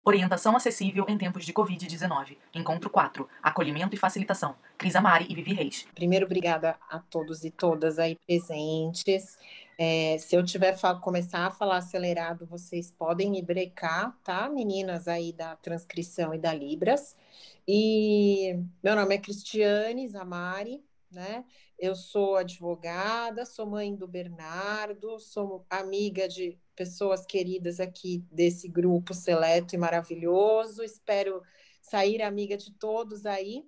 Orientação acessível em tempos de Covid-19. Encontro 4. Acolhimento e facilitação. Cris Amari e Vivi Reis. Primeiro, obrigada a todos e todas aí presentes. Se eu começar a falar acelerado, vocês podem me brecar, tá, meninas aí da transcrição e da Libras. E meu nome é Cristiane Zamari, né? Eu sou advogada, sou mãe do Bernardo, sou amiga de pessoas queridas aqui desse grupo seleto e maravilhoso. Espero sair amiga de todos aí.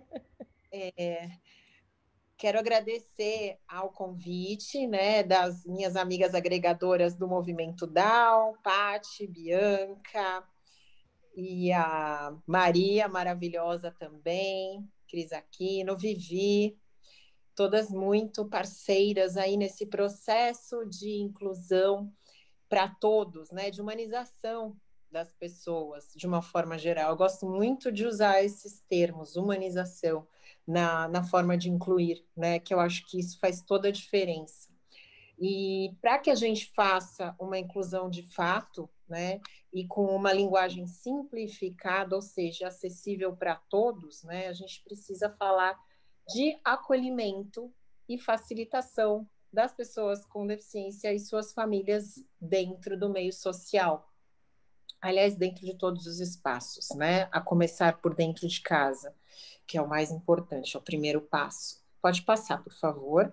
Quero agradecer ao convite, né, das minhas amigas agregadoras do Movimento Down, Pati, Bianca e a Maria, maravilhosa também, Cris Aquino, Vivi, todas muito parceiras aí nesse processo de inclusão para todos, né, de humanização das pessoas, de uma forma geral. Eu gosto muito de usar esses termos, humanização, na forma de incluir, né, que eu acho que isso faz toda a diferença. E para que a gente faça uma inclusão de fato, né, e com uma linguagem simplificada, ou seja, acessível para todos, né, a gente precisa falar de acolhimento e facilitação das pessoas com deficiência e suas famílias dentro do meio social. Aliás, dentro de todos os espaços, né? A começar por dentro de casa, que é o mais importante, é o primeiro passo. Pode passar, por favor.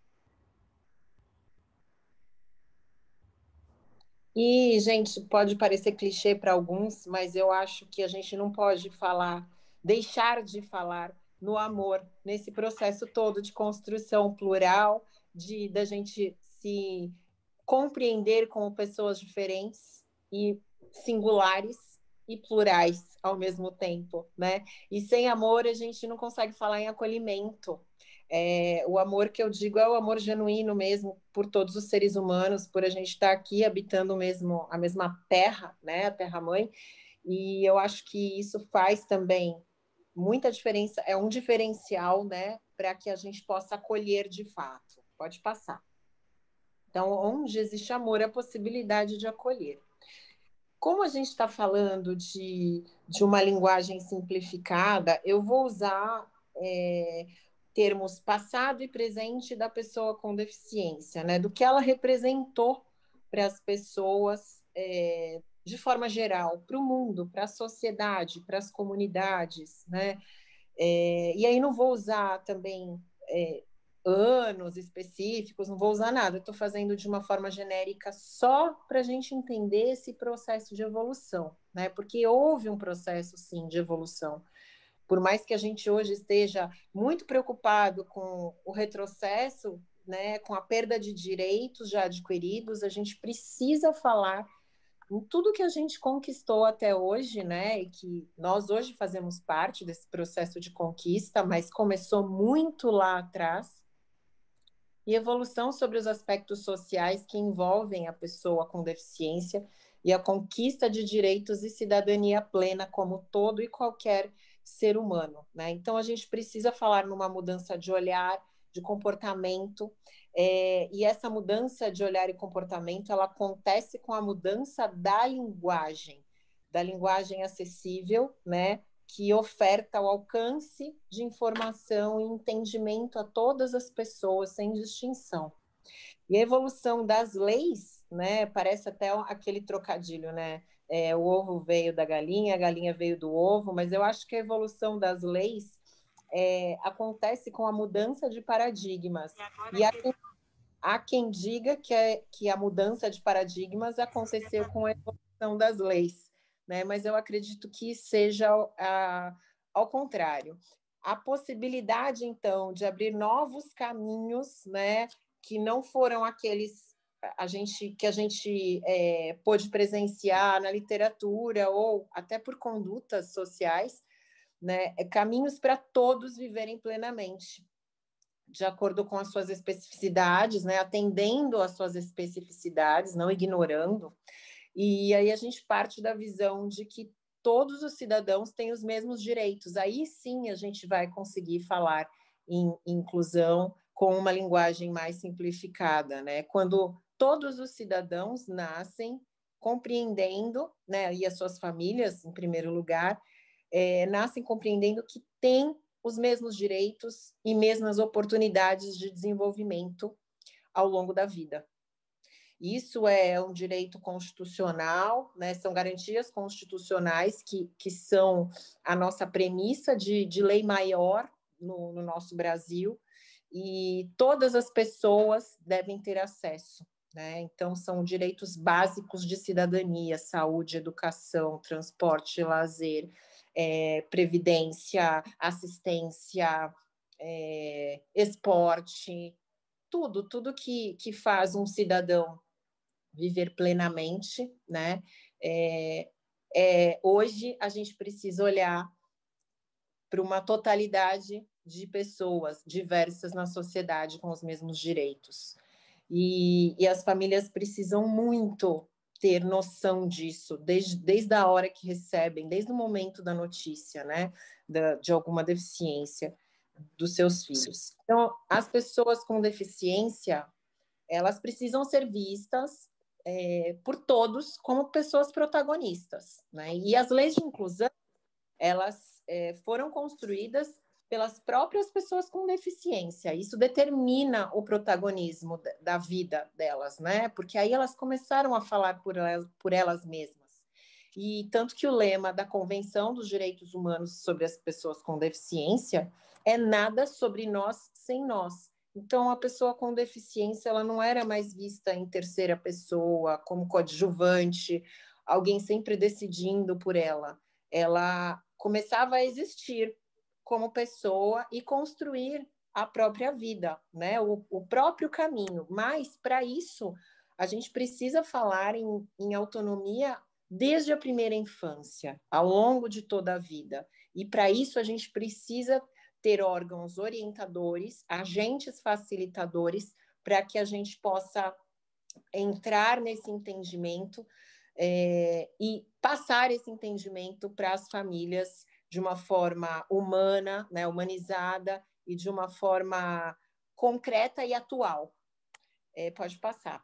E, gente, pode parecer clichê para alguns, mas eu acho que a gente não pode deixar de falar no amor, nesse processo todo de construção plural, da gente se compreender como pessoas diferentes e singulares e plurais ao mesmo tempo, né? E sem amor a gente não consegue falar em acolhimento. O amor que eu digo é o amor genuíno mesmo por todos os seres humanos, por a gente estar aqui habitando a mesma terra, né? A terra-mãe. E eu acho que isso faz também muita diferença, é um diferencial, né? Para que a gente possa acolher de fato. Pode passar. Então, onde existe amor, é a possibilidade de acolher. Como a gente está falando de uma linguagem simplificada, eu vou usar termos passado e presente da pessoa com deficiência, né? Do que ela representou para as pessoas de forma geral, para o mundo, para a sociedade, para as comunidades, né? E aí não vou usar também anos específicos, não vou usar nada, estou fazendo de uma forma genérica só para a gente entender esse processo de evolução, né? Porque houve um processo, sim, de evolução. Por mais que a gente hoje esteja muito preocupado com o retrocesso, né, com a perda de direitos já adquiridos, a gente precisa falar em tudo que a gente conquistou até hoje, né, e que nós hoje fazemos parte desse processo de conquista, mas começou muito lá atrás, e evolução sobre os aspectos sociais que envolvem a pessoa com deficiência e a conquista de direitos e cidadania plena como todo e qualquer ser humano, né? Então a gente precisa falar numa mudança de olhar, de comportamento, e essa mudança de olhar e comportamento ela acontece com a mudança da linguagem acessível, né? Que oferta o alcance de informação e entendimento a todas as pessoas, sem distinção. E a evolução das leis, né, parece até aquele trocadilho, né? O ovo veio da galinha, a galinha veio do ovo, mas eu acho que a evolução das leis acontece com a mudança de paradigmas. E há quem diga que a mudança de paradigmas aconteceu com a evolução das leis, né? Mas eu acredito que seja ao contrário. A possibilidade, então, de abrir novos caminhos, né, que não foram aqueles que a gente pôde presenciar na literatura ou até por condutas sociais, né, caminhos para todos viverem plenamente, de acordo com as suas especificidades, né, atendendo às suas especificidades, não ignorando. E aí a gente parte da visão de que todos os cidadãos têm os mesmos direitos. Aí sim a gente vai conseguir falar em inclusão com uma linguagem mais simplificada, né? Quando todos os cidadãos nascem compreendendo, né, e as suas famílias, em primeiro lugar, nascem compreendendo que têm os mesmos direitos e mesmas oportunidades de desenvolvimento ao longo da vida. Isso é um direito constitucional, né? São garantias constitucionais que são a nossa premissa de lei maior no nosso Brasil, e todas as pessoas devem ter acesso, né? Então, são direitos básicos de cidadania: saúde, educação, transporte, lazer, previdência, assistência, esporte, tudo que faz um cidadão viver plenamente, né? Hoje a gente precisa olhar para uma totalidade de pessoas diversas na sociedade com os mesmos direitos. E as famílias precisam muito ter noção disso, desde a hora que recebem, desde o momento da notícia, né, de alguma deficiência dos seus filhos. Então, as pessoas com deficiência, elas precisam ser vistas por todos como pessoas protagonistas, né? E as leis de inclusão, elas foram construídas pelas próprias pessoas com deficiência. Isso determina o protagonismo da vida delas, né? Porque aí elas começaram a falar por elas mesmas. E tanto que o lema da Convenção dos Direitos Humanos sobre as Pessoas com Deficiência é nada sobre nós sem nós. Então, a pessoa com deficiência, ela não era mais vista em terceira pessoa, como coadjuvante, alguém sempre decidindo por ela. Ela começava a existir como pessoa e construir a própria vida, né? O próprio caminho. Mas, para isso, a gente precisa falar em autonomia desde a primeira infância, ao longo de toda a vida. E, para isso, a gente precisa ter órgãos orientadores, agentes facilitadores, para que a gente possa entrar nesse entendimento e passar esse entendimento para as famílias de uma forma humana, né, humanizada, e de uma forma concreta e atual. Pode passar.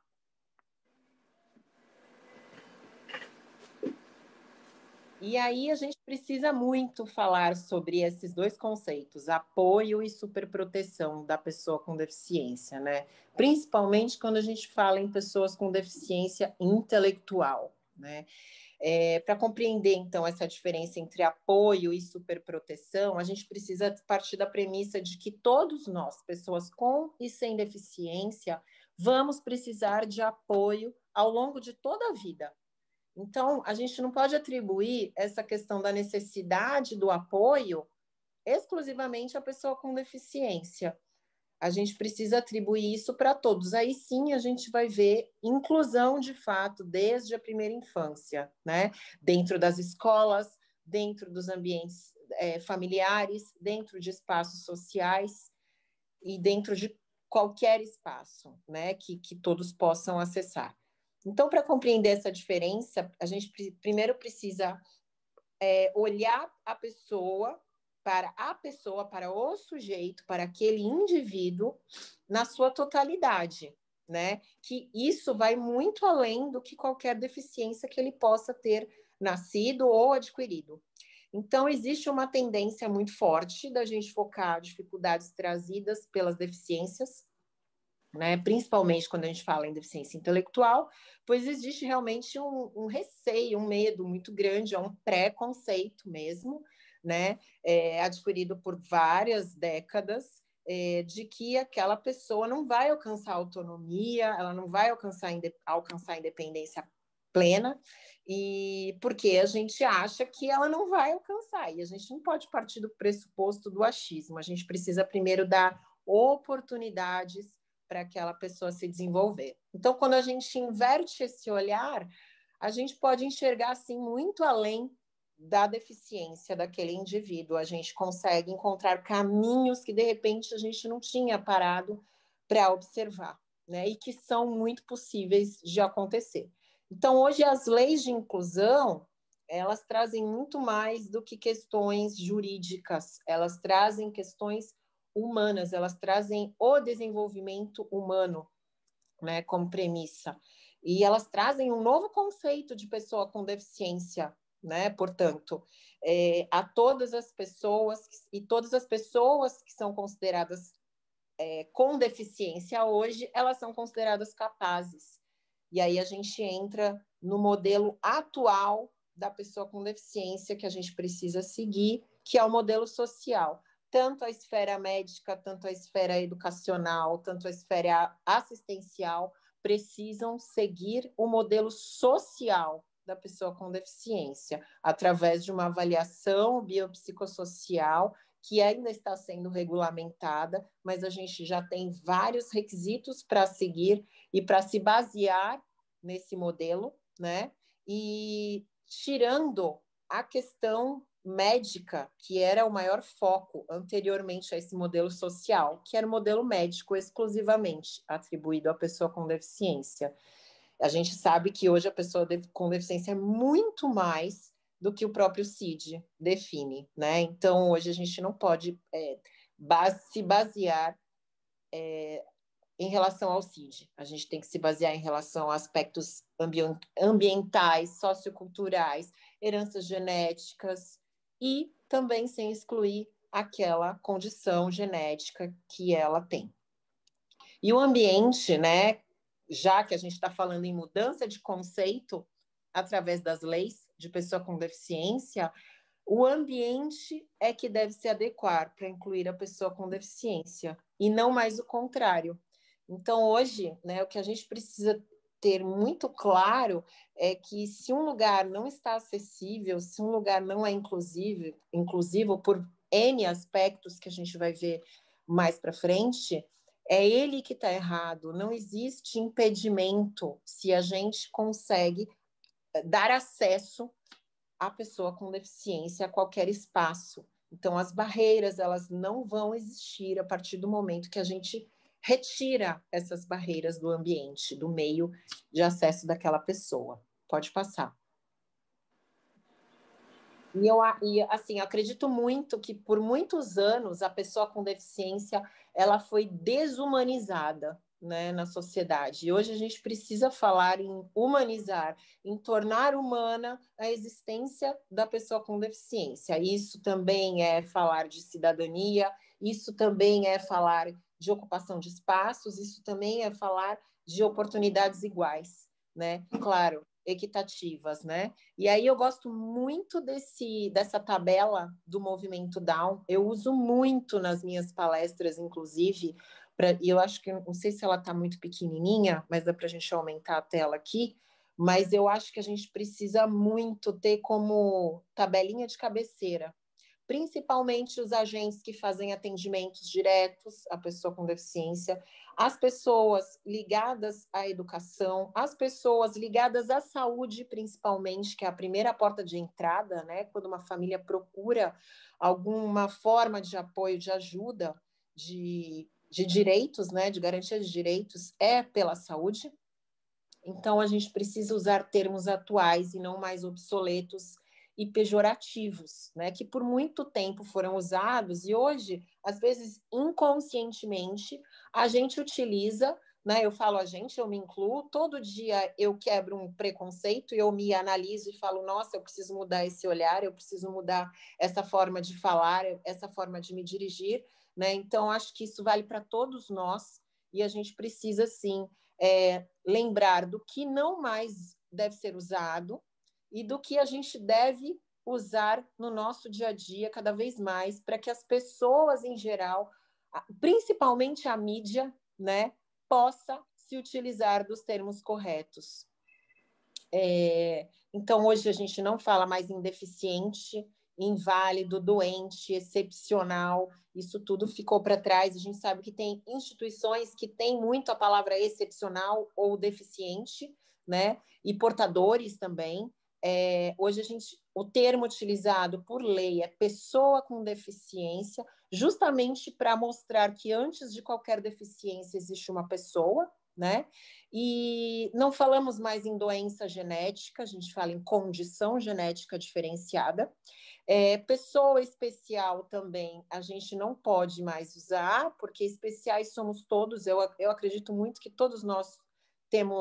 E aí a gente precisa muito falar sobre esses dois conceitos, apoio e superproteção da pessoa com deficiência, né? Principalmente quando a gente fala em pessoas com deficiência intelectual, né? Para compreender, então, essa diferença entre apoio e superproteção, a gente precisa partir da premissa de que todos nós, pessoas com e sem deficiência, vamos precisar de apoio ao longo de toda a vida. Então, a gente não pode atribuir essa questão da necessidade do apoio exclusivamente à pessoa com deficiência. A gente precisa atribuir isso para todos. Aí sim a gente vai ver inclusão de fato desde a primeira infância, né? Dentro das escolas, dentro dos ambientes familiares, dentro de espaços sociais e dentro de qualquer espaço, né? Que todos possam acessar. Então, para compreender essa diferença, a gente primeiro precisa olhar a pessoa, para o sujeito, para aquele indivíduo, na sua totalidade, né? Que isso vai muito além do que qualquer deficiência que ele possa ter nascido ou adquirido. Então, existe uma tendência muito forte da gente focar dificuldades trazidas pelas deficiências, né? Principalmente quando a gente fala em deficiência intelectual, pois existe realmente um receio, um medo muito grande, um preconceito mesmo, né? Adquirido por várias décadas, de que aquela pessoa não vai alcançar autonomia, ela não vai alcançar independência plena, e porque a gente acha que ela não vai alcançar, e a gente não pode partir do pressuposto do achismo, a gente precisa primeiro dar oportunidades para aquela pessoa se desenvolver. Então, quando a gente inverte esse olhar, a gente pode enxergar assim muito além da deficiência daquele indivíduo. A gente consegue encontrar caminhos que de repente a gente não tinha parado para observar, né? E que são muito possíveis de acontecer. Então, hoje as leis de inclusão, elas trazem muito mais do que questões jurídicas, elas trazem questões humanas, elas trazem o desenvolvimento humano, né, como premissa. E elas trazem um novo conceito de pessoa com deficiência, né? Portanto, a todas as pessoas, e todas as pessoas que são consideradas com deficiência hoje, elas são consideradas capazes. E aí a gente entra no modelo atual da pessoa com deficiência que a gente precisa seguir, que é o modelo social. Tanto a esfera médica, tanto a esfera educacional, tanto a esfera assistencial precisam seguir o modelo social da pessoa com deficiência, através de uma avaliação biopsicossocial que ainda está sendo regulamentada, mas a gente já tem vários requisitos para seguir e para se basear nesse modelo, né? E tirando a questão médica, que era o maior foco anteriormente a esse modelo social, que era o modelo médico exclusivamente atribuído à pessoa com deficiência. A gente sabe que hoje a pessoa com deficiência é muito mais do que o próprio CID define, né? Então, hoje a gente não pode se basear em relação ao CID. A gente tem que se basear em relação a aspectos ambientais, socioculturais, heranças genéticas e também sem excluir aquela condição genética que ela tem. E o ambiente, né? Já que a gente está falando em mudança de conceito através das leis de pessoa com deficiência, o ambiente é que deve se adequar para incluir a pessoa com deficiência e não mais o contrário. Então, hoje, né, o que a gente precisa ter muito claro é que se um lugar não está acessível, se um lugar não é inclusivo por N aspectos que a gente vai ver mais para frente, é ele que está errado. Não existe impedimento se a gente consegue dar acesso à pessoa com deficiência a qualquer espaço. Então, as barreiras, elas não vão existir a partir do momento que a gente retira essas barreiras do ambiente, do meio de acesso daquela pessoa. Pode passar. E assim, acredito muito que por muitos anos a pessoa com deficiência ela foi desumanizada, né, na sociedade. E hoje a gente precisa falar em humanizar, em tornar humana a existência da pessoa com deficiência. Isso também é falar de cidadania, isso também é falar de ocupação de espaços, isso também é falar de oportunidades iguais, né? Claro, equitativas, né? E aí eu gosto muito dessa tabela do movimento Down. Eu uso muito nas minhas palestras, inclusive, e eu acho que, não sei se ela está muito pequenininha, mas dá para a gente aumentar a tela aqui, mas eu acho que a gente precisa muito ter como tabelinha de cabeceira, principalmente os agentes que fazem atendimentos diretos à pessoa com deficiência, as pessoas ligadas à educação, as pessoas ligadas à saúde, principalmente, que é a primeira porta de entrada, né? Quando uma família procura alguma forma de apoio, de ajuda, de direitos, né? De garantia de direitos, é pela saúde. Então, a gente precisa usar termos atuais e não mais obsoletos e pejorativos, né, que por muito tempo foram usados e hoje, às vezes inconscientemente, a gente utiliza, né, eu falo a gente, eu me incluo, todo dia eu quebro um preconceito e eu me analiso e falo, nossa, eu preciso mudar esse olhar, eu preciso mudar essa forma de falar, essa forma de me dirigir, né, então acho que isso vale para todos nós e a gente precisa, sim, lembrar do que não mais deve ser usado e do que a gente deve usar no nosso dia a dia cada vez mais para que as pessoas em geral, principalmente a mídia, né, possa se utilizar dos termos corretos. Então, hoje a gente não fala mais em deficiente, inválido, doente, excepcional, isso tudo ficou para trás. A gente sabe que tem instituições que têm muito a palavra excepcional ou deficiente, né? E portadores também. Hoje o termo utilizado por lei é pessoa com deficiência, justamente para mostrar que antes de qualquer deficiência existe uma pessoa, né? E não falamos mais em doença genética, a gente fala em condição genética diferenciada. Pessoa especial também a gente não pode mais usar, porque especiais somos todos. Eu acredito muito que todos nós temos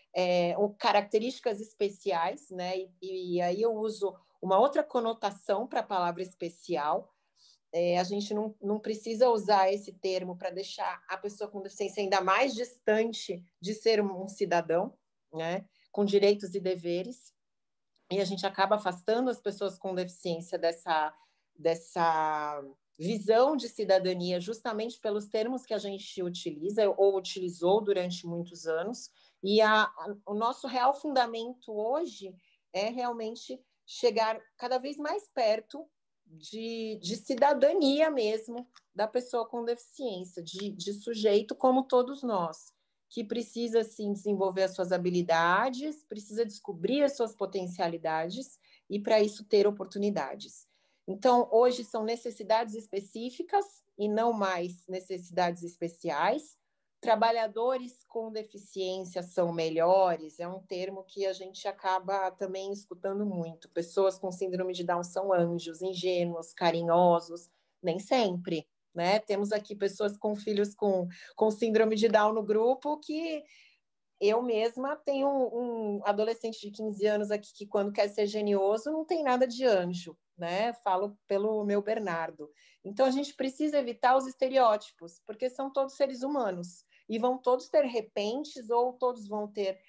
características especiais, né? E aí eu uso uma outra conotação para a palavra especial. A gente não precisa usar esse termo para deixar a pessoa com deficiência ainda mais distante de ser um cidadão, né? Com direitos e deveres. E a gente acaba afastando as pessoas com deficiência dessa visão de cidadania justamente pelos termos que a gente utiliza ou utilizou durante muitos anos. E o nosso real fundamento hoje é realmente chegar cada vez mais perto de cidadania mesmo da pessoa com deficiência, de sujeito como todos nós, que precisa, sim, desenvolver as suas habilidades, precisa descobrir as suas potencialidades e, para isso, ter oportunidades. Então, hoje são necessidades específicas e não mais necessidades especiais. Trabalhadores com deficiência são melhores, é um termo que a gente acaba também escutando muito. Pessoas com síndrome de Down são anjos, ingênuos, carinhosos, nem sempre. Né? Temos aqui pessoas com filhos com síndrome de Down no grupo, que eu mesma tenho um adolescente de 15 anos aqui que, quando quer ser genioso, não tem nada de anjo, né? Falo pelo meu Bernardo. Então, a gente precisa evitar os estereótipos, porque são todos seres humanos, e vão todos ter repentes, ou todos vão ter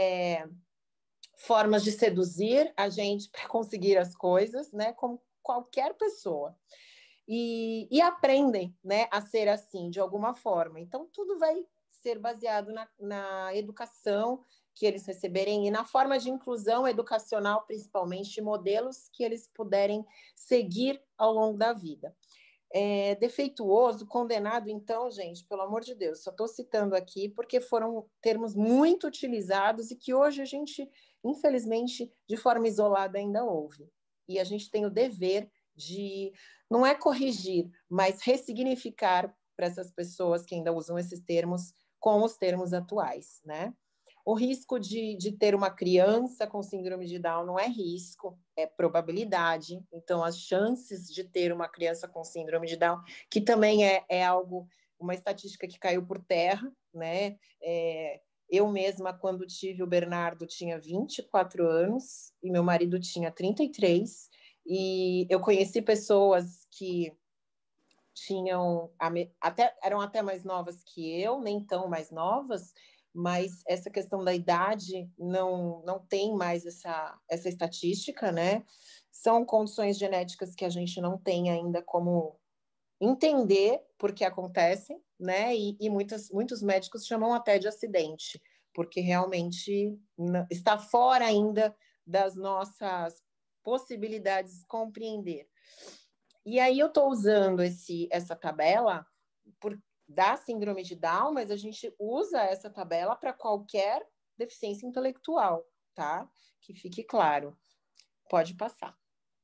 formas de seduzir a gente para conseguir as coisas, né? Como qualquer pessoa. E aprendem, né, a ser assim, de alguma forma. Então, tudo vai ser baseado na educação que eles receberem e na forma de inclusão educacional, principalmente, de modelos que eles puderem seguir ao longo da vida. Defeituoso, condenado, então, gente, pelo amor de Deus, só estou citando aqui porque foram termos muito utilizados e que hoje a gente, infelizmente, de forma isolada ainda ouve. E a gente tem o dever de, não é corrigir, mas ressignificar para essas pessoas que ainda usam esses termos com os termos atuais, né? O risco de ter uma criança com síndrome de Down não é risco, é probabilidade. Então, as chances de ter uma criança com síndrome de Down, que também é algo, uma estatística que caiu por terra, né? Eu mesma, quando tive o Bernardo, tinha 24 anos e meu marido tinha 33. E eu conheci pessoas que eram até mais novas que eu, nem tão mais novas, mas essa questão da idade não tem mais essa estatística, né? São condições genéticas que a gente não tem ainda como entender por que acontecem, né? E muitos médicos chamam até de acidente, porque realmente está fora ainda das nossas possibilidades de compreender. E aí eu estou usando essa tabela da síndrome de Down, mas a gente usa essa tabela para qualquer deficiência intelectual, tá? Que fique claro. Pode passar.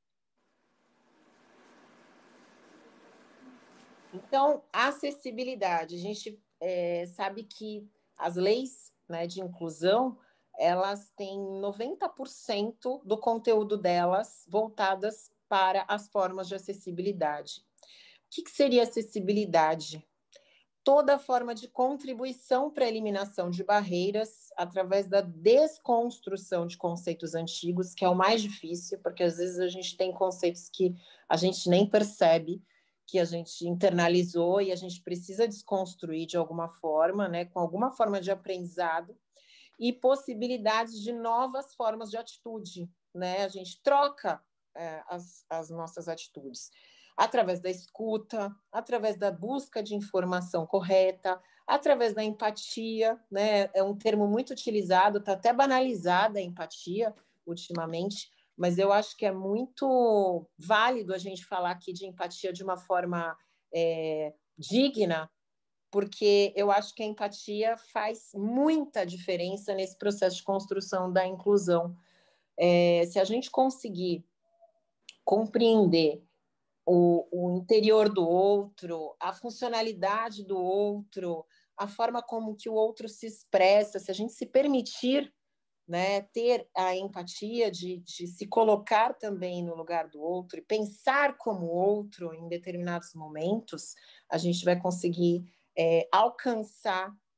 Então, acessibilidade. A gente sabe que as leis, né, de inclusão, elas têm 90% do conteúdo delas voltadas para as formas de acessibilidade. O que seria acessibilidade? Toda forma de contribuição para a eliminação de barreiras através da desconstrução de conceitos antigos, que é o mais difícil, porque às vezes a gente tem conceitos que a gente nem percebe, que a gente internalizou e a gente precisa desconstruir de alguma forma, né, com alguma forma de aprendizado, e possibilidades de novas formas de atitude, né? A gente troca as nossas atitudes através da escuta, através da busca de informação correta, através da empatia, né? É um termo muito utilizado, está até banalizada a empatia ultimamente, mas eu acho que é muito válido a gente falar aqui de empatia de uma forma digna, porque eu acho que a empatia faz muita diferença nesse processo de construção da inclusão. Se a gente conseguir compreender o interior do outro, a funcionalidade do outro, a forma como que o outro se expressa, se a gente se permitir, né, ter a empatia de se colocar também no lugar do outro e pensar como o outro em determinados momentos, a gente vai conseguir alcançar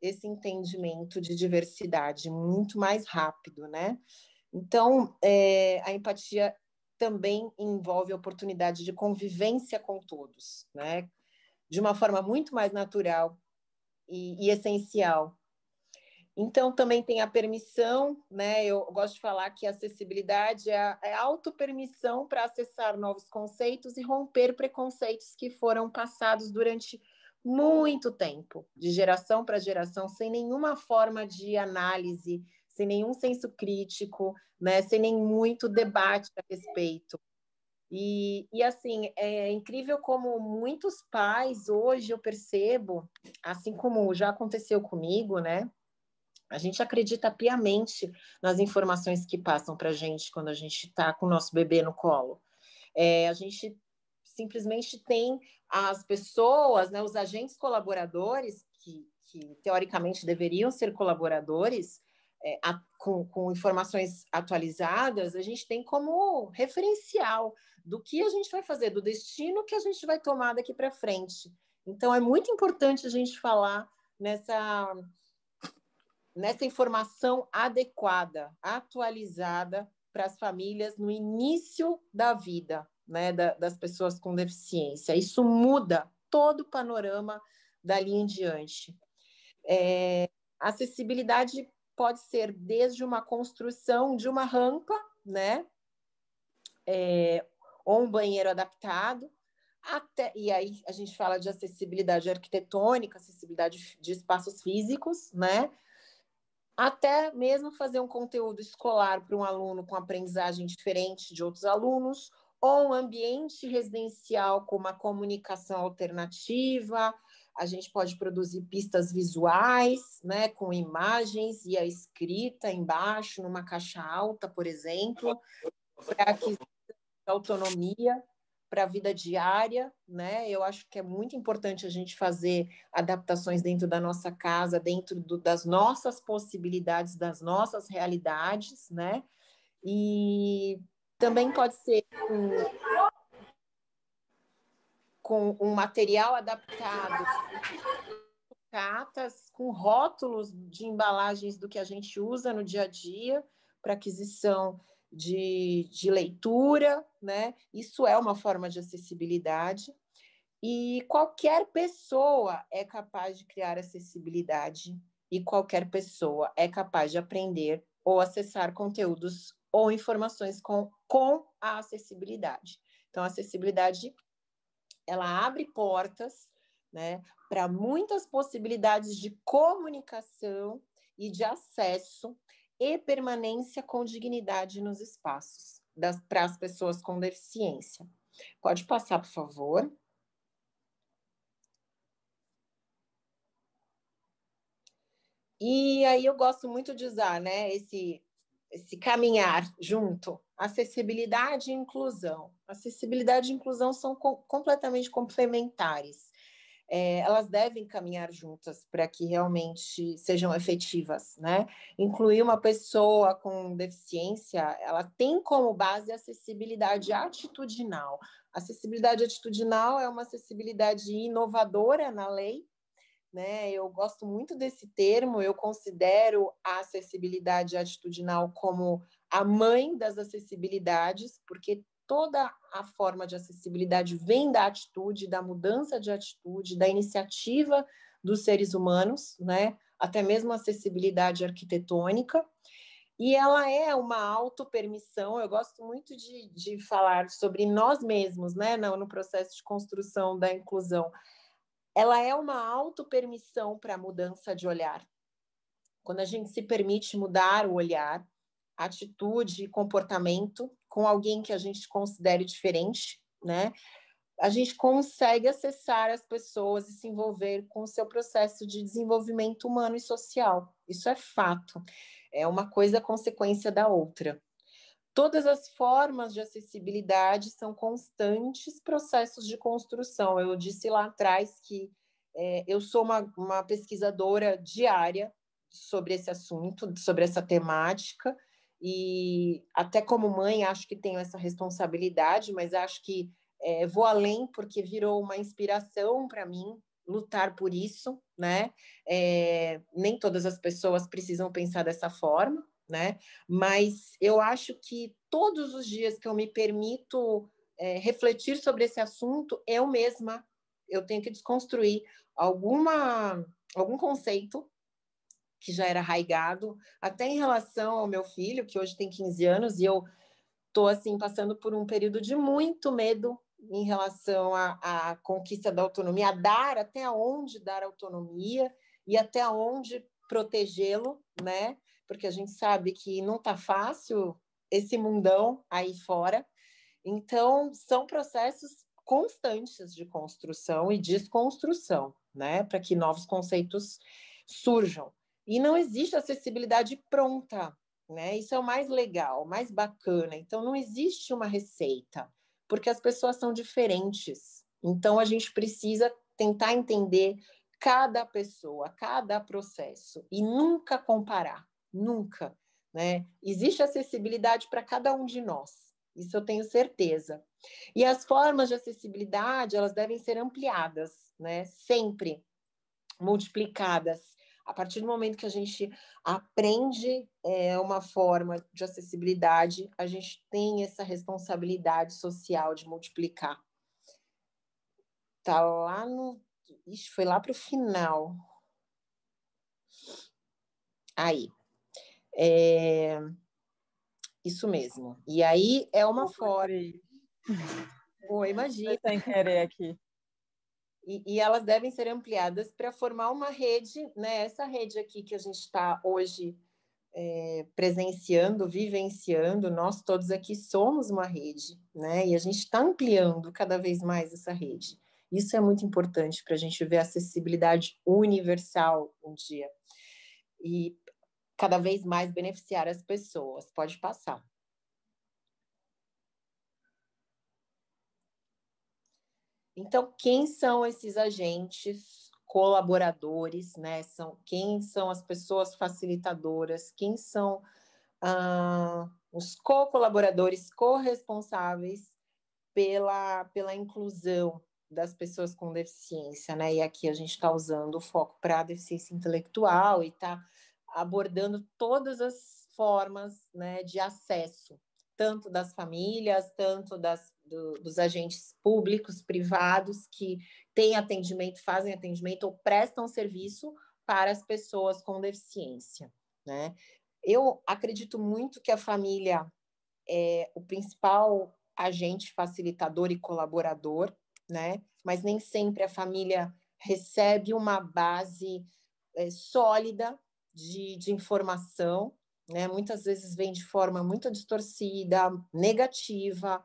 esse entendimento de diversidade muito mais rápido, né? Então, a empatia também envolve a oportunidade de convivência com todos, né? De uma forma muito mais natural e essencial. Então, também tem a permissão, né? Eu gosto de falar que a acessibilidade é a autopermissão para acessar novos conceitos e romper preconceitos que foram passados durante muito tempo, de geração para geração, sem nenhuma forma de análise, sem nenhum senso crítico, né? Sem nem muito debate a respeito. E assim, é incrível como muitos pais, hoje eu percebo, assim como já aconteceu comigo, né? A gente acredita piamente nas informações que passam para a gente quando a gente está com o nosso bebê no colo. A gente simplesmente tem as pessoas, né, os agentes colaboradores, que teoricamente deveriam ser colaboradores, com informações atualizadas, a gente tem como referencial do que a gente vai fazer, do destino que a gente vai tomar daqui para frente. Então, é muito importante a gente falar nessa informação adequada, atualizada para as famílias no início da vida, né, das pessoas com deficiência. Isso muda todo o panorama dali em diante. A acessibilidade pode ser desde uma construção de uma rampa, né, ou um banheiro adaptado, e aí a gente fala de acessibilidade arquitetônica, acessibilidade de espaços físicos, né? Até mesmo fazer um conteúdo escolar para um aluno com aprendizagem diferente de outros alunos, ou um ambiente residencial com uma comunicação alternativa. A gente pode produzir pistas visuais, né, com imagens e a escrita embaixo, numa caixa alta, por exemplo, para que autonomia para a vida diária, né? Eu acho que é muito importante a gente fazer adaptações dentro da nossa casa, dentro das nossas possibilidades, das nossas realidades, né? E também pode ser com um material adaptado, cartas com rótulos de embalagens do que a gente usa no dia a dia para aquisição de leitura, né? Isso é uma forma de acessibilidade. E qualquer pessoa é capaz de criar acessibilidade e qualquer pessoa é capaz de aprender ou acessar conteúdos ou informações com a acessibilidade. Então, a acessibilidade, ela abre portas, né, para muitas possibilidades de comunicação e de acesso e permanência com dignidade nos espaços para as pessoas com deficiência. Pode passar, por favor. E aí eu gosto muito de usar, né, esse caminhar junto, acessibilidade e inclusão. Acessibilidade e inclusão são completamente complementares. Elas devem caminhar juntas para que realmente sejam efetivas, né? Incluir uma pessoa com deficiência, ela tem como base a acessibilidade atitudinal. Acessibilidade atitudinal é uma acessibilidade inovadora na lei, né? Eu gosto muito desse termo, eu considero a acessibilidade atitudinal como a mãe das acessibilidades, porque toda a forma de acessibilidade vem da atitude, da mudança de atitude, da iniciativa dos seres humanos, né? Até mesmo a acessibilidade arquitetônica. E ela é uma autopermissão, eu gosto muito de falar sobre nós mesmos, né? No processo de construção da inclusão. Ela é uma autopermissão para a mudança de olhar. Quando a gente se permite mudar o olhar, atitude e comportamento com alguém que a gente considere diferente, né? A gente consegue acessar as pessoas e se envolver com o seu processo de desenvolvimento humano e social. Isso é fato. É uma coisa consequência da outra. Todas as formas de acessibilidade são constantes processos de construção. Eu disse lá atrás que eu sou uma pesquisadora diária sobre esse assunto, sobre essa temática, e até como mãe acho que tenho essa responsabilidade, mas acho que vou além porque virou uma inspiração para mim lutar por isso, né? Nem todas as pessoas precisam pensar dessa forma, né? Mas eu acho que todos os dias que eu me permito refletir sobre esse assunto, eu tenho que desconstruir algum conceito que já era arraigado, até em relação ao meu filho, que hoje tem 15 anos, e eu estou assim, passando por um período de muito medo em relação à conquista da autonomia, até onde dar autonomia e até onde protegê-lo, né? Porque a gente sabe que não está fácil esse mundão aí fora. Então, são processos constantes de construção e desconstrução, né? Para que novos conceitos surjam. E não existe acessibilidade pronta, né? Isso é o mais legal, o mais bacana. Então, não existe uma receita, porque as pessoas são diferentes. Então, a gente precisa tentar entender cada pessoa, cada processo e nunca comparar, nunca, né? Existe acessibilidade para cada um de nós. Isso eu tenho certeza. E as formas de acessibilidade, elas devem ser ampliadas, né? Sempre multiplicadas. A partir do momento que a gente aprende uma forma de acessibilidade, a gente tem essa responsabilidade social de multiplicar. Tá lá no... Ixi, foi lá para o final. Aí. Isso mesmo. E aí é uma forma... Pô, imagina. Sem querer aqui. E elas devem ser ampliadas para formar uma rede, né? Essa rede aqui que a gente está hoje presenciando, vivenciando, nós todos aqui somos uma rede, né? E a gente está ampliando cada vez mais essa rede. Isso é muito importante para a gente ver a acessibilidade universal um dia. E cada vez mais beneficiar as pessoas. Pode passar. Então, quem são esses agentes colaboradores, né? Quem são as pessoas facilitadoras? Quem são os co-colaboradores corresponsáveis pela inclusão das pessoas com deficiência, né? E aqui a gente está usando o foco para a deficiência intelectual e está abordando todas as formas, né, de acesso, tanto das famílias, tanto dos agentes públicos, privados, que têm atendimento, fazem atendimento ou prestam serviço para as pessoas com deficiência, né? Eu acredito muito que a família é o principal agente facilitador e colaborador, né? Mas nem sempre a família recebe uma base sólida de informação, né? Muitas vezes vem de forma muito distorcida, negativa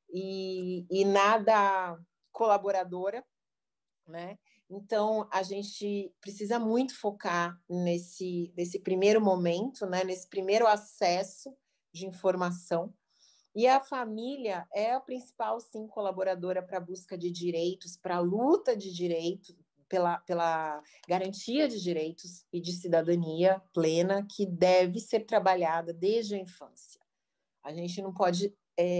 e nada colaboradora, né? Então, a gente precisa muito focar nesse primeiro momento, né? Nesse primeiro acesso de informação. E a família é a principal, sim, colaboradora para a busca de direitos, para a luta de direitos, pela garantia de direitos e de cidadania plena, que deve ser trabalhada desde a infância. A gente não pode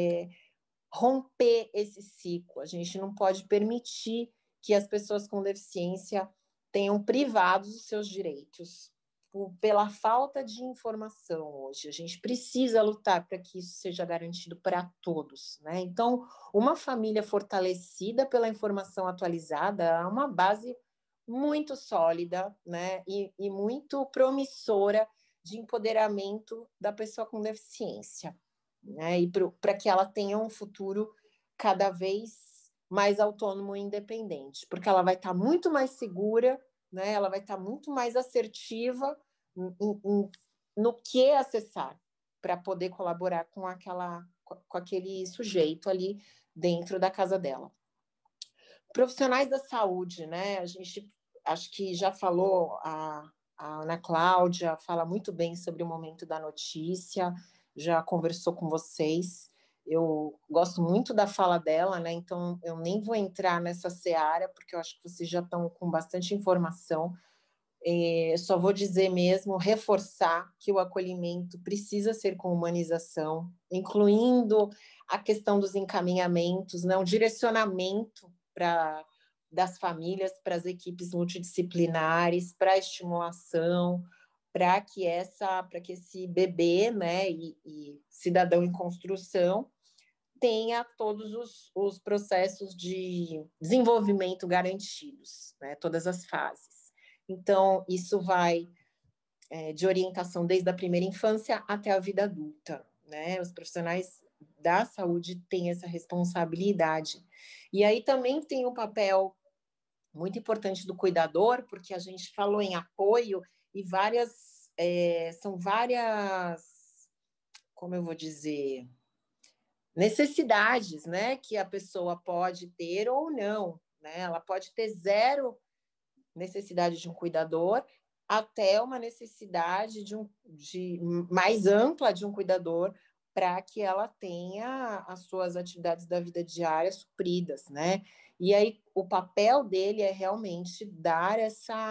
romper esse ciclo, a gente não pode permitir que as pessoas com deficiência tenham privados os seus direitos pela falta de informação hoje. A gente precisa lutar para que isso seja garantido para todos, né? Então, uma família fortalecida pela informação atualizada é uma base muito sólida, né? E muito promissora de empoderamento da pessoa com deficiência, né? E para que ela tenha um futuro cada vez mais autônomo e independente, porque ela vai estar muito mais segura, né? Ela vai estar muito mais assertiva no que acessar para poder colaborar com aquele sujeito ali dentro da casa dela. Profissionais da saúde, né? A gente acho que já falou, a Ana Cláudia fala muito bem sobre o momento da notícia, já conversou com vocês. Eu gosto muito da fala dela, né? Então eu nem vou entrar nessa seara, porque eu acho que vocês já estão com bastante informação. Só vou dizer mesmo, reforçar que o acolhimento precisa ser com humanização, incluindo a questão dos encaminhamentos, né? Um direcionamento para das famílias para as equipes multidisciplinares, para a estimulação, para que esse bebê, né, e cidadão em construção tenha todos os processos de desenvolvimento garantidos, né, todas as fases. Então, isso vai de orientação desde a primeira infância até a vida adulta, né? Os profissionais da saúde têm essa responsabilidade. E aí também tem o papel muito importante do cuidador, porque a gente falou em apoio e são várias, como eu vou dizer, necessidades, né, que a pessoa pode ter ou não, né? Ela pode ter zero necessidade de um cuidador até uma necessidade de mais ampla de um cuidador para que ela tenha as suas atividades da vida diária supridas, né? E aí o papel dele é realmente dar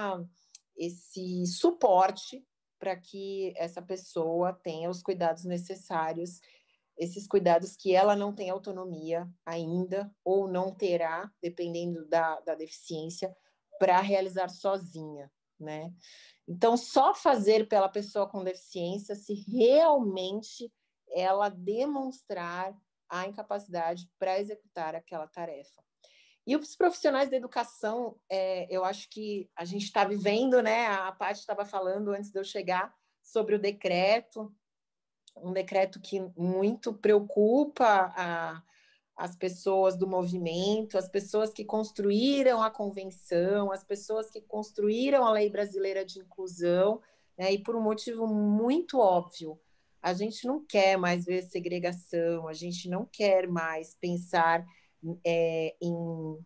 esse suporte para que essa pessoa tenha os cuidados necessários, esses cuidados que ela não tem autonomia ainda, ou não terá, dependendo da deficiência, para realizar sozinha, né? Então, só fazer pela pessoa com deficiência se realmente ela demonstrar a incapacidade para executar aquela tarefa. E os profissionais da educação, eu acho que a gente está vivendo, né? A Paty estava falando antes de eu chegar sobre o decreto, um decreto que muito preocupa as pessoas do movimento, as pessoas que construíram a convenção, as pessoas que construíram a Lei Brasileira de Inclusão, né? E por um motivo muito óbvio, a gente não quer mais ver segregação, a gente não quer mais pensar em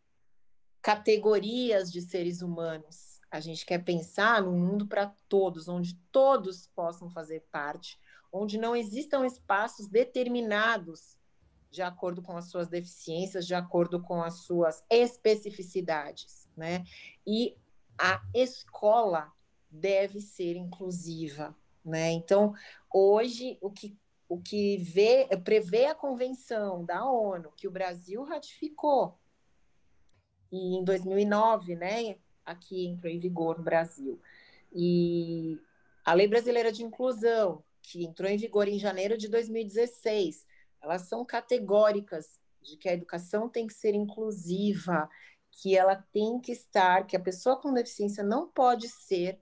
categorias de seres humanos. A gente quer pensar num mundo para todos, onde todos possam fazer parte, onde não existam espaços determinados de acordo com as suas deficiências, de acordo com as suas especificidades, né? E a escola deve ser inclusiva, né? Então, hoje, o que prevê a Convenção da ONU, que o Brasil ratificou, e em 2009, né, aqui entrou em vigor no Brasil. E a Lei Brasileira de Inclusão, que entrou em vigor em janeiro de 2016, elas são categóricas de que a educação tem que ser inclusiva, que ela tem que estar, que a pessoa com deficiência não pode ser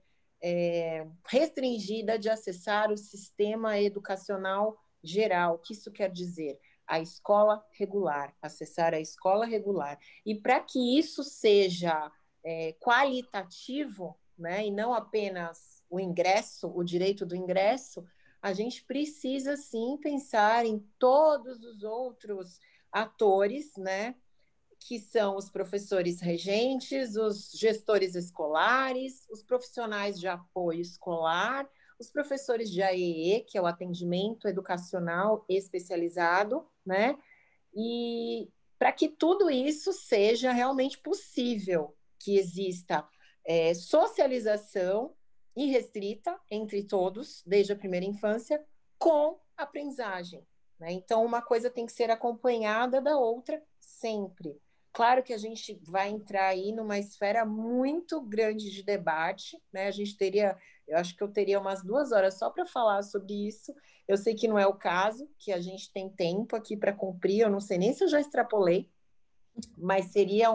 restringida de acessar o sistema educacional geral. O que isso quer dizer? A escola regular, acessar a escola regular. E para que isso seja qualitativo, né, e não apenas o ingresso, o direito do ingresso, a gente precisa sim pensar em todos os outros atores, né, que são os professores regentes, os gestores escolares, os profissionais de apoio escolar, os professores de AEE, que é o atendimento educacional especializado, né? E para que tudo isso seja realmente possível, que exista socialização irrestrita entre todos, desde a primeira infância, com aprendizagem, né? Então, uma coisa tem que ser acompanhada da outra sempre. Claro que a gente vai entrar aí numa esfera muito grande de debate, né? Eu acho que eu teria umas 2 horas só para falar sobre isso. Eu sei que não é o caso, que a gente tem tempo aqui para cumprir, eu não sei nem se eu já extrapolei, mas seria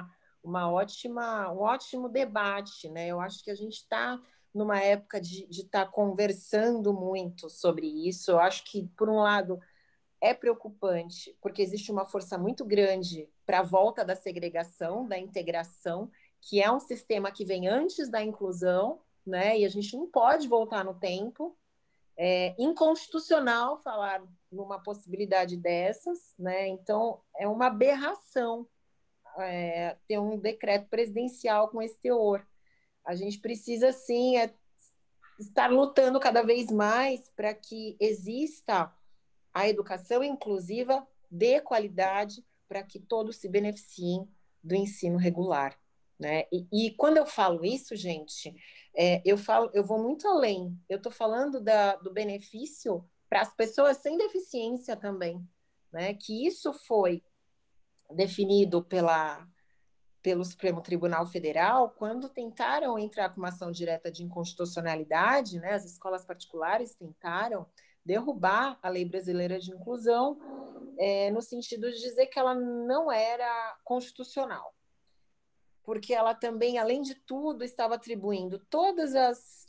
um ótimo debate, né? Eu acho que a gente está numa época de estar conversando muito sobre isso. Eu acho que, por um lado, é preocupante, porque existe uma força muito grande para a volta da segregação, da integração, que é um sistema que vem antes da inclusão, né? E a gente não pode voltar no tempo. É inconstitucional falar numa possibilidade dessas, né? Então, é uma aberração ter um decreto presidencial com esse teor. A gente precisa, sim, estar lutando cada vez mais para que exista a educação inclusiva de qualidade para que todos se beneficiem do ensino regular. Né? E quando eu falo isso, gente, eu vou muito além. Eu estou falando do benefício para as pessoas sem deficiência também, né? Que isso foi definido pelo Supremo Tribunal Federal, quando tentaram entrar com uma ação direta de inconstitucionalidade, né, as escolas particulares tentaram derrubar a Lei Brasileira de Inclusão, no sentido de dizer que ela não era constitucional, porque ela também, além de tudo, estava atribuindo todas as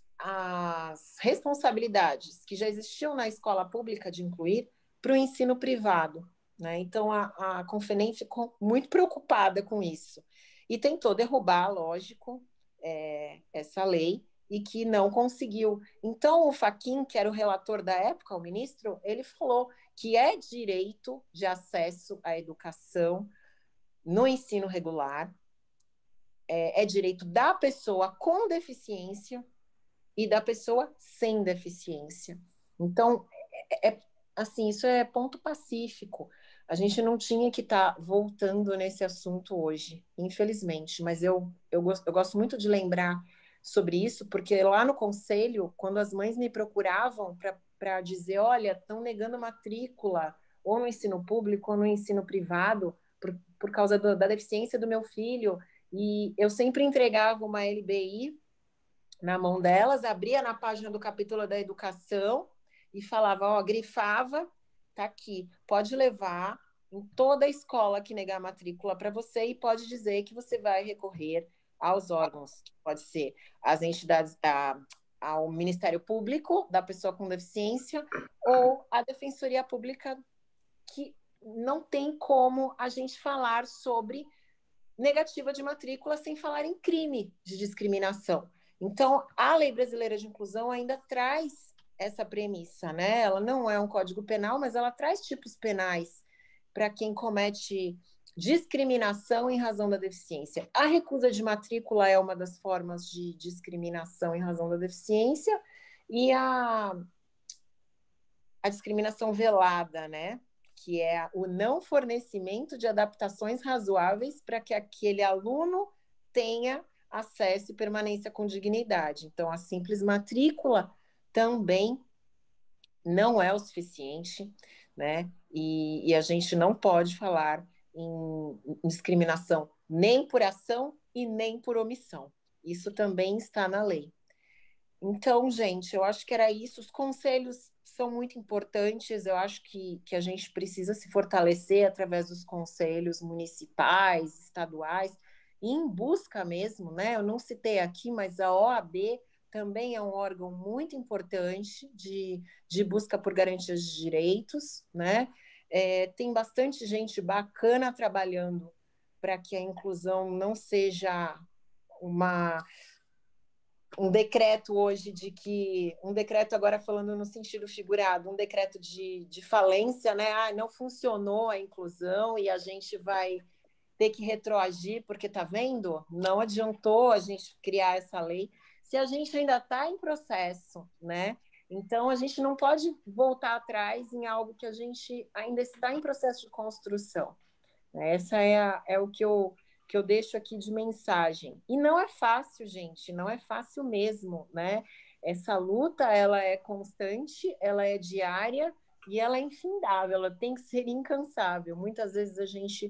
responsabilidades que já existiam na escola pública de incluir para o ensino privado. Né? Então, a Confenem ficou muito preocupada com isso e tentou derrubar, lógico, essa lei, e que não conseguiu. Então, o Fachin, que era o relator da época, o ministro, ele falou que é direito de acesso à educação no ensino regular, é direito da pessoa com deficiência e da pessoa sem deficiência. Então, assim, isso é ponto pacífico. A gente não tinha que estar voltando nesse assunto hoje, infelizmente, mas eu gosto muito de lembrar sobre isso, porque lá no conselho, quando as mães me procuravam para dizer, olha, estão negando matrícula, ou no ensino público, ou no ensino privado, por causa da deficiência do meu filho, e eu sempre entregava uma LBI na mão delas, abria na página do capítulo da educação e falava, ó, grifava, tá aqui, pode levar em toda a escola que negar matrícula para você e pode dizer que você vai recorrer aos órgãos, que pode ser as entidades, ao Ministério Público da pessoa com deficiência ou a Defensoria Pública, que não tem como a gente falar sobre negativa de matrícula sem falar em crime de discriminação. Então, a Lei Brasileira de Inclusão ainda traz essa premissa, né? Ela não é um código penal, mas ela traz tipos penais para quem comete discriminação em razão da deficiência. A recusa de matrícula é uma das formas de discriminação em razão da deficiência e a discriminação velada, né? Que é o não fornecimento de adaptações razoáveis para que aquele aluno tenha acesso e permanência com dignidade. Então, a simples matrícula também não é o suficiente, né? E a gente não pode falar em discriminação nem por ação e nem por omissão. Isso também está na lei. Então, gente, eu acho que era isso. Os conselhos são muito importantes. Eu acho que a gente precisa se fortalecer através dos conselhos municipais, estaduais, e em busca mesmo, né? Eu não citei aqui, mas a OAB também é um órgão muito importante de busca por garantias de direitos, né? Tem bastante gente bacana trabalhando para que a inclusão não seja um decreto hoje um decreto agora falando no sentido figurado, um decreto de falência, né? Não funcionou a inclusão e a gente vai ter que retroagir, porque tá vendo? Não adiantou a gente criar essa lei se a gente ainda está em processo, né? Então a gente não pode voltar atrás em algo que a gente ainda está em processo de construção. Essa é o que eu deixo aqui de mensagem. E não é fácil, gente, não é fácil mesmo, né? Essa luta, ela é constante, ela é diária e ela é infindável, ela tem que ser incansável. Muitas vezes a gente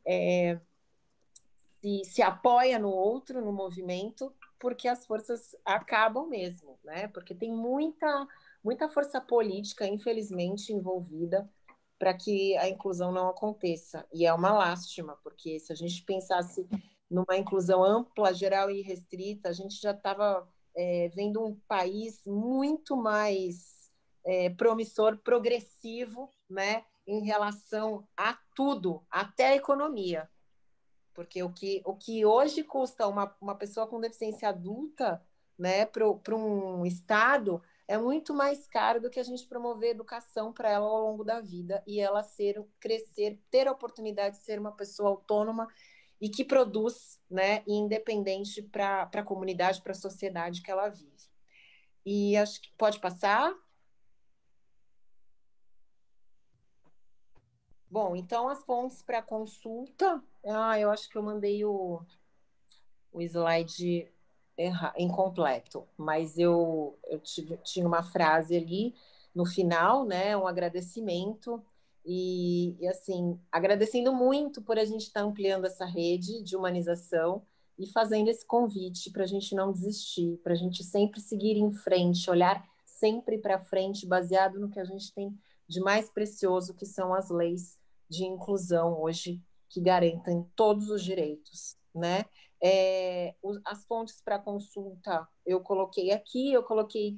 se apoia no outro, no movimento, porque as forças acabam mesmo, né? Porque tem muita força política, infelizmente, envolvida para que a inclusão não aconteça. E é uma lástima, porque se a gente pensasse numa inclusão ampla, geral e restrita, a gente já estava vendo um país muito mais promissor, progressivo, né, em relação a tudo, até a economia. Porque o que hoje custa uma pessoa com deficiência adulta, né, para um Estado, é muito mais caro do que a gente promover educação para ela ao longo da vida e ela crescer, ter a oportunidade de ser uma pessoa autônoma e que produz, né, e independente para a comunidade, para a sociedade que ela vive. E acho que pode passar. Bom, então as fontes para consulta. Eu acho que eu mandei o slide incompleto, mas eu tinha uma frase ali no final, né, um agradecimento E assim, agradecendo muito por a gente estar ampliando essa rede de humanização e fazendo esse convite para a gente não desistir, para a gente sempre seguir em frente, olhar sempre para frente, baseado no que a gente tem de mais precioso, que são as leis de inclusão hoje, que garantem todos os direitos, né? As fontes para consulta eu coloquei aqui, eu coloquei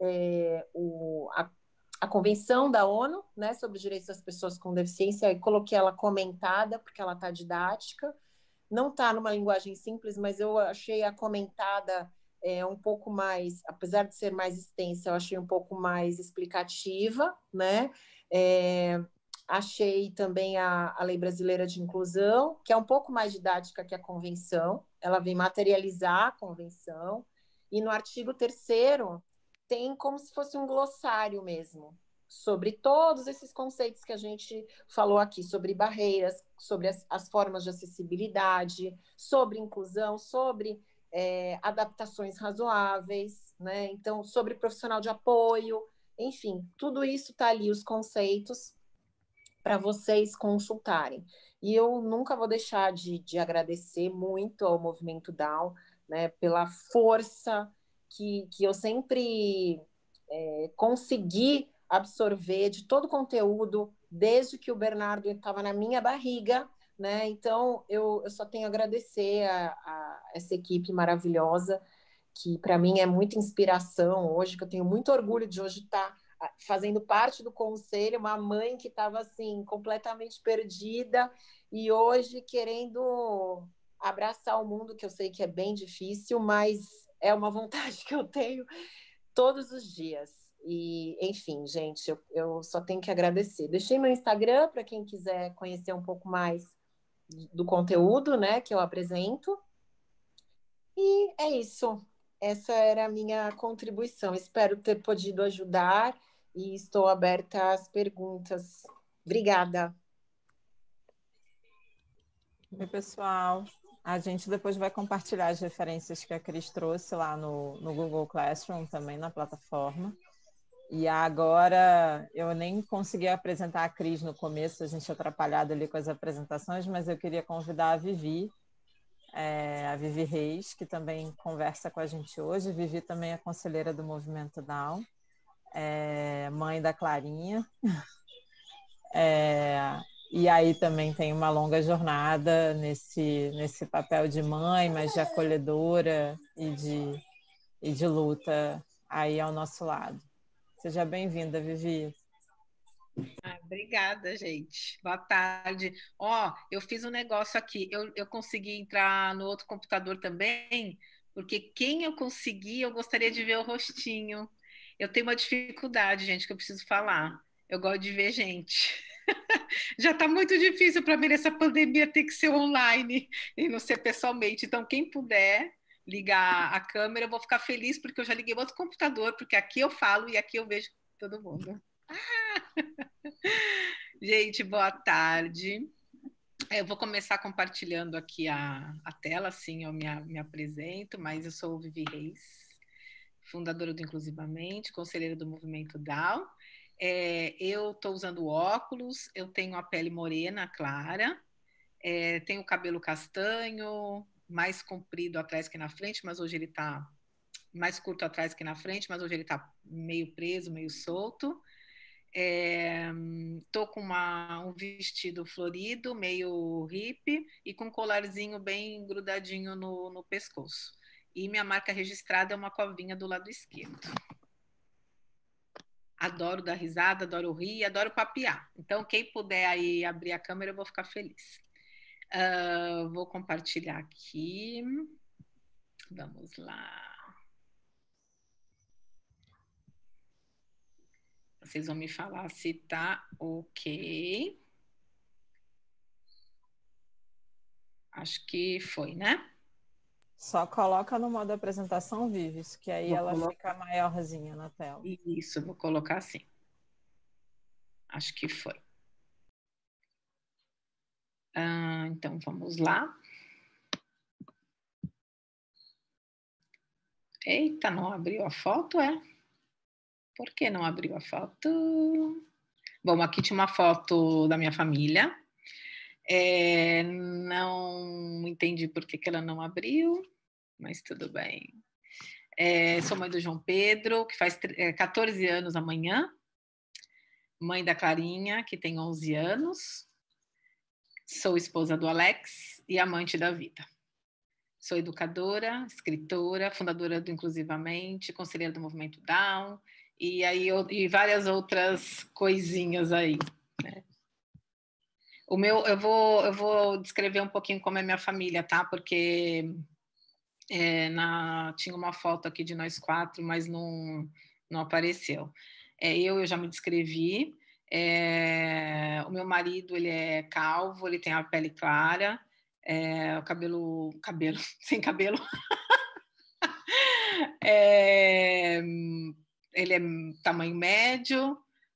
a Convenção da ONU, né, sobre os direitos das pessoas com deficiência, e coloquei ela comentada, porque ela está didática. Não está numa linguagem simples, mas eu achei a comentada um pouco mais, apesar de ser mais extensa, eu achei um pouco mais explicativa, né? Achei também a Lei Brasileira de Inclusão, que é um pouco mais didática que a Convenção, ela vem materializar a Convenção, e no artigo 3º tem como se fosse um glossário mesmo, sobre todos esses conceitos que a gente falou aqui, sobre barreiras, sobre as formas de acessibilidade, sobre inclusão, sobre adaptações razoáveis, né? Então, sobre profissional de apoio, enfim, tudo isso está ali, os conceitos, para vocês consultarem. E eu nunca vou deixar de agradecer muito ao Movimento Down, né, pela força que eu sempre consegui absorver de todo o conteúdo, desde que o Bernardo estava na minha barriga, né? Então, eu só tenho a agradecer a essa equipe maravilhosa, que para mim é muita inspiração hoje, que eu tenho muito orgulho de hoje estar fazendo parte do conselho, uma mãe que estava assim completamente perdida e hoje querendo abraçar o mundo, que eu sei que é bem difícil, mas é uma vontade que eu tenho todos os dias. E, enfim, gente, eu só tenho que agradecer. Deixei meu Instagram para quem quiser conhecer um pouco mais do conteúdo, né, que eu apresento. E é isso. Essa era a minha contribuição. Espero ter podido ajudar e estou aberta às perguntas. Obrigada. Oi, pessoal. A gente depois vai compartilhar as referências que a Cris trouxe lá no Google Classroom, também na plataforma. E agora, eu nem consegui apresentar a Cris no começo, a gente atrapalhado ali com as apresentações, mas eu queria convidar a Vivi Reis, que também conversa com a gente hoje. Vivi também é conselheira do Movimento Down, mãe da Clarinha. E aí também tem uma longa jornada nesse papel de mãe, mas de acolhedora e de luta aí ao nosso lado. Seja bem-vinda, Vivi. Obrigada, gente. Boa tarde. Eu fiz um negócio aqui. Eu consegui entrar no outro computador também, porque quem eu consegui, eu gostaria de ver o rostinho. Eu tenho uma dificuldade, gente, que eu preciso falar. Eu gosto de ver gente. Já está muito difícil para mim nessa pandemia ter que ser online e não ser pessoalmente. Então, quem puder ligar a câmera, eu vou ficar feliz, porque eu já liguei outro computador, porque aqui eu falo e aqui eu vejo todo mundo. Gente, boa tarde. Eu vou começar compartilhando aqui a tela, assim eu me apresento, mas eu sou Vivi Reis, fundadora do Inclusivamente, conselheira do Movimento Down. Eu estou usando óculos, eu tenho a pele morena, clara, tenho o cabelo castanho, mais comprido atrás que na frente, mas hoje ele está mais curto atrás que na frente, mas hoje ele está meio preso, meio solto. Tô com um vestido florido, meio hippie, e com um colarzinho bem grudadinho no pescoço. E minha marca registrada é uma covinha do lado esquerdo. Adoro dar risada, adoro rir, adoro papear. Então, quem puder aí abrir a câmera, eu vou ficar feliz. Vou compartilhar aqui. Vamos lá. Vocês vão me falar se tá ok. Acho que foi, né? Só coloca no modo apresentação, Vives, que aí ela fica maiorzinha na tela. Isso, vou colocar assim. Acho que foi. Então, vamos lá. Eita, não abriu a foto, é? Por que não abriu a foto? Bom, aqui tinha uma foto da minha família. Não entendi por que ela não abriu, mas tudo bem. Sou mãe do João Pedro, que faz 14 anos amanhã. Mãe da Clarinha, que tem 11 anos. Sou esposa do Alex e amante da vida. Sou educadora, escritora, fundadora do Inclusivamente, conselheira do Movimento Down e várias outras coisinhas aí, né? Eu vou descrever um pouquinho como é minha família, tá? Porque tinha uma foto aqui de nós 4, mas não apareceu. Eu já me descrevi. O meu marido, ele é calvo, ele tem a pele clara, o cabelo sem cabelo. Ele é tamanho médio,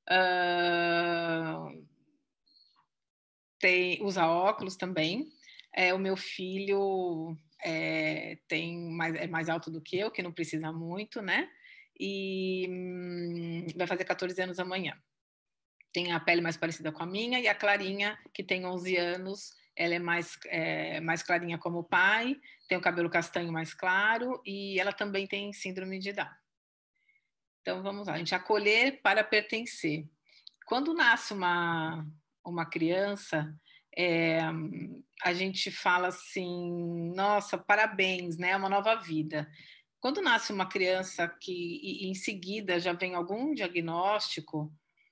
usa óculos também. O meu filho é mais alto do que eu, que não precisa muito, né? E vai fazer 14 anos amanhã. Tem a pele mais parecida com a minha, e a Clarinha, que tem 11 anos, ela é mais clarinha como o pai, tem o cabelo castanho mais claro, e ela também tem síndrome de Down. Então, vamos lá. A gente acolher para pertencer. Quando nasce uma criança, a gente fala assim, nossa, parabéns, né? Uma nova vida. Quando nasce uma criança que em seguida já vem algum diagnóstico,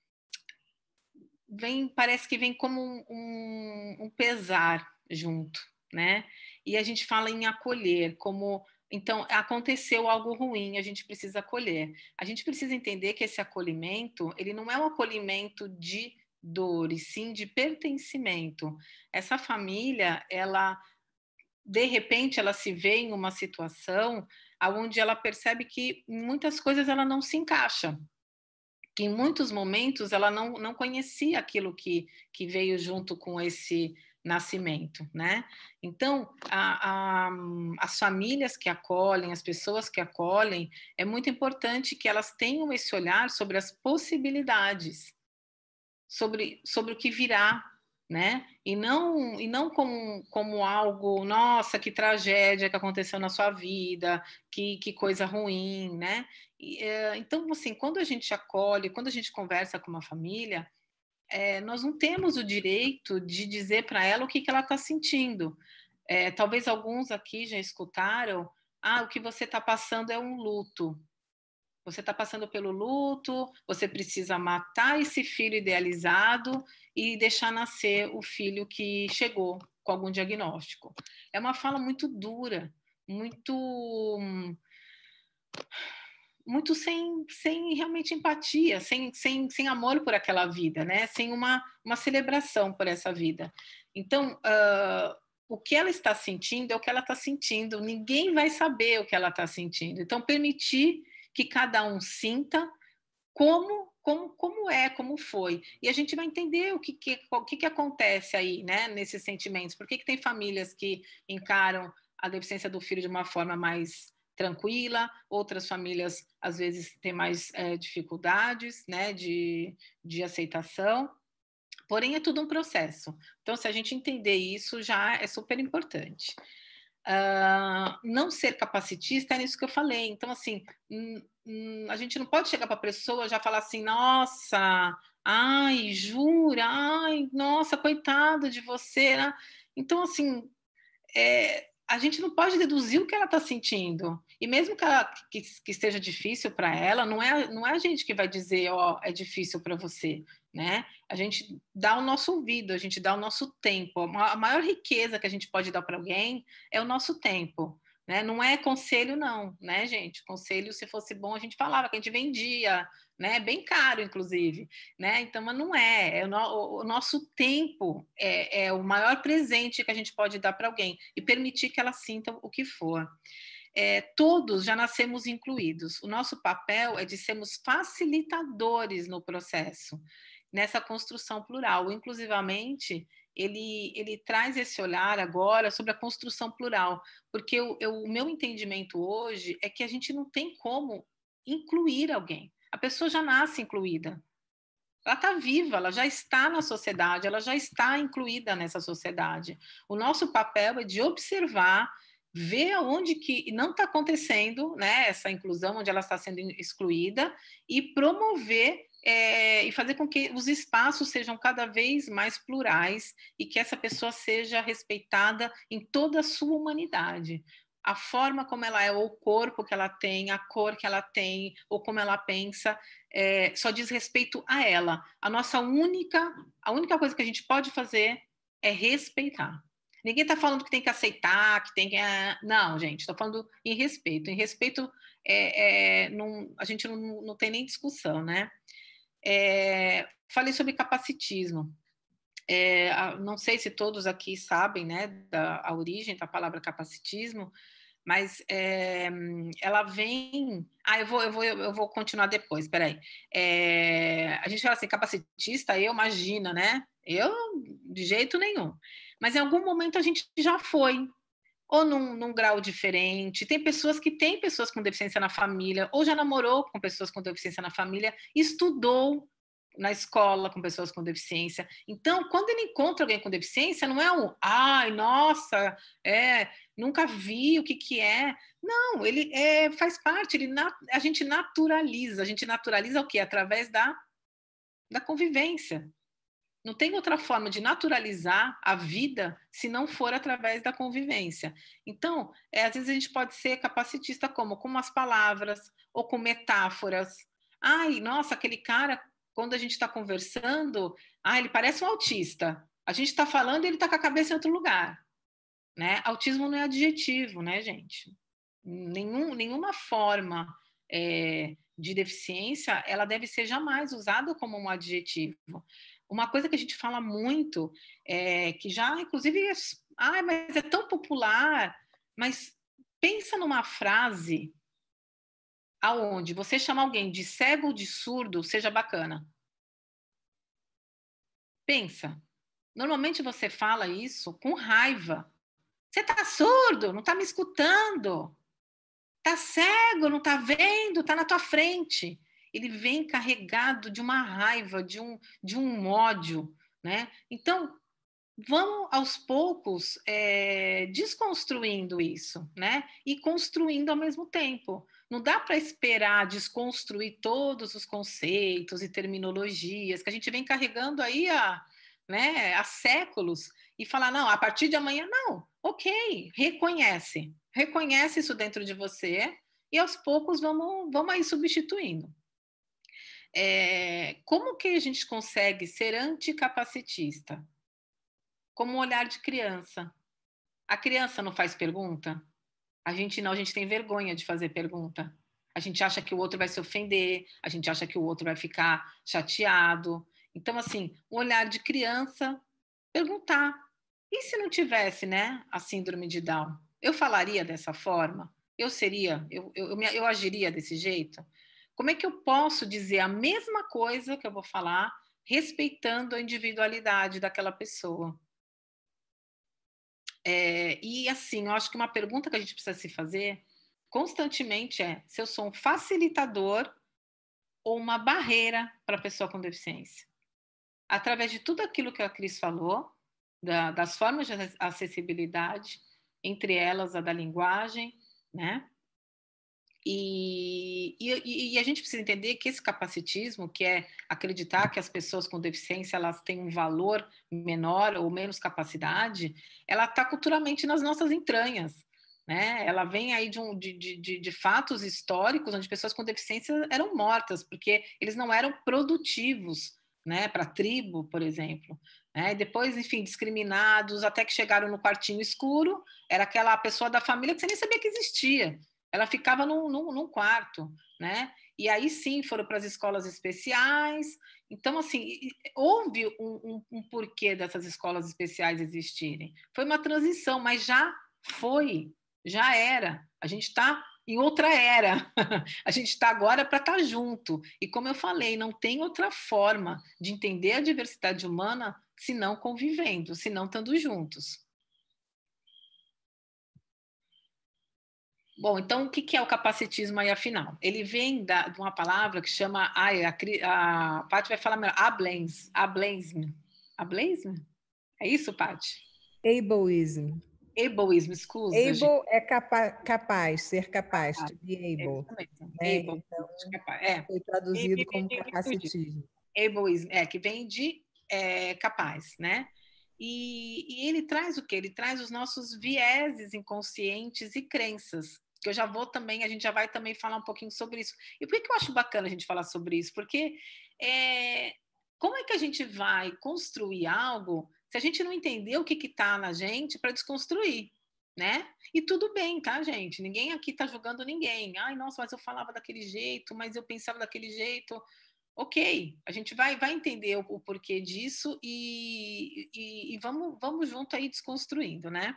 parece que vem como um pesar junto, né? E a gente fala em acolher, como então aconteceu algo ruim, a gente precisa acolher. A gente precisa entender que esse acolhimento, ele não é um acolhimento de dor, e sim de pertencimento. Essa família, ela de repente ela se vê em uma situação onde ela percebe que muitas coisas ela não se encaixa, que em muitos momentos ela não conhecia aquilo que veio junto com esse nascimento, né? Então, as famílias que acolhem, as pessoas que acolhem, é muito importante que elas tenham esse olhar sobre as possibilidades, sobre o que virá, né? E não como algo, nossa, que tragédia que aconteceu na sua vida, que coisa ruim, né? Então, assim, quando a gente acolhe, quando a gente conversa com uma família, nós não temos o direito de dizer para ela o que ela está sentindo. Talvez alguns aqui já escutaram, o que você está passando é um luto. Você está passando pelo luto, você precisa matar esse filho idealizado e deixar nascer o filho que chegou com algum diagnóstico. É uma fala muito dura, muito sem realmente empatia, sem amor por aquela vida, né? Sem uma celebração por essa vida. Então, o que ela está sentindo é o que ela está sentindo. Ninguém vai saber o que ela está sentindo. Então, permitir que cada um sinta como foi. E a gente vai entender o que acontece aí, né, nesses sentimentos. Por que tem famílias que encaram a deficiência do filho de uma forma mais tranquila, outras famílias, às vezes, têm mais dificuldades, né, de aceitação. Porém, é tudo um processo. Então, se a gente entender isso, já é super importante. Não ser capacitista é nisso que eu falei. Então, assim, a gente não pode chegar para a pessoa e já falar assim, nossa, ai, jura, ai, nossa, coitado de você, né? Então, assim, a gente não pode deduzir o que ela está sentindo. E mesmo que esteja difícil para ela, não é a gente que vai dizer, é difícil para você, né? A gente dá o nosso ouvido, a gente dá o nosso tempo. A maior riqueza que a gente pode dar para alguém é o nosso tempo, né? Não é conselho, não, né, gente? Conselho, se fosse bom, a gente falava que a gente vendia, né? Bem caro, inclusive, né? Então, mas não é. O nosso tempo é o maior presente que a gente pode dar para alguém e permitir que ela sinta o que for. Todos já nascemos incluídos. O nosso papel é de sermos facilitadores no processo, nessa construção plural. Inclusivamente, ele traz esse olhar agora sobre a construção plural, porque o meu entendimento hoje é que a gente não tem como incluir alguém. A pessoa já nasce incluída. Ela está viva, ela já está na sociedade, ela já está incluída nessa sociedade. O nosso papel é de observar, ver onde que não está acontecendo, né, essa inclusão, onde ela está sendo excluída, e promover e fazer com que os espaços sejam cada vez mais plurais e que essa pessoa seja respeitada em toda a sua humanidade. A forma como ela é, ou o corpo que ela tem, a cor que ela tem, ou como ela pensa, só diz respeito a ela. A única coisa que a gente pode fazer é respeitar. Ninguém está falando que tem que aceitar, que tem que... Não, gente, estou falando em respeito. Em respeito, a gente não tem nem discussão, né? Falei sobre capacitismo. Não sei se todos aqui sabem, né, a origem da palavra capacitismo, mas ela vem... eu vou continuar depois, peraí. A gente fala assim, capacitista, eu imagino, né? Eu, de jeito nenhum. Mas em algum momento a gente já foi, ou num grau diferente. Tem pessoas que têm pessoas com deficiência na família, ou já namorou com pessoas com deficiência na família, estudou na escola com pessoas com deficiência. Então, quando ele encontra alguém com deficiência, não é ai, nossa, nunca vi o que é. Não, ele faz parte, a gente naturaliza o quê? Através da convivência. Não tem outra forma de naturalizar a vida se não for através da convivência. Então, às vezes a gente pode ser capacitista como? Com umas palavras ou com metáforas. Ai, nossa, aquele cara, quando a gente está conversando, ele parece um autista. A gente está falando e ele está com a cabeça em outro lugar. Né? Autismo não é adjetivo, né, gente? Nenhuma forma de deficiência, ela deve ser jamais usada como um adjetivo. Uma coisa que a gente fala muito, que já, inclusive, mas é tão popular, mas pensa numa frase aonde você chama alguém de cego ou de surdo, seja bacana. Pensa. Normalmente você fala isso com raiva. Você tá surdo, não tá me escutando. Tá cego, não tá vendo, tá na tua frente. Ele vem carregado de uma raiva, de um ódio, né? Então, vamos aos poucos desconstruindo isso, né? E construindo ao mesmo tempo. Não dá para esperar desconstruir todos os conceitos e terminologias que a gente vem carregando aí há séculos e falar, não, a partir de amanhã, não. Ok, reconhece isso dentro de você e aos poucos vamos aí substituindo. Como que a gente consegue ser anticapacitista? Como um olhar de criança. A criança não faz pergunta? A gente tem vergonha de fazer pergunta. A gente acha que o outro vai se ofender, a gente acha que o outro vai ficar chateado. Então, assim, um olhar de criança, perguntar. E se não tivesse, né, a síndrome de Down? Eu falaria dessa forma? Eu agiria desse jeito? Como é que eu posso dizer a mesma coisa que eu vou falar, respeitando a individualidade daquela pessoa? E assim, eu acho que uma pergunta que a gente precisa se fazer constantemente é se eu sou um facilitador ou uma barreira para a pessoa com deficiência. Através de tudo aquilo que a Cris falou, das formas de acessibilidade, entre elas a da linguagem, né? E a gente precisa entender que esse capacitismo, que é acreditar que as pessoas com deficiência elas têm um valor menor ou menos capacidade, ela está culturalmente nas nossas entranhas. Né? Ela vem aí de fatos históricos onde pessoas com deficiência eram mortas, porque eles não eram produtivos, né? Para a tribo, por exemplo. Né? E depois, enfim, discriminados, até que chegaram no quartinho escuro, era aquela pessoa da família que você nem sabia que existia. Ela ficava num quarto, né? E aí sim foram para as escolas especiais. Então, assim, houve um porquê dessas escolas especiais existirem. Foi uma transição, mas já era. A gente está em outra era. A gente está agora para estar junto. E como eu falei, não tem outra forma de entender a diversidade humana senão convivendo, senão estando juntos. Bom, então o que é o capacitismo aí, afinal? Ele vem de uma palavra que chama, a Paty vai falar melhor, ablaisme. Ablaisme? É isso, Paty? Ableism. Ableismo, escusa, gente. Able é capaz, ser capaz, to be É able. isso mesmo. Né? Able, Então, capaz. foi traduzido como capacitismo. Ableism, que vem de capaz, né? E ele traz o quê? Ele traz os nossos vieses inconscientes e crenças, que eu já vou também, a gente já vai também falar um pouquinho sobre isso. E por que eu acho bacana a gente falar sobre isso? Porque como é que a gente vai construir algo se a gente não entender o que está na gente para desconstruir, né? E tudo bem, tá, gente? Ninguém aqui está julgando ninguém. Ai, nossa, mas eu falava daquele jeito, mas eu pensava daquele jeito. Ok, a gente vai entender o porquê disso e vamos junto aí desconstruindo, né?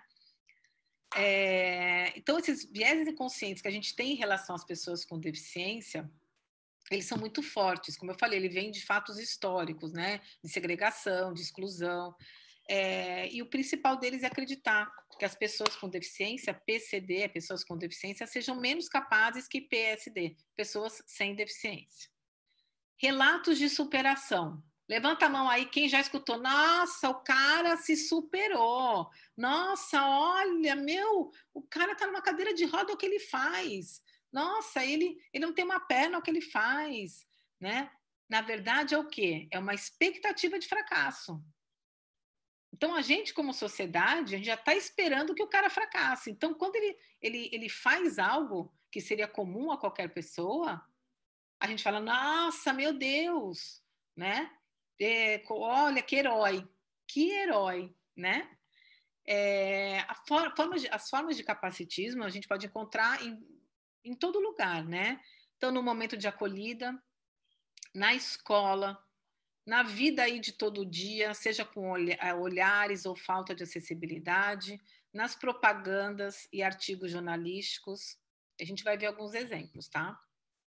Então, esses vieses inconscientes que a gente tem em relação às pessoas com deficiência, eles são muito fortes. Como eu falei, ele vem de fatos históricos, né? De segregação, de exclusão. E o principal deles é acreditar que as pessoas com deficiência, PCD, pessoas com deficiência, sejam menos capazes que PSD, pessoas sem deficiência. Relatos de superação. Levanta a mão aí quem já escutou. Nossa, o cara se superou. Nossa, olha, o cara está numa cadeira de roda, o que ele faz? Nossa, ele não tem uma perna, o que ele faz? Né? Na verdade, é o quê? É uma expectativa de fracasso. Então, a gente, como sociedade, a gente já está esperando que o cara fracasse. Então, quando ele faz algo que seria comum a qualquer pessoa, a gente fala, nossa, meu Deus, né? Olha, que herói, né? As formas de capacitismo a gente pode encontrar em todo lugar, né? Então, no momento de acolhida, na escola, na vida aí de todo dia, seja com olhares ou falta de acessibilidade, nas propagandas e artigos jornalísticos. A gente vai ver alguns exemplos, tá?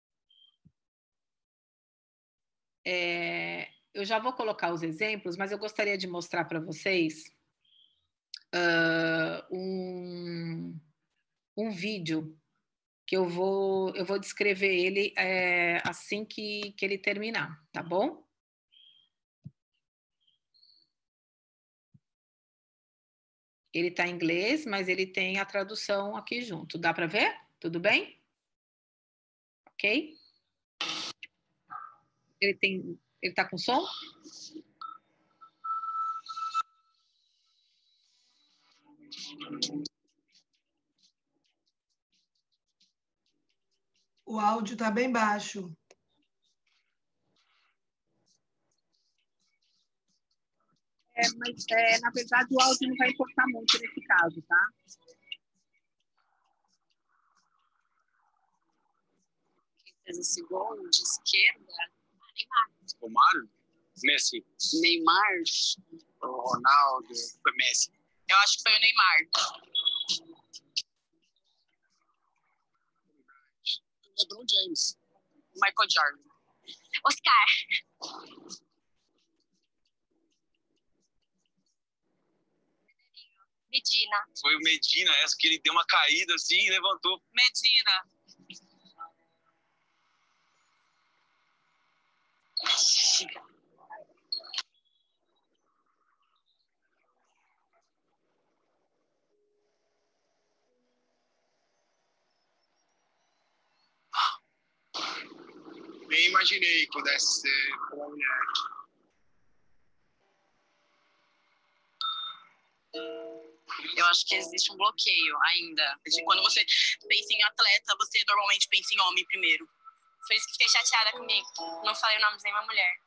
Eu já vou colocar os exemplos, mas eu gostaria de mostrar para vocês um vídeo que eu vou descrever ele assim que ele terminar, tá bom? Ele está em inglês, mas ele tem a tradução aqui junto. Dá para ver? Tudo bem? Ok? Ele está com som? O áudio está bem baixo. Mas na verdade o áudio não vai importar muito nesse caso, tá? 15 segundos, de esquerda. Romário? Messi. Neymar. O Ronaldo. Foi Messi. Eu acho que foi o Neymar. LeBron James. Michael Jordan. Oscar. Medina. Foi o Medina, essa que ele deu uma caída assim e levantou. Medina. Nem imaginei que pudesse ser uma mulher. Eu acho que existe um bloqueio ainda. Quando você pensa em atleta, você normalmente pensa em homem primeiro. Foi isso que fiquei chateada comigo. Não falei o nome de nenhuma mulher.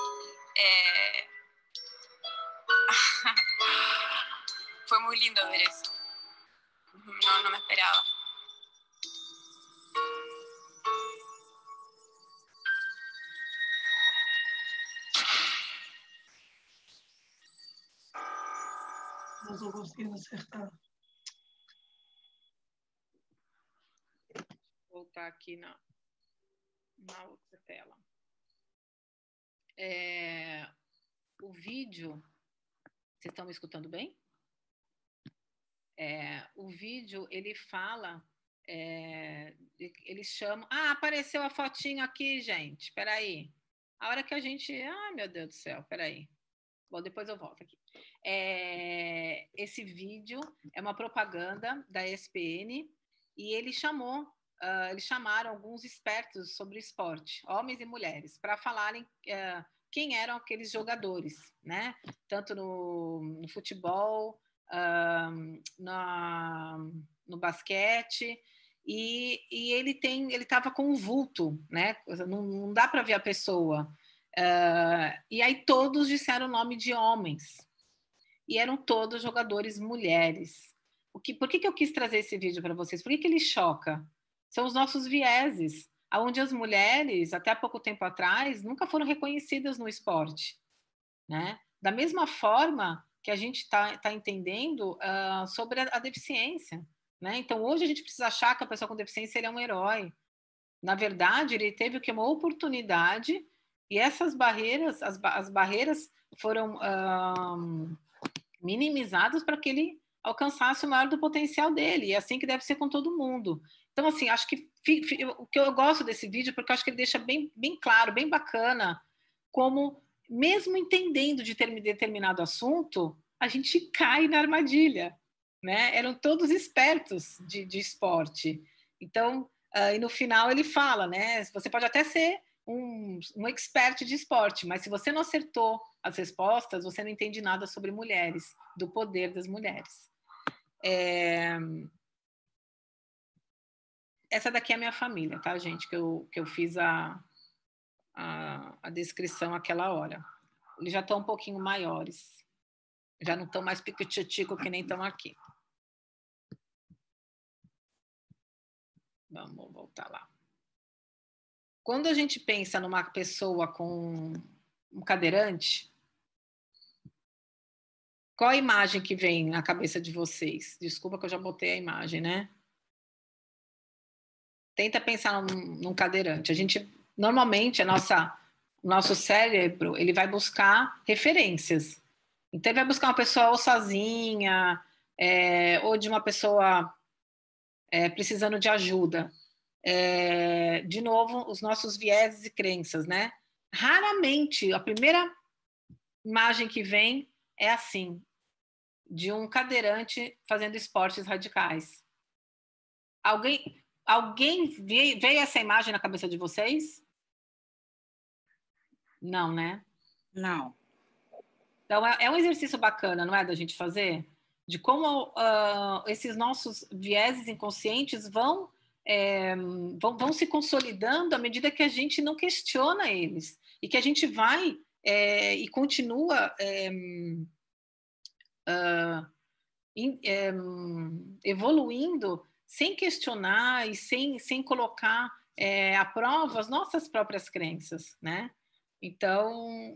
Foi muito lindo ver isso. Não me esperava. Não estou conseguindo acertar. Vou voltar aqui na outra tela. O vídeo, vocês estão me escutando bem? O vídeo, ele fala Eles chamam... Ah, apareceu a fotinho aqui, gente. Espera aí. A hora que a gente... Ai, meu Deus do céu, espera aí. Bom, depois eu volto aqui. Esse vídeo é uma propaganda da ESPN e eles chamaram alguns expertos sobre esporte, homens e mulheres, para falarem quem eram aqueles jogadores, né? Tanto no futebol, no basquete, e ele estava com um vulto, né? Não dá para ver a pessoa. E aí todos disseram o nome de homens. E eram todos jogadores mulheres. Por que eu quis trazer esse vídeo para vocês? Por que ele choca? São os nossos vieses, onde as mulheres, até há pouco tempo atrás, nunca foram reconhecidas no esporte, né? Da mesma forma que a gente está entendendo sobre a deficiência, né? Então, hoje a gente precisa achar que a pessoa com deficiência ele é um herói. Na verdade, ele teve uma oportunidade e essas barreiras, as barreiras foram minimizadas para que ele alcançasse o maior do potencial dele. E é assim que deve ser com todo mundo. Então, assim, acho que o que eu gosto desse vídeo, porque eu acho que ele deixa bem claro, bem bacana, como, mesmo entendendo de determinado assunto, a gente cai na armadilha, né? Eram todos espertos de esporte. Então, e no final ele fala, né? Você pode até ser um expert de esporte, mas se você não acertou as respostas, você não entende nada sobre mulheres, do poder das mulheres. Essa daqui é a minha família, tá, gente? Que eu fiz a descrição aquela hora. Eles já estão um pouquinho maiores. Já não estão mais pico-titico que nem estão aqui. Vamos voltar lá. Quando a gente pensa numa pessoa com um cadeirante, qual a imagem que vem na cabeça de vocês? Desculpa que eu já botei a imagem, né? Tenta pensar num cadeirante. A gente, normalmente, o nosso cérebro, ele vai buscar referências. Então, ele vai buscar uma pessoa ou sozinha, ou de uma pessoa precisando de ajuda. De novo, os nossos vieses e crenças, né? Raramente, a primeira imagem que vem é assim, de um cadeirante fazendo esportes radicais. Alguém veio essa imagem na cabeça de vocês? Não, né? Não. Então, é um exercício bacana, não é, da gente fazer? De como esses nossos vieses inconscientes vão se consolidando à medida que a gente não questiona eles. E que a gente vai e continua evoluindo sem questionar e sem colocar à prova as nossas próprias crenças, né? Então,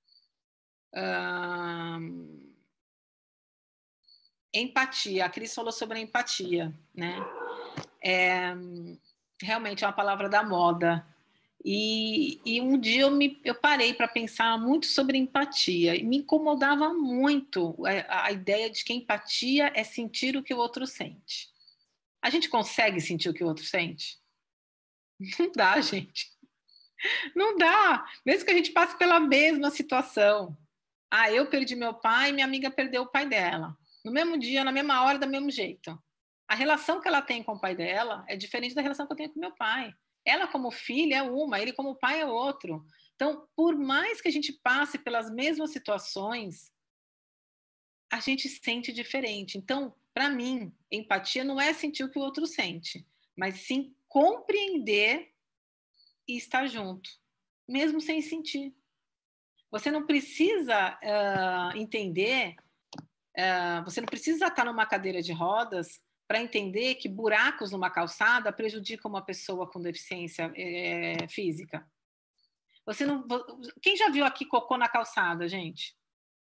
empatia. A Cris falou sobre a empatia, né? Realmente é uma palavra da moda. E um dia eu parei para pensar muito sobre empatia e me incomodava muito a ideia de que empatia é sentir o que o outro sente. A gente consegue sentir o que o outro sente? Não dá, gente. Não dá. Mesmo que a gente passe pela mesma situação. Eu perdi meu pai e minha amiga perdeu o pai dela. No mesmo dia, na mesma hora, do mesmo jeito. A relação que ela tem com o pai dela é diferente da relação que eu tenho com meu pai. Ela como filha é uma, ele como pai é outro. Então, por mais que a gente passe pelas mesmas situações, a gente sente diferente. Então, para mim, empatia não é sentir o que o outro sente, mas sim compreender e estar junto, mesmo sem sentir. Você não precisa entender, você não precisa estar numa cadeira de rodas para entender que buracos numa calçada prejudicam uma pessoa com deficiência física. Quem já viu aqui cocô na calçada, gente?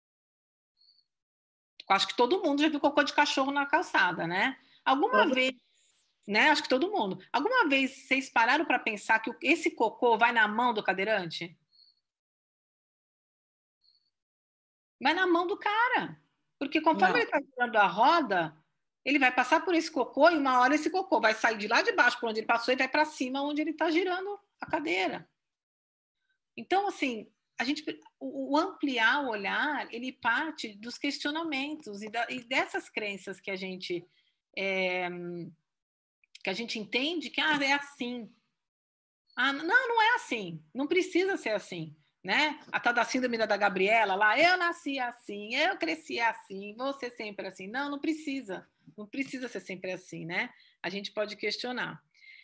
Acho que todo mundo já viu cocô de cachorro na calçada, né? Alguma vez, né? Acho que todo mundo. Alguma vez vocês pararam para pensar que esse cocô vai na mão do cadeirante? Vai na mão do cara. Porque conforme ele está girando a roda, Ele vai passar por esse cocô e uma hora esse cocô vai sair de lá de baixo, por onde ele passou, e vai para cima, onde ele está girando a cadeira. Então, assim, o ampliar o olhar, ele parte dos questionamentos e dessas crenças que a gente entende que é assim. Não é assim. Não precisa ser assim. Né? A tal da síndrome da Gabriela lá, eu nasci assim, eu cresci assim, vou ser sempre assim. Não precisa. Não precisa ser sempre assim, né? A gente pode questionar.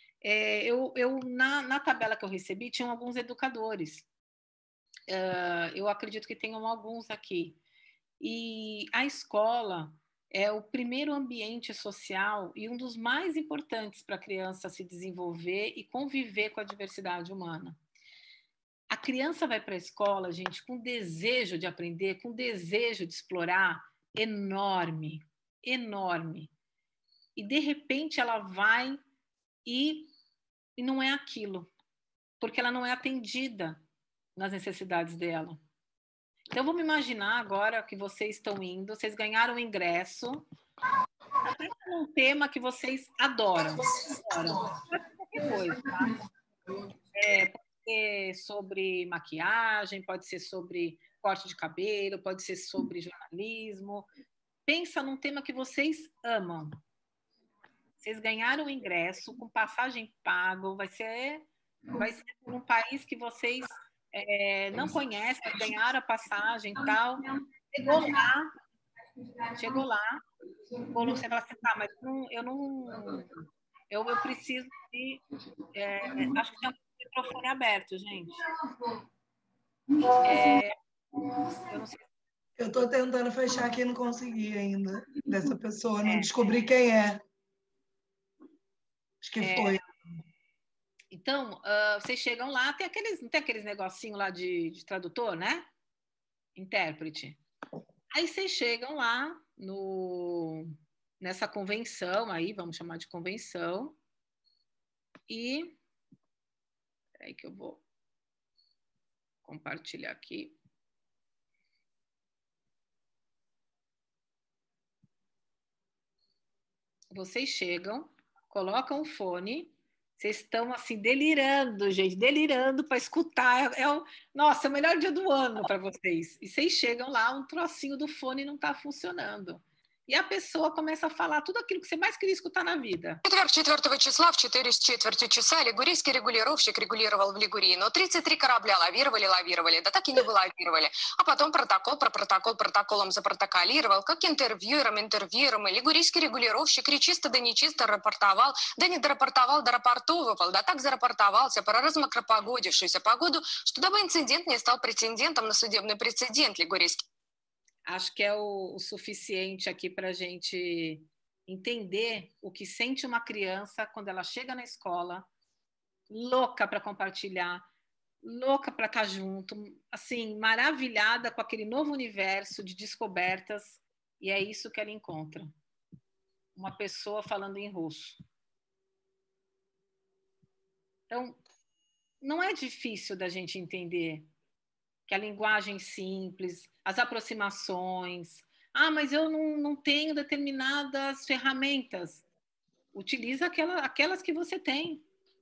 Na tabela que eu recebi, tinham alguns educadores. Eu acredito que tenham alguns aqui. E a escola é o primeiro ambiente social e um dos mais importantes para a criança se desenvolver e conviver com a diversidade humana. A criança vai para a escola, gente, com desejo de aprender, com desejo de explorar enorme, enorme. E, de repente, ela vai e não é aquilo, porque ela não é atendida nas necessidades dela. Então, vamos imaginar agora que vocês estão indo, vocês ganharam o ingresso, um tema que vocês adoram. Qualquer coisa, tá? Pode ser sobre maquiagem, pode ser sobre corte de cabelo, pode ser sobre jornalismo. Pensa num tema que vocês amam. Vocês ganharam o ingresso com passagem pago, vai ser um país que vocês não conhecem, mas ganharam a passagem e tal. Chegou lá, você fala assim, mas eu preciso de... acho que tem um microfone aberto, gente. Eu não sei. Eu estou tentando fechar aqui e não consegui ainda, dessa pessoa, não descobri quem é. Acho que foi. Então, vocês chegam lá, não tem aqueles negocinho lá de tradutor, né? Intérprete. Aí vocês chegam lá nessa convenção aí, vamos chamar de convenção, e peraí que eu vou compartilhar aqui. Vocês chegam, colocam o fone, vocês estão assim delirando, gente, delirando para escutar. Nossa, é o melhor dia do ano para vocês. E vocês chegam lá, um trocinho do fone não está funcionando. E a pessoa começa a falar tudo aquilo que você mais queria escutar na vida. Четверг 4 числа в 4 с четвертью часа лигурийский регулировщик регулировал в Лигурии, но 33 корабля лавировали, да так и не вылавировали. А потом протоколом запротоколировал, как интервьюером, и лигурийский регулировщик речисто да нечисто рапортовал, да не дорапортовал, дорапортовывал, да так зарапортовался про размокропогодившуюся погоду, что дабы инцидент не стал прецедентом на судебный прецедент лигурийский. Acho que é o suficiente aqui para a gente entender o que sente uma criança quando ela chega na escola, louca para compartilhar, louca para estar junto, assim, maravilhada com aquele novo universo de descobertas, e é isso que ela encontra. Uma pessoa falando em russo. Então, não é difícil da gente entender que a linguagem simples, as aproximações. Mas eu não tenho determinadas ferramentas. Utiliza aquelas que você tem.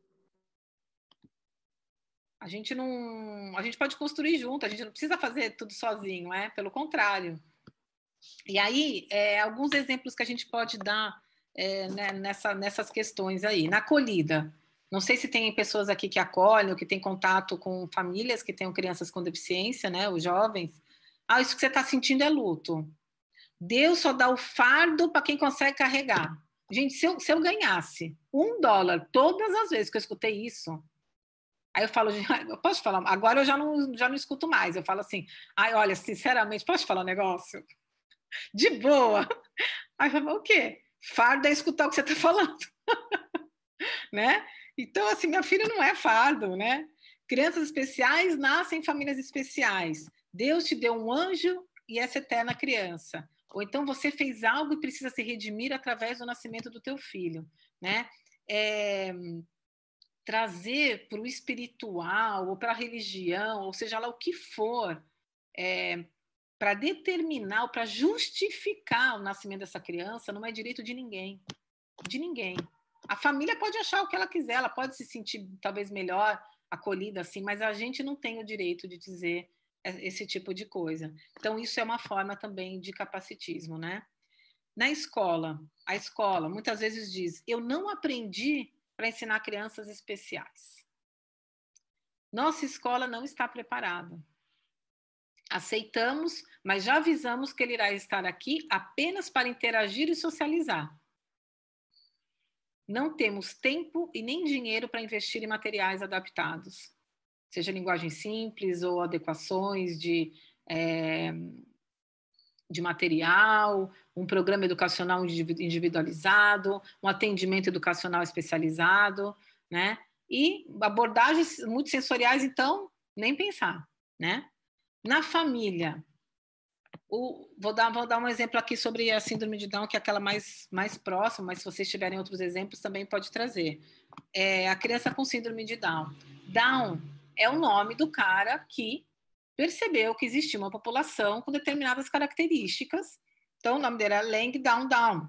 A gente pode construir junto, a gente não precisa fazer tudo sozinho, pelo contrário. E aí, alguns exemplos que a gente pode dar nessas questões aí. Na acolhida. Não sei se tem pessoas aqui que acolhem ou que têm contato com famílias que tenham crianças com deficiência, né, os jovens. Isso que você está sentindo é luto. Deus só dá o fardo para quem consegue carregar. Gente, se eu ganhasse $1 todas as vezes que eu escutei isso, aí eu falo, eu posso falar? Agora eu já não escuto mais. Eu falo assim, olha, sinceramente, posso falar um negócio? De boa. Aí eu falo, o quê? Fardo é escutar o que você está falando. Né? Então, assim, minha filha não é fardo, né? Crianças especiais nascem em famílias especiais. Deus te deu um anjo e essa eterna criança. Ou então você fez algo e precisa se redimir através do nascimento do teu filho, né? Trazer para o espiritual ou para a religião, ou seja lá o que for, para determinar ou para justificar o nascimento dessa criança não é direito de ninguém. De ninguém. A família pode achar o que ela quiser, ela pode se sentir talvez melhor acolhida assim, mas a gente não tem o direito de dizer esse tipo de coisa. Então, isso é uma forma também de capacitismo, né? Na escola, a escola muitas vezes diz: eu não aprendi para ensinar crianças especiais. Nossa escola não está preparada. Aceitamos, mas já avisamos que ele irá estar aqui apenas para interagir e socializar. Não temos tempo e nem dinheiro para investir em materiais adaptados, seja linguagem simples ou adequações de material, um programa educacional individualizado, um atendimento educacional especializado, né? E abordagens muito sensoriais, então, nem pensar, né? Na família, vou dar um exemplo aqui sobre a síndrome de Down, que é aquela mais próxima, mas se vocês tiverem outros exemplos, também pode trazer. A criança com síndrome de Down. Down é o nome do cara que percebeu que existia uma população com determinadas características. Então, o nome dele é Lang Down Down.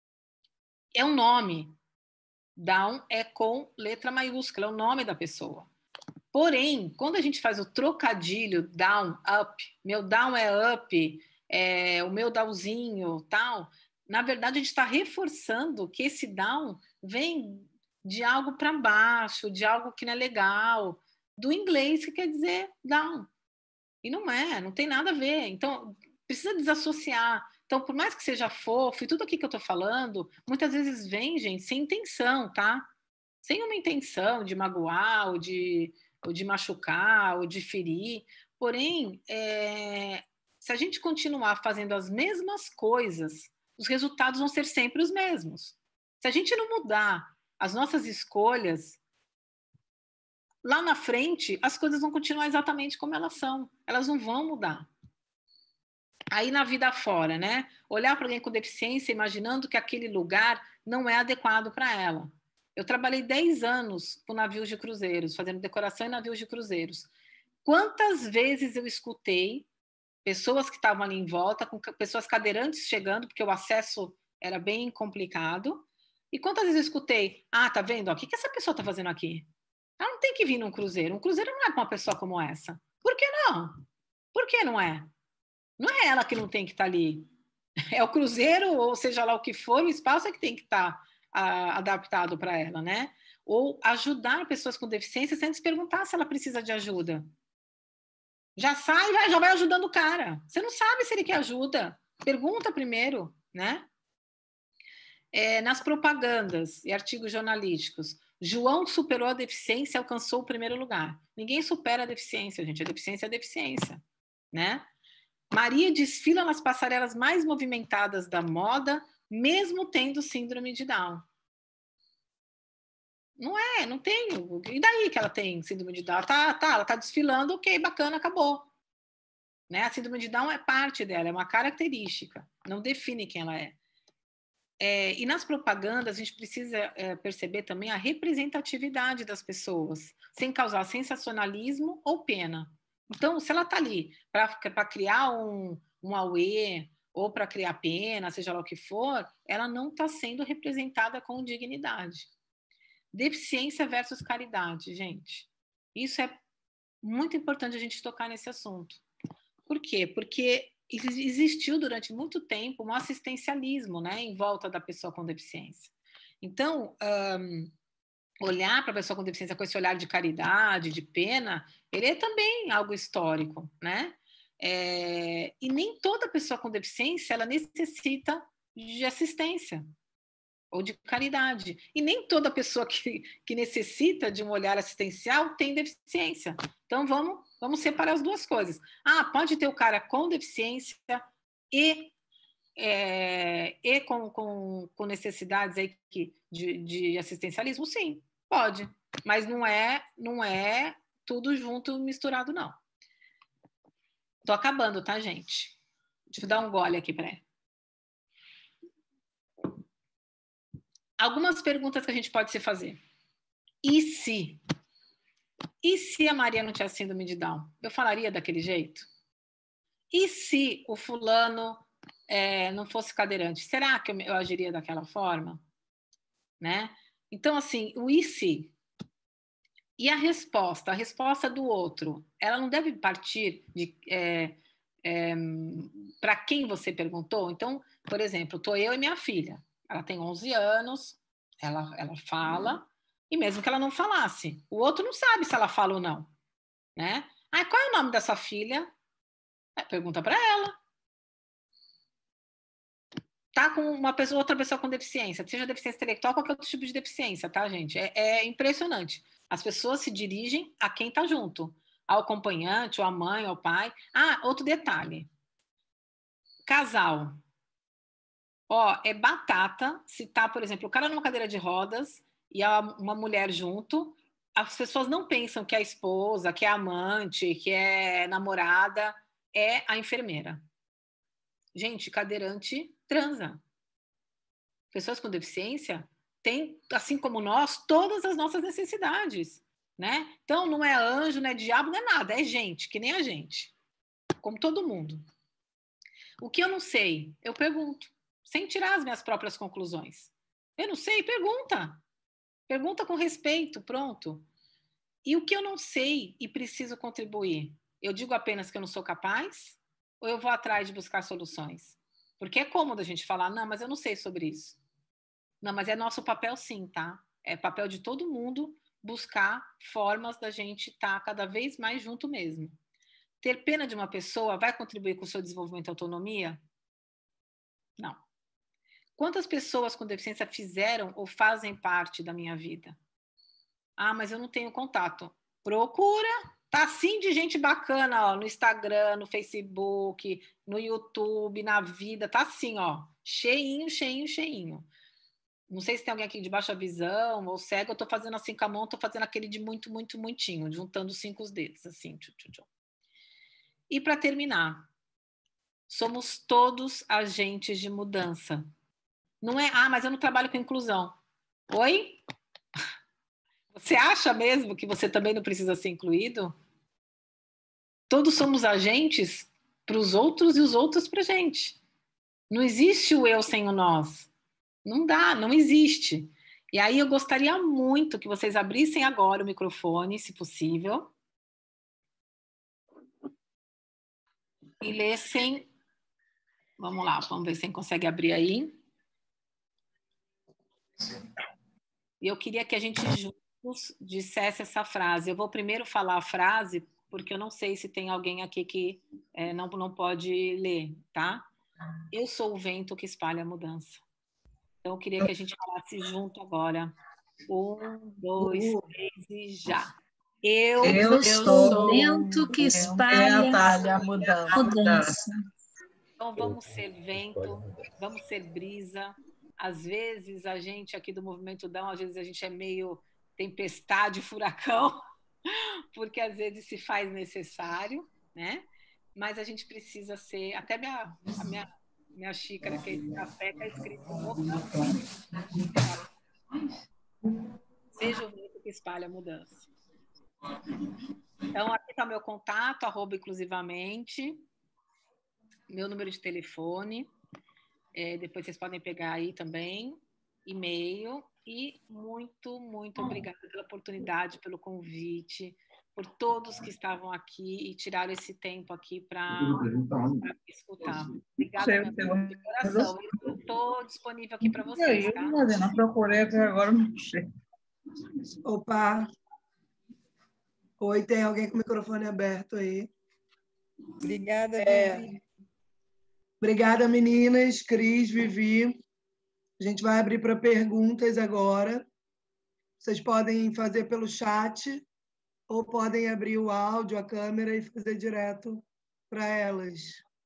É um nome. Down é com letra maiúscula, é o nome da pessoa. Porém, quando a gente faz o trocadilho down, up, meu down é up, o meu downzinho, tal, na verdade a gente está reforçando que esse down vem de algo para baixo, de algo que não é legal, do inglês que quer dizer down. E não tem nada a ver. Então, precisa desassociar. Então, por mais que seja fofo, e tudo aqui que eu estou falando, muitas vezes vem, gente, sem intenção, tá? Sem uma intenção de magoar, ou de machucar, ou de ferir. Porém, se a gente continuar fazendo as mesmas coisas, os resultados vão ser sempre os mesmos. Se a gente não mudar as nossas escolhas, lá na frente, as coisas vão continuar exatamente como elas são. Elas não vão mudar. Aí, na vida fora, né? Olhar para alguém com deficiência, imaginando que aquele lugar não é adequado para ela. Eu trabalhei 10 anos com navios de cruzeiros, fazendo decoração em navios de cruzeiros. Quantas vezes eu escutei pessoas que estavam ali em volta, com pessoas cadeirantes chegando, porque o acesso era bem complicado. E quantas vezes eu escutei: tá vendo? O que essa pessoa está fazendo aqui? Ela não tem que vir num cruzeiro. Um cruzeiro não é para uma pessoa como essa. Por que não? Por que não é? Não é ela que não tem que estar ali. É o cruzeiro, ou seja lá o que for, o espaço é que tem que estar adaptado para ela, né? Ou ajudar pessoas com deficiência sem se perguntar se ela precisa de ajuda. Já sai, já vai ajudando o cara. Você não sabe se ele quer ajuda. Pergunta primeiro, né? Nas propagandas e artigos jornalísticos, João superou a deficiência e alcançou o primeiro lugar. Ninguém supera a deficiência, gente. A deficiência é a deficiência, né? Maria desfila nas passarelas mais movimentadas da moda, mesmo tendo síndrome de Down. Não tem. E daí que ela tem síndrome de Down? Ela tá desfilando, ok, bacana, acabou. Né? A síndrome de Down é parte dela, é uma característica, não define quem ela é. E nas propagandas, a gente precisa perceber também a representatividade das pessoas, sem causar sensacionalismo ou pena. Então, se ela está ali para criar um auê ou para criar pena, seja lá o que for, ela não está sendo representada com dignidade. Deficiência versus caridade, gente. Isso é muito importante a gente tocar nesse assunto. Por quê? Porque existiu durante muito tempo um assistencialismo, né, em volta da pessoa com deficiência. Então, olhar para a pessoa com deficiência com esse olhar de caridade, de pena, ele é também algo histórico, né? E nem toda pessoa com deficiência ela necessita de assistência ou de caridade. E nem toda pessoa que necessita de um olhar assistencial tem deficiência. Então, vamos separar as duas coisas. Pode ter o cara com deficiência e com necessidades aí de assistencialismo? Sim, pode. Mas não é tudo junto, misturado, não. Tô acabando, tá, gente? Deixa eu dar um gole aqui, peraí. Algumas perguntas que a gente pode se fazer. E se a Maria não tivesse síndrome de Down? Eu falaria daquele jeito? E se o fulano não fosse cadeirante, será que eu agiria daquela forma? Né? Então, assim, o e se? E a resposta do outro, ela não deve partir de para quem você perguntou. Então, por exemplo, estou eu e minha filha. Ela tem 11 anos, ela fala, e mesmo que ela não falasse, o outro não sabe se ela fala ou não. Né? Qual é o nome dessa filha? Pergunta para ela. Tá com outra pessoa com deficiência, seja deficiência intelectual, qualquer outro tipo de deficiência, tá, gente? É impressionante. As pessoas se dirigem a quem tá junto, ao acompanhante, ou à mãe, ao pai. Outro detalhe. Casal. É batata se tá, por exemplo, o cara numa cadeira de rodas e uma mulher junto, as pessoas não pensam que é a esposa, que é a amante, que é namorada, é a enfermeira. Gente, cadeirante transa. Pessoas com deficiência têm, assim como nós, todas as nossas necessidades, né? Então, não é anjo, não é diabo, não é nada, é gente, que nem a gente, como todo mundo. O que eu não sei, eu pergunto, sem tirar as minhas próprias conclusões. Eu não sei, pergunta. Pergunta com respeito, pronto. E o que eu não sei e preciso contribuir? Eu digo apenas que eu não sou capaz? Ou eu vou atrás de buscar soluções? Porque é cômodo a gente falar, não, mas eu não sei sobre isso. Não, mas é nosso papel sim, tá? É papel de todo mundo buscar formas da gente estar cada vez mais junto mesmo. Ter pena de uma pessoa vai contribuir com o seu desenvolvimento e autonomia? Não. Quantas pessoas com deficiência fizeram ou fazem parte da minha vida? Mas eu não tenho contato. Procura. Tá assim de gente bacana, no Instagram, no Facebook, no YouTube, na vida. Tá assim, cheinho, cheinho, cheinho. Não sei se tem alguém aqui de baixa visão ou cego, eu tô fazendo assim com a mão, tô fazendo aquele de muito, muito, muitinho, juntando 5 dedos, assim. Tchu, tchu, tchu. E para terminar, somos todos agentes de mudança. Não é, mas eu não trabalho com inclusão. Oi? Você acha mesmo que você também não precisa ser incluído? Todos somos agentes para os outros e os outros para a gente. Não existe o eu sem o nós. Não dá, não existe. E aí eu gostaria muito que vocês abrissem agora o microfone, se possível, e lessem. Vamos lá, vamos ver se você consegue abrir aí. E eu queria que a gente juntos dissesse essa frase. Eu vou primeiro falar a frase, porque eu não sei se tem alguém aqui que não pode ler, tá? Eu sou o vento que espalha a mudança. Então, eu queria que a gente falasse junto agora. 1, 2, 3 e já. Eu sou o vento que espalha a mudança. Então, vamos ser vento, vamos ser brisa. Às vezes, a gente aqui do Movimento Dão, às vezes a gente é meio tempestade, furacão, porque às vezes se faz necessário, né? Mas a gente precisa ser... Até minha xícara que é de café está escrito seja o vento que espalha a mudança. Então, aqui está o meu contato, @inclusivamente, meu número de telefone, depois vocês podem pegar aí também, e-mail, e muito, muito obrigada pela oportunidade, pelo convite, por todos que estavam aqui e tiraram esse tempo aqui para escutar. Obrigada, de coração. Eu estou disponível aqui para vocês, tá? Eu procurei até agora, não sei. Opa! Oi, tem alguém com o microfone aberto aí? Obrigada, Vivi. Obrigada, meninas, Cris, Vivi. A gente vai abrir para perguntas agora. Vocês podem fazer pelo chat ou podem abrir o áudio, a câmera e fazer direto para elas.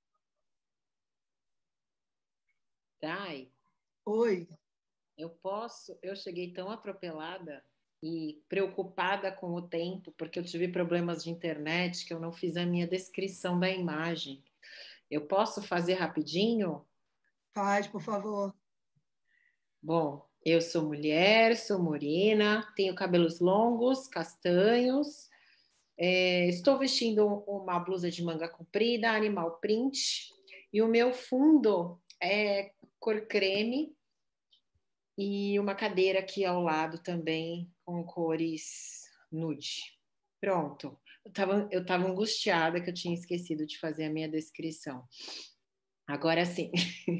Dai. Oi. Eu cheguei tão atropelada e preocupada com o tempo, porque eu tive problemas de internet que eu não fiz a minha descrição da imagem. Eu posso fazer rapidinho? Faz, por favor. Bom, eu sou mulher, sou morena, tenho cabelos longos, castanhos, Estou vestindo uma blusa de manga comprida, animal print, e o meu fundo é cor creme e uma cadeira aqui ao lado também com cores nude. Pronto. Eu tava angustiada que eu tinha esquecido de fazer a minha descrição. Agora sim.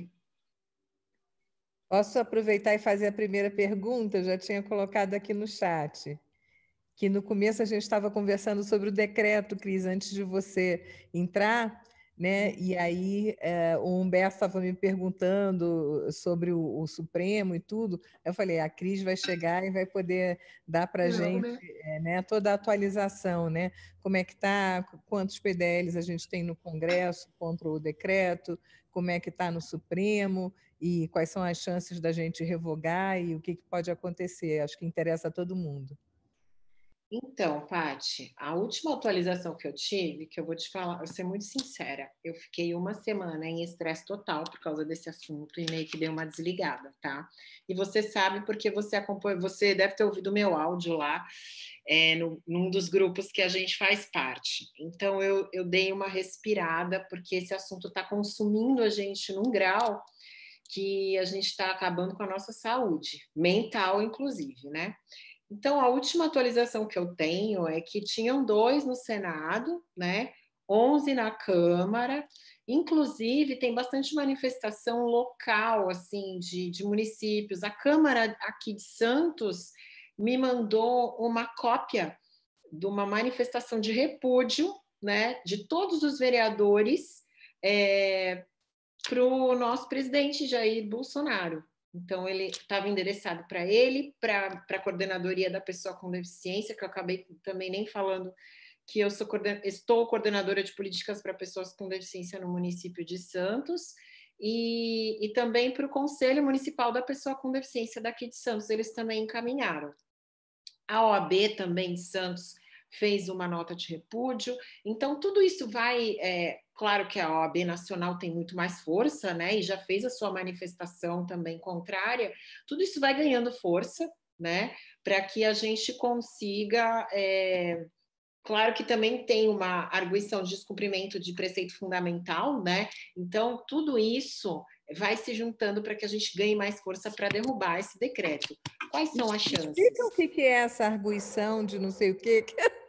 Posso aproveitar e fazer a primeira pergunta? Eu já tinha colocado aqui no chat. Que no começo a gente estava conversando sobre o decreto, Cris, antes de você entrar, né? E aí o Humberto estava me perguntando sobre o Supremo e tudo. Eu falei, a Cris vai chegar e vai poder dar para a gente né, toda a atualização, né? Como é que está, quantos PDLs a gente tem no Congresso contra o decreto, como é que está no Supremo e quais são as chances da gente revogar e o que pode acontecer. Acho que interessa a todo mundo. Então, Paty, a última atualização que eu tive, que eu vou te falar, vou ser muito sincera, eu fiquei uma semana em estresse total por causa desse assunto e meio que dei uma desligada, tá? E você sabe porque você acompanha, você deve ter ouvido o meu áudio lá, num dos grupos que a gente faz parte. Então, eu dei uma respirada, porque esse assunto está consumindo a gente num grau que a gente está acabando com a nossa saúde, mental, inclusive, né? Então, a última atualização que eu tenho é que tinham 2 no Senado, né? 11 na Câmara. Inclusive, tem bastante manifestação local, assim, de municípios. A Câmara aqui de Santos me mandou uma cópia de uma manifestação de repúdio, né? De todos os vereadores para o nosso presidente Jair Bolsonaro. Então, ele estava endereçado para ele, para a coordenadoria da pessoa com deficiência, que eu acabei também nem falando que eu estou coordenadora de políticas para pessoas com deficiência no município de Santos, e também para o Conselho Municipal da Pessoa com Deficiência daqui de Santos, eles também encaminharam. A OAB também de Santos fez uma nota de repúdio. Então, tudo isso vai... claro que a OAB Nacional tem muito mais força, né? E já fez a sua manifestação também contrária. Tudo isso vai ganhando força, né? Para que a gente consiga... Claro que também tem uma arguição de descumprimento de preceito fundamental, né? Então, tudo isso vai se juntando para que a gente ganhe mais força para derrubar esse decreto. Quais são as chances? Explica o que é essa arguição de não sei o quê.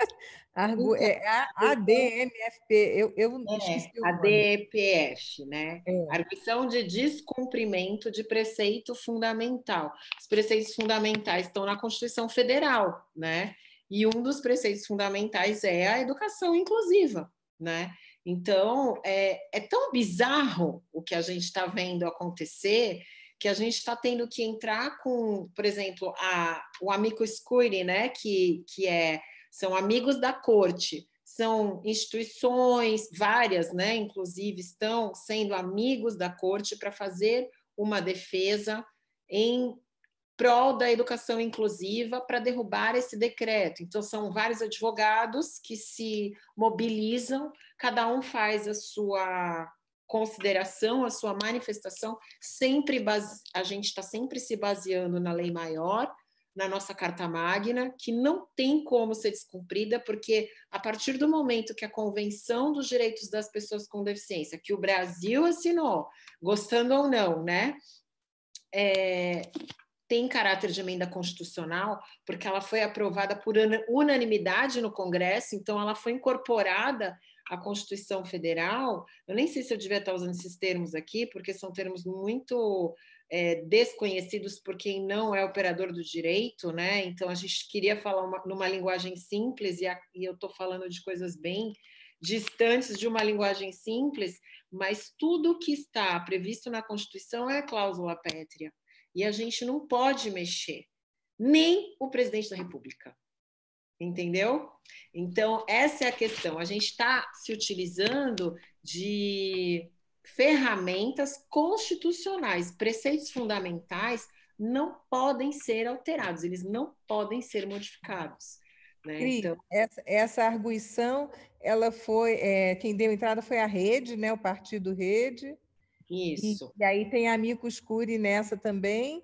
É a ADMFP, eu esqueci o nome. ADPF, né? Arguição de descumprimento de preceito fundamental. Os preceitos fundamentais estão na Constituição Federal, né? E um dos preceitos fundamentais é a educação inclusiva, né? Então, é tão bizarro o que a gente está vendo acontecer que a gente está tendo que entrar com, por exemplo, o amicus curiae, né? Que são amigos da corte, são instituições, várias, né? Inclusive, estão sendo amigos da corte para fazer uma defesa em prol da educação inclusiva para derrubar esse decreto. Então, são vários advogados que se mobilizam, cada um faz a sua consideração, a sua manifestação, a gente está sempre se baseando na lei maior, na nossa Carta Magna, que não tem como ser descumprida, porque a partir do momento que a Convenção dos Direitos das Pessoas com Deficiência, que o Brasil assinou, gostando ou não, né, tem caráter de emenda constitucional, porque ela foi aprovada por unanimidade no Congresso, então ela foi incorporada à Constituição Federal. Eu nem sei se eu devia estar usando esses termos aqui, porque são termos muito desconhecidos por quem não é operador do direito, né? Então a gente queria falar numa linguagem simples, e eu estou falando de coisas bem distantes de uma linguagem simples, mas tudo que está previsto na Constituição é cláusula pétrea. E a gente não pode mexer, nem o presidente da República. Entendeu? Então, essa é a questão. A gente está se utilizando de ferramentas constitucionais, preceitos fundamentais não podem ser alterados, eles não podem ser modificados. Né? Cris, então, essa arguição, ela foi, quem deu entrada foi a Rede, né? O Partido Rede. Isso. E aí tem a amicus curiae nessa também.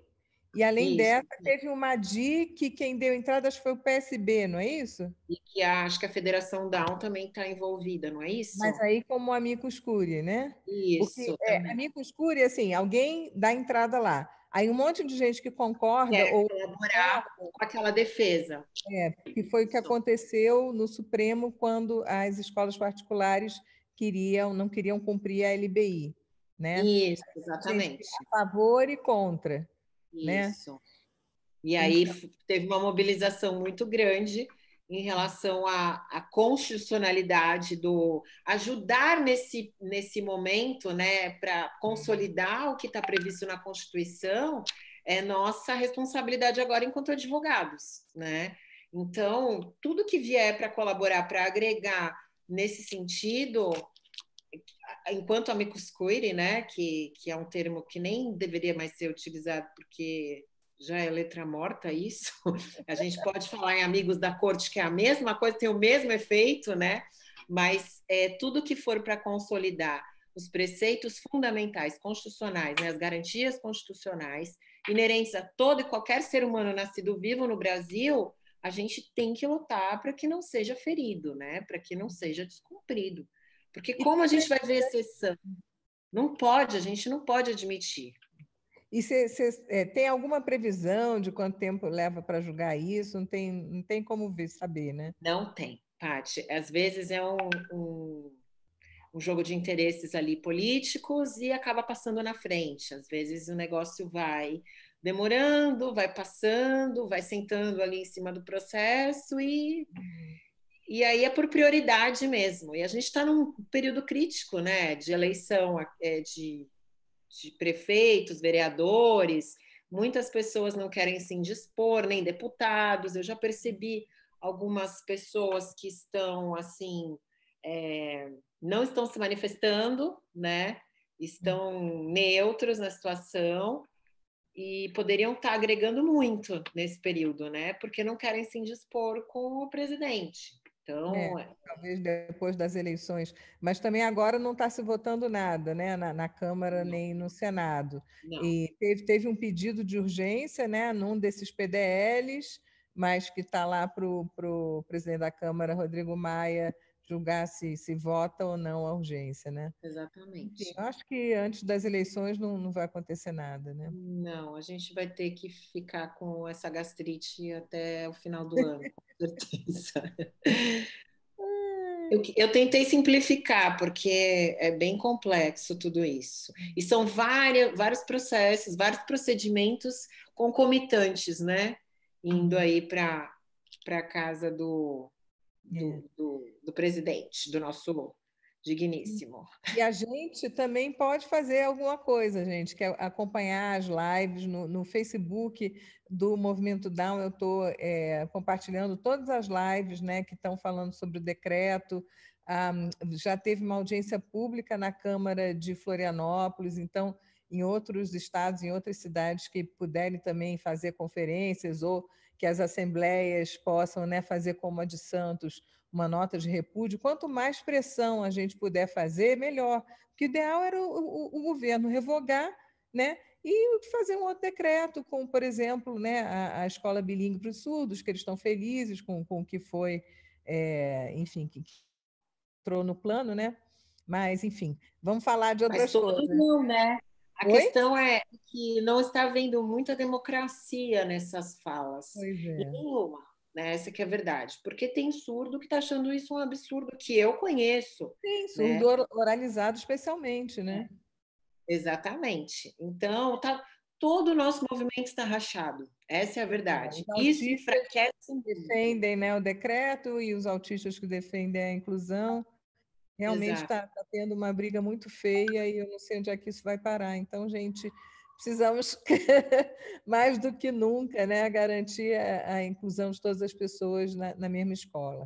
E, além Isso. dessa, teve uma DI que quem deu entrada acho que foi o PSB, não é isso? E que acho que a Federação Down também está envolvida, não é isso? Mas aí como amicus curiae, né? Isso, Porque amicus curiae, assim, alguém dá entrada lá. Aí um monte de gente que concorda quer ou colaborar com aquela defesa. que foi o que aconteceu no Supremo quando as escolas particulares não queriam cumprir a LBI, né? Isso, exatamente. A favor e contra, né? Isso. E aí teve uma mobilização muito grande em relação à constitucionalidade do ajudar nesse momento, né, para consolidar o que está previsto na Constituição, é nossa responsabilidade agora enquanto advogados, né? Então, tudo que vier para colaborar, para agregar nesse sentido, enquanto amicus curiae, né, que é um termo que nem deveria mais ser utilizado porque já é letra morta isso, a gente pode falar em amigos da corte, que é a mesma coisa, tem o mesmo efeito, né? Mas tudo que for para consolidar os preceitos fundamentais constitucionais, né, as garantias constitucionais inerentes a todo e qualquer ser humano nascido vivo no Brasil, a gente tem que lutar para que não seja ferido, né? Para que não seja descumprido. Porque como a gente vai ver exceção? Não pode, a gente não pode admitir. E tem alguma previsão de quanto tempo leva para julgar isso? Não tem como saber, né? Não tem, Paty. Às vezes é um jogo de interesses ali políticos e acaba passando na frente. Às vezes o negócio vai demorando, vai passando, vai sentando ali em cima do processo e aí é por prioridade mesmo. E a gente está num período crítico, né, de eleição de prefeitos, vereadores. Muitas pessoas não querem se indispor, nem deputados. Eu já percebi algumas pessoas que estão assim, não estão se manifestando, né? Estão neutros na situação e poderiam estar agregando muito nesse período, né? Porque não querem se indispor com o presidente. Então, talvez depois das eleições, mas também agora não está se votando nada, né? Na Câmara nem no Senado. Não. E teve um pedido de urgência, né? Num desses PDLs, mas que está lá para o presidente da Câmara, Rodrigo Maia, julgar se vota ou não a urgência, né? Exatamente. Enfim, acho que antes das eleições não vai acontecer nada, né? Não, a gente vai ter que ficar com essa gastrite até o final do ano, com certeza. Eu tentei simplificar, porque é bem complexo tudo isso. E são vários processos, vários procedimentos concomitantes, né? Indo aí para a casa do presidente, do nosso digníssimo. E a gente também pode fazer alguma coisa, gente, que é acompanhar as lives no Facebook do Movimento Down. Eu estou compartilhando todas as lives, né, que estão falando sobre o decreto. Já teve uma audiência pública na Câmara de Florianópolis, então, em outros estados, em outras cidades que puderem também fazer conferências ou que as assembleias possam, né, fazer como a de Santos, uma nota de repúdio. Quanto mais pressão a gente puder fazer, melhor. Porque o ideal era o governo revogar, né, e fazer um outro decreto, com, por exemplo, né, a escola bilíngue para os surdos, que eles estão felizes com o que foi, enfim, que entrou no plano, né? Mas, enfim, vamos falar de outras coisas. Não, né? A questão é que não está havendo muita democracia nessas falas. Pois é. Nenhuma. Né? Essa que é a verdade. Porque tem surdo que está achando isso um absurdo, que eu conheço. Tem surdo, né? Oralizado especialmente, né? Exatamente. Então, todo o nosso movimento está rachado. Essa é a verdade. Isso enfraquece. Defendem, né, o decreto e os autistas que defendem a inclusão. Realmente está tendo uma briga muito feia e eu não sei onde é que isso vai parar. Então, gente, precisamos, mais do que nunca, né, garantir a inclusão de todas as pessoas na mesma escola.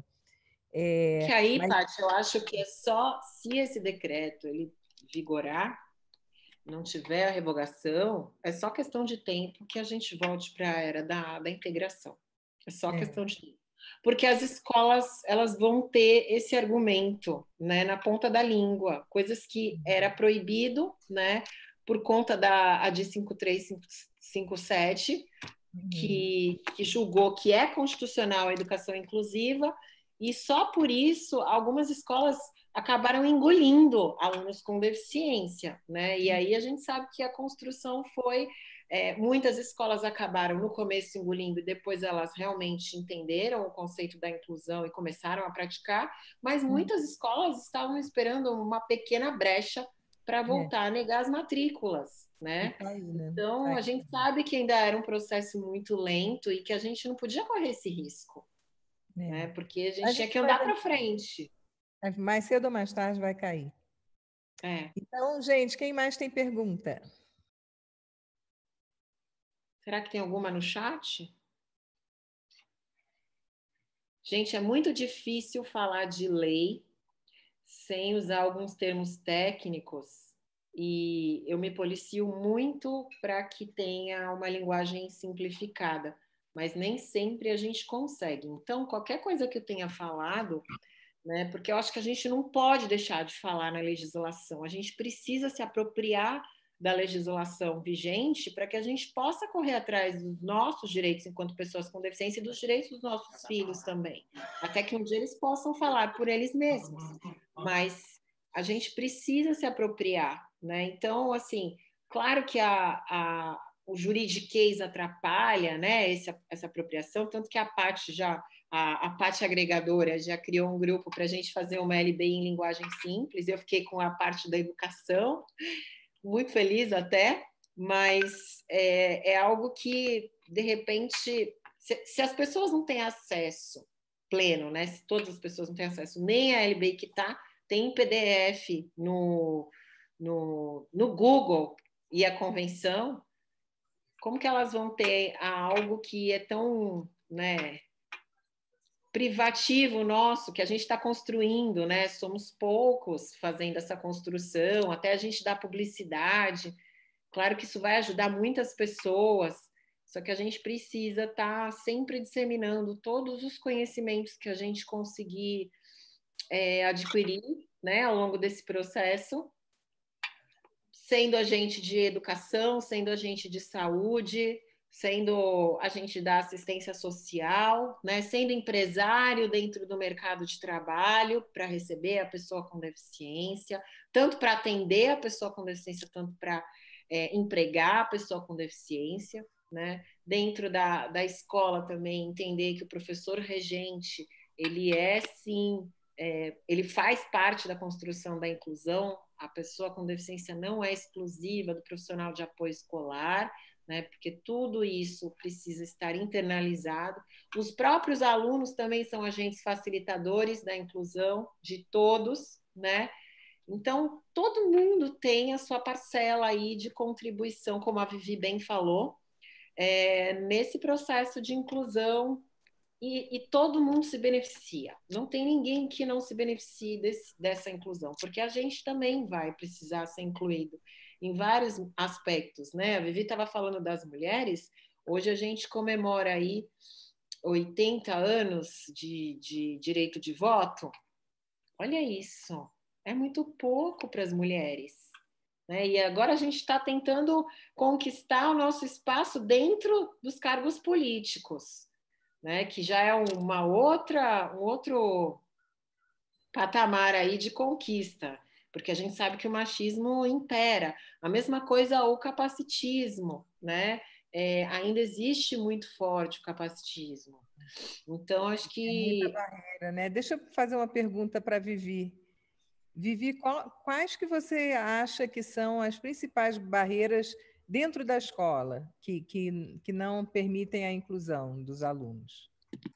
Que aí, Paty, eu acho que é só se esse decreto ele vigorar, não tiver a revogação, é só questão de tempo que a gente volte para a era da integração. É só questão de tempo. Porque as escolas elas vão ter esse argumento, né, na ponta da língua, coisas que era proibido, né, por conta da AD 5357 57, que julgou que é constitucional a educação inclusiva, e só por isso algumas escolas acabaram engolindo alunos com deficiência, né? E aí a gente sabe que a construção foi... muitas escolas acabaram no começo engolindo e depois elas realmente entenderam o conceito da inclusão e começaram a praticar, mas muitas escolas estavam esperando uma pequena brecha para voltar a negar as matrículas, né? Então, a gente sabe que ainda era um processo muito lento e que a gente não podia correr esse risco, né? Porque a gente tinha que andar para frente. Mais cedo ou mais tarde vai cair. Então, gente, quem mais tem pergunta? Será que tem alguma no chat? Gente, é muito difícil falar de lei sem usar alguns termos técnicos e eu me policio muito para que tenha uma linguagem simplificada, mas nem sempre a gente consegue. Então, qualquer coisa que eu tenha falado, né, porque eu acho que a gente não pode deixar de falar na legislação, a gente precisa se apropriar da legislação vigente para que a gente possa correr atrás dos nossos direitos enquanto pessoas com deficiência e dos direitos dos nossos filhos também, até que um dia eles possam falar por eles mesmos. Mas a gente precisa se apropriar, né? Então, assim, claro que o juridiquês atrapalha, né, essa apropriação, tanto que a Paty agregadora já criou um grupo para a gente fazer uma LB em linguagem simples, eu fiquei com a parte da educação, muito feliz até, mas é algo que, de repente, se as pessoas não têm acesso pleno, né? Se todas as pessoas não têm acesso nem a LB que tem PDF no Google e a convenção, como que elas vão ter algo que é tão, né, privativo nosso, que a gente está construindo, né? Somos poucos fazendo essa construção, até a gente dar publicidade. Claro que isso vai ajudar muitas pessoas, só que a gente precisa estar sempre disseminando todos os conhecimentos que a gente conseguir adquirir, né, ao longo desse processo, sendo agente de educação, sendo agente de saúde, sendo agente da assistência social, né, sendo empresário dentro do mercado de trabalho para receber a pessoa com deficiência, tanto para atender a pessoa com deficiência, tanto para empregar a pessoa com deficiência, né? Dentro da escola também entender que o professor regente, ele sim, ele faz parte da construção da inclusão, a pessoa com deficiência não é exclusiva do profissional de apoio escolar, né? Porque tudo isso precisa estar internalizado. Os próprios alunos também são agentes facilitadores da inclusão de todos, né? Então, todo mundo tem a sua parcela aí de contribuição, como a Vivi bem falou, nesse processo de inclusão e todo mundo se beneficia. Não tem ninguém que não se beneficie dessa inclusão, porque a gente também vai precisar ser incluído em vários aspectos, né? A Vivi estava falando das mulheres, hoje a gente comemora aí 80 anos de direito de voto. Olha isso, é muito pouco para as mulheres, né? E agora a gente está tentando conquistar o nosso espaço dentro dos cargos políticos, né? Que já é um outro patamar aí de conquista, porque a gente sabe que o machismo impera. A mesma coisa o capacitismo, né? Ainda existe muito forte o capacitismo. Então, acho que... É muita barreira, né? Deixa eu fazer uma pergunta para a Vivi. Vivi, quais que você acha que são as principais barreiras dentro da escola que não permitem a inclusão dos alunos?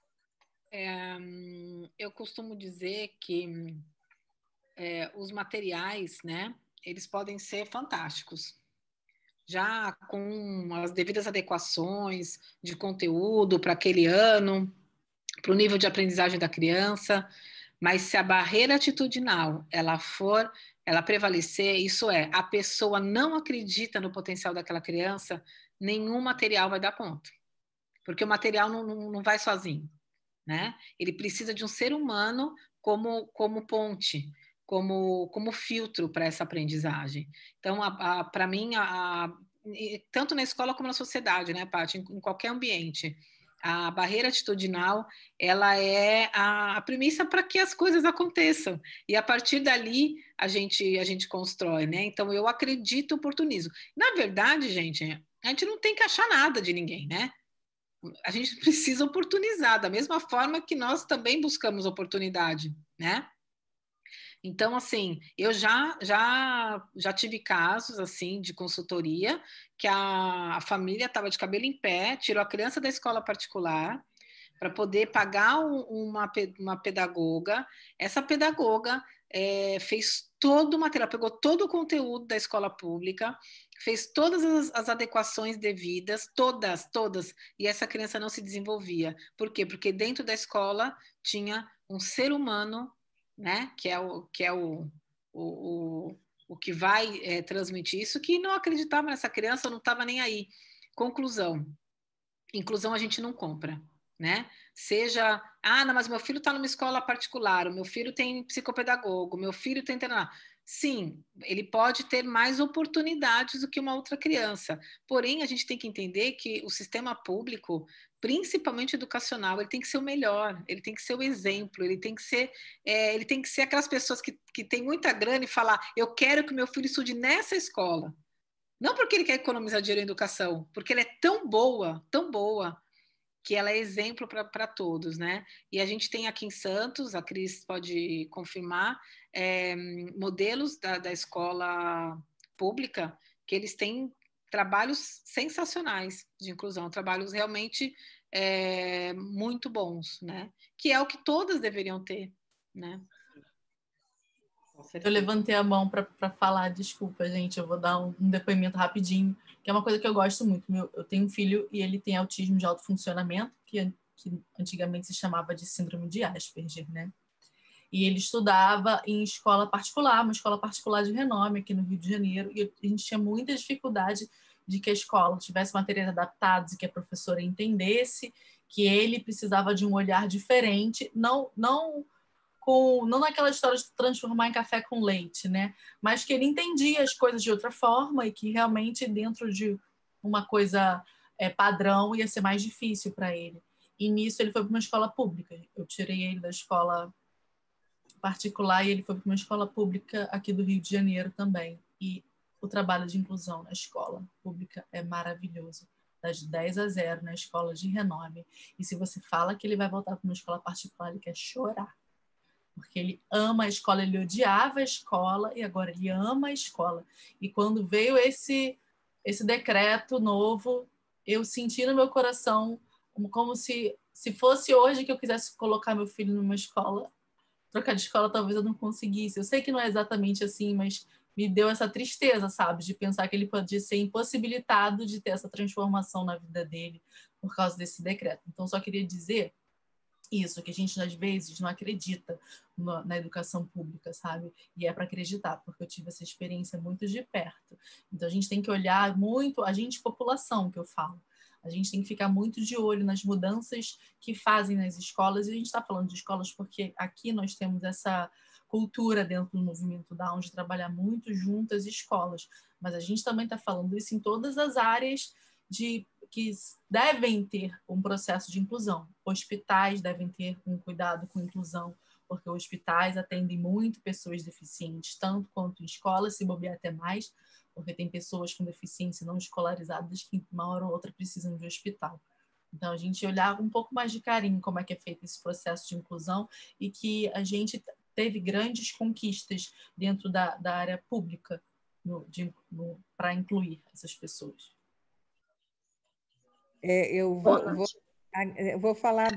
Eu costumo dizer que os materiais, né, eles podem ser fantásticos, já com as devidas adequações de conteúdo para aquele ano, para o nível de aprendizagem da criança, mas se a barreira atitudinal ela prevalecer, isso a pessoa não acredita no potencial daquela criança, nenhum material vai dar conta, porque o material não vai sozinho, né? Ele precisa de um ser humano como ponte, como filtro para essa aprendizagem. Então, para mim, tanto na escola como na sociedade, né, Paty? Em qualquer ambiente. A barreira atitudinal, ela é a premissa para que as coisas aconteçam. E a partir dali, a gente constrói, né? Então, eu acredito no oportunismo. Na verdade, gente, a gente não tem que achar nada de ninguém, né? A gente precisa oportunizar, da mesma forma que nós também buscamos oportunidade, né? Então, assim, eu já tive casos, assim, de consultoria, que a família estava de cabelo em pé, tirou a criança da escola particular para poder pagar uma pedagoga. Essa pedagoga fez todo o material, pegou todo o conteúdo da escola pública, fez todas as adequações devidas, todas, e essa criança não se desenvolvia. Por quê? Porque dentro da escola tinha um ser humano, né, que é o que vai transmitir isso, que não acreditava nessa criança, não estava nem aí. Conclusão: inclusão a gente não compra, né? Seja, não, mas meu filho está numa escola particular, o meu filho tem psicopedagogo, o meu filho tem... Sim, ele pode ter mais oportunidades do que uma outra criança. Porém, a gente tem que entender que o sistema público, principalmente educacional, ele tem que ser o melhor, ele tem que ser o exemplo, ele tem que ser aquelas pessoas que têm muita grana e falar: eu quero que meu filho estude nessa escola. Não porque ele quer economizar dinheiro em educação, porque ela é tão boa, que ela é exemplo para todos, né? E a gente tem aqui em Santos, a Cris pode confirmar, modelos da escola pública, que eles têm trabalhos sensacionais de inclusão, trabalhos realmente muito bons, né? Que é o que todas deveriam ter, né? Eu levantei a mão para falar, desculpa, gente, eu vou dar um depoimento rapidinho, que é uma coisa que eu gosto muito. Eu tenho um filho e ele tem autismo de alto funcionamento, que antigamente se chamava de síndrome de Asperger, né? E ele estudava em escola particular, uma escola particular de renome aqui no Rio de Janeiro, e a gente tinha muita dificuldade de que a escola tivesse materiais adaptados e que a professora entendesse que ele precisava de um olhar diferente, não naquela história de transformar em café com leite, né? Mas que ele entendia as coisas de outra forma e que realmente dentro de uma coisa padrão ia ser mais difícil para ele. E nisso ele foi para uma escola pública. Eu tirei ele da escola particular e ele foi para uma escola pública aqui do Rio de Janeiro também. E o trabalho de inclusão na escola pública é maravilhoso. Dá de 10 a 0 na escola de renome. E se você fala que ele vai voltar para uma escola particular, ele quer chorar. Porque ele ama a escola, ele odiava a escola e agora ele ama a escola. E quando veio esse decreto novo, eu senti no meu coração como se fosse hoje que eu quisesse colocar meu filho numa escola, trocar de escola talvez eu não conseguisse. Eu sei que não é exatamente assim, mas me deu essa tristeza, sabe? De pensar que ele podia ser impossibilitado de ter essa transformação na vida dele por causa desse decreto. Então, só queria dizer isso, que a gente às vezes não acredita na educação pública, sabe? E é para acreditar, porque eu tive essa experiência muito de perto. Então a gente tem que olhar muito, a gente, população, que eu falo, a gente tem que ficar muito de olho nas mudanças que fazem nas escolas, e a gente está falando de escolas porque aqui nós temos essa cultura dentro do movimento Down de trabalhar muito junto às escolas, mas a gente também está falando isso em todas as áreas que devem ter um processo de inclusão. Hospitais devem ter um cuidado com inclusão, porque hospitais atendem muito pessoas deficientes, tanto quanto em escolas, se bobear até mais, porque tem pessoas com deficiência não escolarizadas que uma hora ou outra precisam de hospital. Então, a gente olhar um pouco mais de carinho como é que é feito esse processo de inclusão e que a gente teve grandes conquistas dentro da área pública para incluir essas pessoas. Eu vou falar.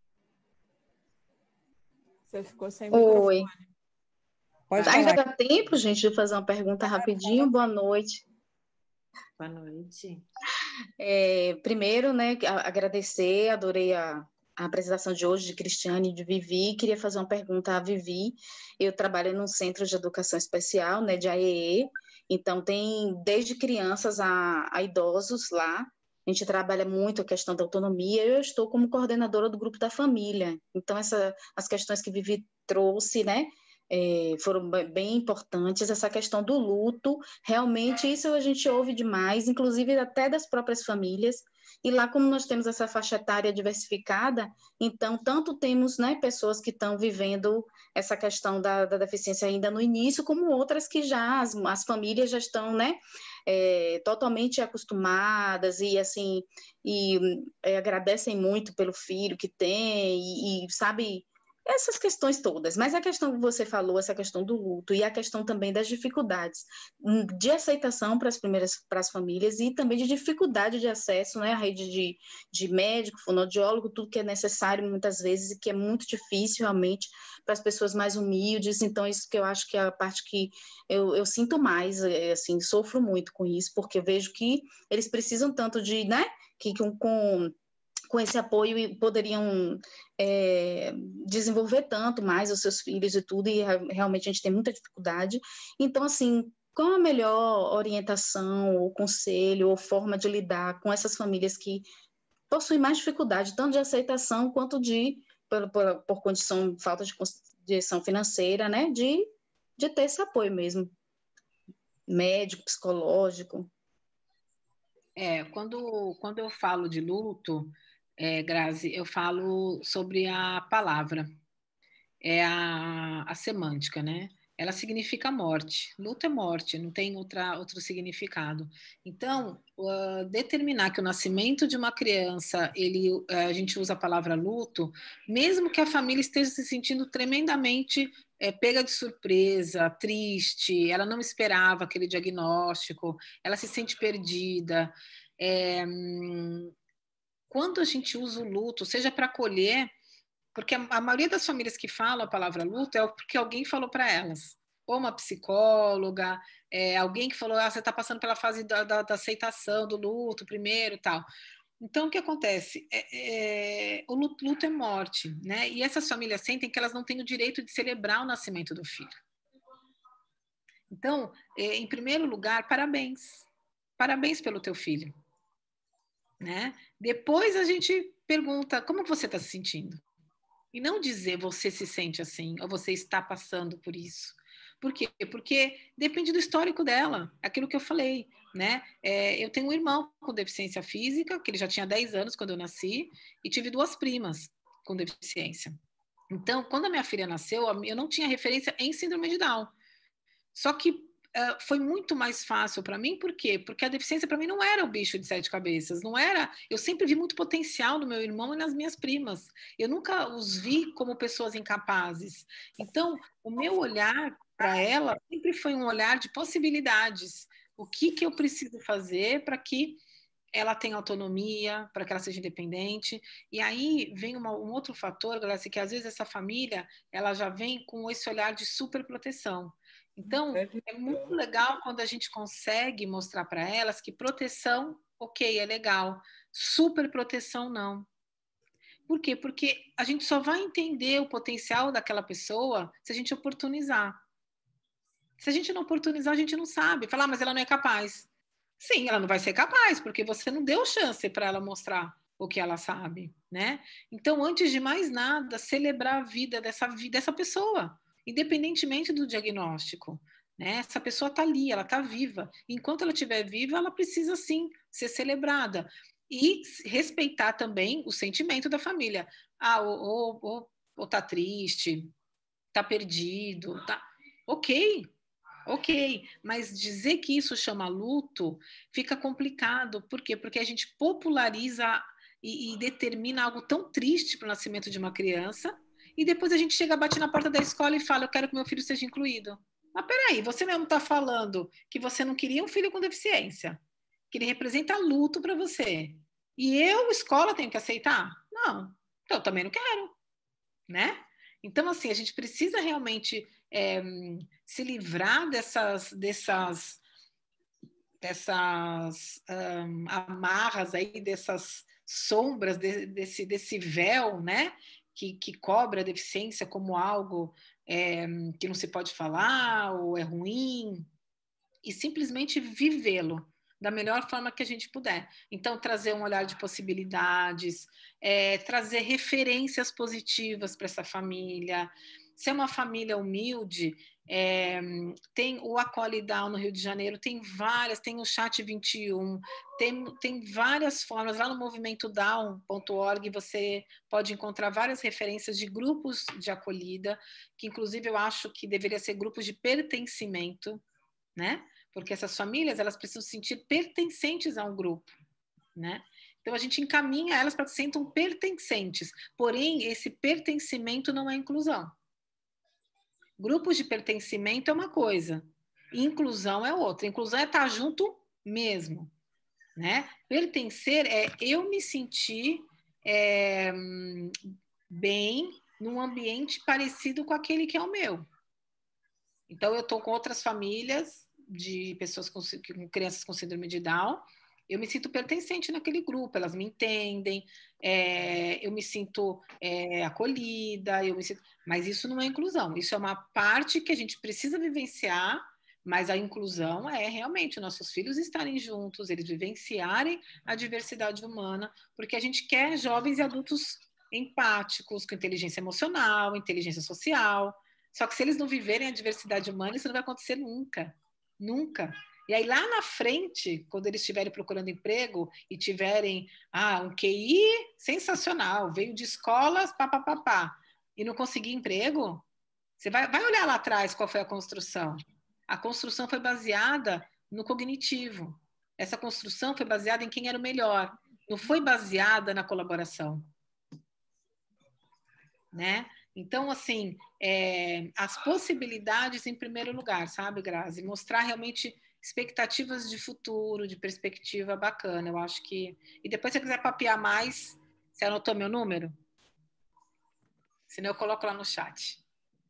Você ficou sem microfone. Oi. Pode Ainda falar. dá tempo, gente, de fazer uma pergunta rapidinho? Boa noite. Boa noite. Primeiro, né, agradecer, adorei a apresentação de hoje de Cristiane e de Vivi. Queria fazer uma pergunta à Vivi. Eu trabalho num centro de educação especial, né, de AEE, então tem desde crianças a idosos lá. A gente trabalha muito a questão da autonomia. Eu estou como coordenadora do grupo da família. Então, as questões que Vivi trouxe, né, foram bem importantes. Essa questão do luto, realmente isso a gente ouve demais, inclusive até das próprias famílias. E lá, como nós temos essa faixa etária diversificada, então, tanto temos, né, pessoas que estão vivendo essa questão da deficiência ainda no início, como outras que já, as famílias já estão, né, totalmente acostumadas e, assim, agradecem muito pelo filho que tem e sabe, essas questões todas. Mas a questão que você falou, essa questão do luto e a questão também das dificuldades de aceitação para as famílias e também de dificuldade de acesso, né, à rede de médico, fonoaudiólogo, tudo que é necessário muitas vezes e que é muito difícil realmente para as pessoas mais humildes. Então, isso que eu acho que é a parte que eu sinto mais, assim, sofro muito com isso, porque eu vejo que eles precisam tanto de, né, que com esse apoio poderiam desenvolver tanto mais os seus filhos e tudo, e realmente a gente tem muita dificuldade. Então, assim, qual a melhor orientação, ou conselho, ou forma de lidar com essas famílias que possuem mais dificuldade, tanto de aceitação quanto por condição, falta de condição financeira, né, de ter esse apoio mesmo, médico, psicológico? Quando eu falo de luto, Grazi, eu falo sobre a palavra, a semântica, né? Ela significa morte. Luto é morte, não tem outro significado. Então, determinar que o nascimento de uma criança, a gente usa a palavra luto, mesmo que a família esteja se sentindo tremendamente pega de surpresa, triste, ela não esperava aquele diagnóstico, ela se sente perdida. Quando a gente usa o luto, seja para acolher, porque a maioria das famílias que falam a palavra luto é porque alguém falou para elas, ou uma psicóloga, alguém que falou, você está passando pela fase da aceitação do luto primeiro, tal. Então, o que acontece? O luto é morte, né? E essas famílias sentem que elas não têm o direito de celebrar o nascimento do filho. Então, em primeiro lugar, parabéns. Parabéns pelo teu filho. Né? Depois a gente pergunta, como você está se sentindo? E não dizer você se sente assim, ou você está passando por isso. Por quê? Porque depende do histórico dela, aquilo que eu falei, né? Eu tenho um irmão com deficiência física, que ele já tinha 10 anos quando eu nasci, e tive 2 primas com deficiência. Então, quando a minha filha nasceu, eu não tinha referência em síndrome de Down. Só que foi muito mais fácil para mim, por quê? Porque a deficiência para mim não era o bicho de 7 cabeças, não era. Eu sempre vi muito potencial no meu irmão e nas minhas primas. Eu nunca os vi como pessoas incapazes. Então, o meu olhar para ela sempre foi um olhar de possibilidades. O que eu preciso fazer para que ela tenha autonomia, para que ela seja independente. E aí vem um outro fator, Glácia, que às vezes essa família ela já vem com esse olhar de superproteção. Então, é muito legal quando a gente consegue mostrar para elas que proteção, ok, é legal. Superproteção, não. Por quê? Porque a gente só vai entender o potencial daquela pessoa se a gente oportunizar. Se a gente não oportunizar, a gente não sabe. Falar, mas ela não é capaz. Sim, ela não vai ser capaz, porque você não deu chance para ela mostrar o que ela sabe, né? Então, antes de mais nada, celebrar a vida dessa pessoa, independentemente do diagnóstico, né? Essa pessoa está ali, ela está viva. Enquanto ela estiver viva, ela precisa, sim, ser celebrada. E respeitar também o sentimento da família. Ou tá triste, tá perdido, tá... Ok, mas dizer que isso chama luto fica complicado. Por quê? Porque a gente populariza e determina algo tão triste para o nascimento de uma criança e depois a gente chega, bate na porta da escola e fala, eu quero que meu filho seja incluído. Mas peraí, você mesmo está falando que você não queria um filho com deficiência, que ele representa luto para você. E eu, escola, tenho que aceitar? Não, então eu também não quero, né? Então, assim, a gente precisa realmente se livrar dessas amarras aí, dessas sombras, desse véu, né? Que cobre a deficiência como algo que não se pode falar ou é ruim, e simplesmente vivê-lo da melhor forma que a gente puder. Então, trazer um olhar de possibilidades, trazer referências positivas para essa família, Se é uma família humilde, tem o Acolhe Down no Rio de Janeiro, tem o Chat 21, tem várias formas. Lá no movimentodown.org você pode encontrar várias referências de grupos de acolhida, que inclusive eu acho que deveria ser grupos de pertencimento, né? Porque essas famílias, elas precisam se sentir pertencentes a um grupo, né? Então a gente encaminha elas para que se sintam pertencentes, porém esse pertencimento não é inclusão. Grupos de pertencimento é uma coisa, inclusão é outra. Inclusão é estar junto mesmo, né? Pertencer é eu me sentir bem num ambiente parecido com aquele que é o meu. Então, eu estou com outras famílias de pessoas com crianças com síndrome de Down, eu me sinto pertencente naquele grupo, elas me entendem, eu me sinto acolhida, mas isso não é inclusão, isso é uma parte que a gente precisa vivenciar, mas a inclusão é realmente nossos filhos estarem juntos, eles vivenciarem a diversidade humana, porque a gente quer jovens e adultos empáticos, com inteligência emocional, inteligência social, só que se eles não viverem a diversidade humana, isso não vai acontecer nunca, nunca. E aí, lá na frente, quando eles estiverem procurando emprego e tiverem um QI sensacional, veio de escolas, papapá, e não conseguir emprego, você vai olhar lá atrás qual foi a construção. A construção foi baseada no cognitivo. Essa construção foi baseada em quem era o melhor, não foi baseada na colaboração. Né? Então, assim, as possibilidades em primeiro lugar, sabe, Grazi? Mostrar realmente expectativas de futuro, de perspectiva bacana, eu acho que... E depois, se você quiser papear mais, você anotou meu número? Senão eu coloco lá no chat.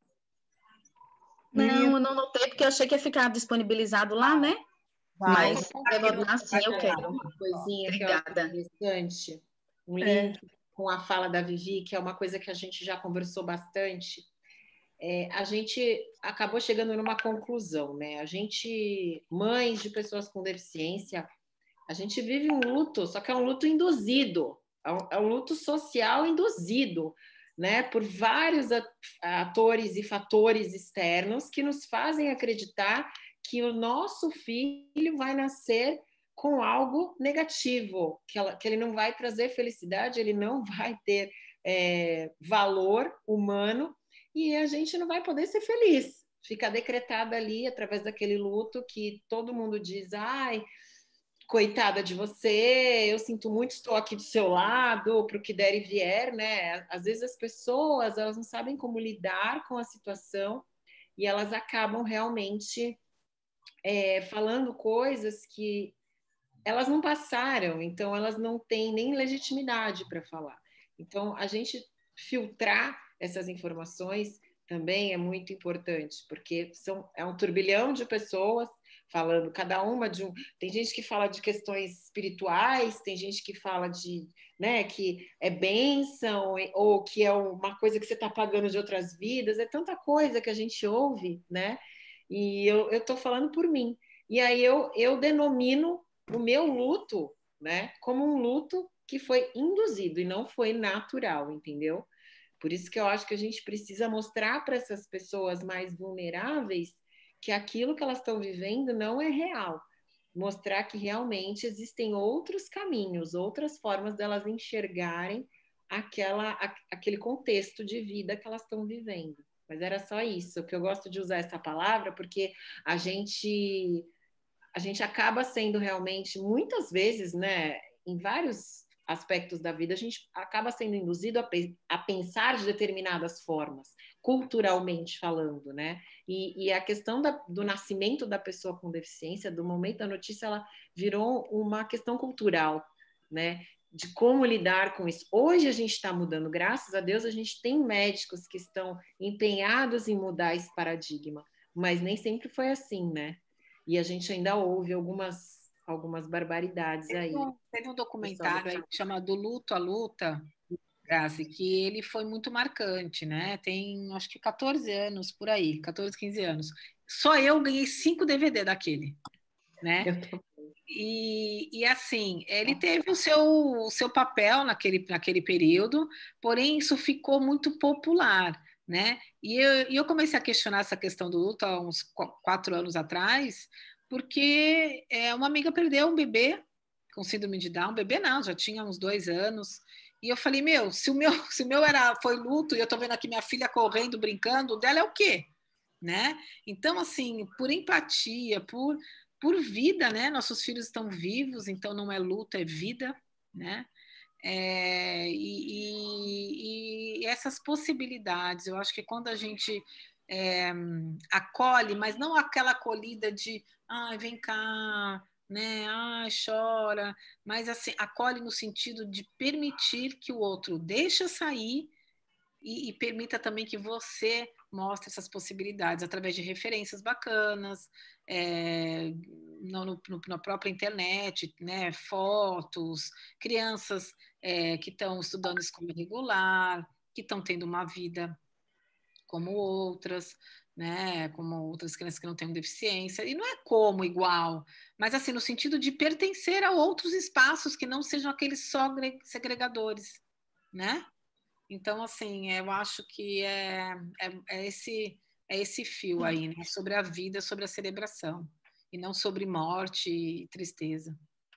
Não, eu não anotei, porque eu achei que ia ficar disponibilizado lá, né? Mas assim eu quero. Uma coisinha Obrigada. que é interessante, um link com a fala da Vivi, que é uma coisa que a gente já conversou bastante. A gente acabou chegando numa conclusão, né? A gente, mães de pessoas com deficiência, a gente vive um luto, só que é um luto induzido, é um luto social induzido, né? Por vários atores e fatores externos que nos fazem acreditar que o nosso filho vai nascer com algo negativo, que ele não vai trazer felicidade, ele não vai ter valor humano, e a gente não vai poder ser feliz. Fica decretada ali, através daquele luto, que todo mundo diz, ai, coitada de você, eu sinto muito, estou aqui do seu lado, para o que der e vier, né? Às vezes as pessoas, elas não sabem como lidar com a situação, e elas acabam realmente falando coisas que elas não passaram, então elas não têm nem legitimidade para falar. Então, a gente filtrar essas informações também é muito importante, porque é um turbilhão de pessoas falando, cada uma de um... Tem gente que fala de questões espirituais, tem gente que fala de, né, que é bênção, ou que é uma coisa que você está pagando de outras vidas, é tanta coisa que a gente ouve, né? E eu estou falando por mim. E aí eu denomino o meu luto, né, como um luto que foi induzido e não foi natural, entendeu? Por isso que eu acho que a gente precisa mostrar para essas pessoas mais vulneráveis que aquilo que elas estão vivendo não é real. Mostrar que realmente existem outros caminhos, outras formas delas enxergarem aquele contexto de vida que elas estão vivendo. Mas era só isso, que eu gosto de usar essa palavra, porque a gente acaba sendo realmente, muitas vezes, né, em vários aspectos da vida, a gente acaba sendo induzido a pensar de determinadas formas, culturalmente falando, né? E a questão do nascimento da pessoa com deficiência, do momento da notícia, ela virou uma questão cultural, né? De como lidar com isso. Hoje a gente está mudando, graças a Deus, a gente tem médicos que estão empenhados em mudar esse paradigma, mas nem sempre foi assim, né? E a gente ainda ouve algumas barbaridades aí. Teve um documentário aí chamado Luto à Luta, Grazi, que ele foi muito marcante, né? Tem, acho que 14 anos por aí, 14, 15 anos. Só eu ganhei 5 DVD daquele, né? E assim, ele teve o seu papel naquele período, porém isso ficou muito popular. né? E eu comecei a questionar essa questão do luto há uns 4 anos atrás, porque uma amiga perdeu um bebê com síndrome de Down, bebê não, já tinha uns 2 anos, e eu falei, se o meu foi luto, e eu tô vendo aqui minha filha correndo, brincando, o dela é o quê? Né? Então, assim, por empatia, por vida, né? Nossos filhos estão vivos, então não é luto, é vida, né? E essas possibilidades, eu acho que quando a gente acolhe, mas não aquela acolhida de vem cá, né? Chora, mas assim, acolhe no sentido de permitir que o outro deixe sair e permita também que você mostre essas possibilidades através de referências bacanas, na própria internet, né? Fotos, crianças que estão estudando escola regular, que estão tendo uma vida como outras, né? Como outras crianças que não têm deficiência, e não é como igual, mas assim, no sentido de pertencer a outros espaços que não sejam aqueles só segregadores, né? Então, assim, eu acho que é esse fio aí, né? Sobre a vida, sobre a celebração, e não sobre morte e tristeza.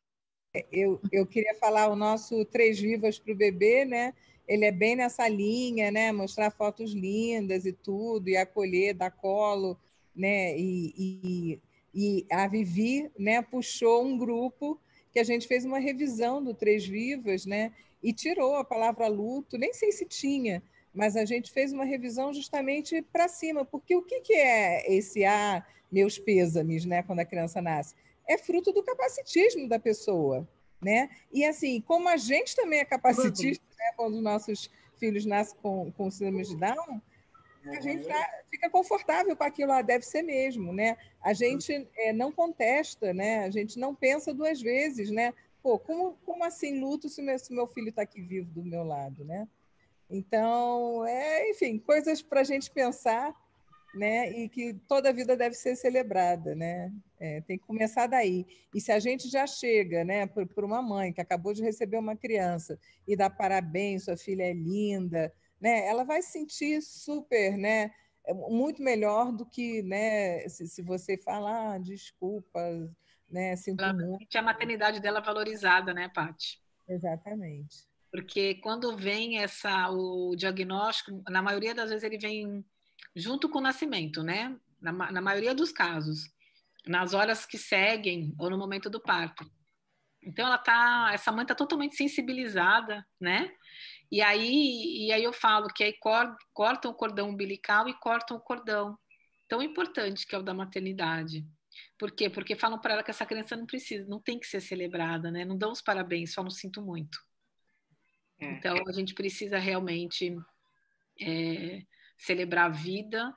Eu queria falar o nosso Três Vivas para o bebê, né? Ele é bem nessa linha, né? Mostrar fotos lindas e tudo, e acolher, dar colo, né? E a Vivi, né, puxou um grupo que a gente fez uma revisão do Três Vivas, né? E tirou a palavra luto, nem sei se tinha, mas a gente fez uma revisão justamente para cima, porque o que é esse meus pêsames, né, quando a criança nasce? É fruto do capacitismo da pessoa, né? E assim, como a gente também é capacitista, né, quando os nossos filhos nascem com síndrome de Down, a gente fica confortável com aquilo, deve ser mesmo, né? A gente não contesta, né? A gente não pensa 2 vezes, né? Pô, como assim luto se meu filho está aqui vivo do meu lado, né? Então, enfim, coisas para a gente pensar, né? E que toda a vida deve ser celebrada, né? Tem que começar daí. E se a gente já chega, né, por uma mãe que acabou de receber uma criança e dá parabéns, sua filha é linda, né? Ela vai se sentir super, né? Muito melhor do que, né? Se você falar, desculpa, né? Sinto muito. A maternidade dela valorizada, né, Paty? Exatamente. Porque quando vem o diagnóstico, na maioria das vezes ele vem junto com o nascimento, né? Na maioria dos casos, nas horas que seguem ou no momento do parto. Então essa mãe está totalmente sensibilizada, né? E aí eu falo que aí cortam o cordão umbilical e cortam o cordão tão importante que é o da maternidade. Por quê? Porque falam para ela que essa criança não tem que ser celebrada, né? Não dão os parabéns, só não sinto muito. Então a gente precisa realmente celebrar a vida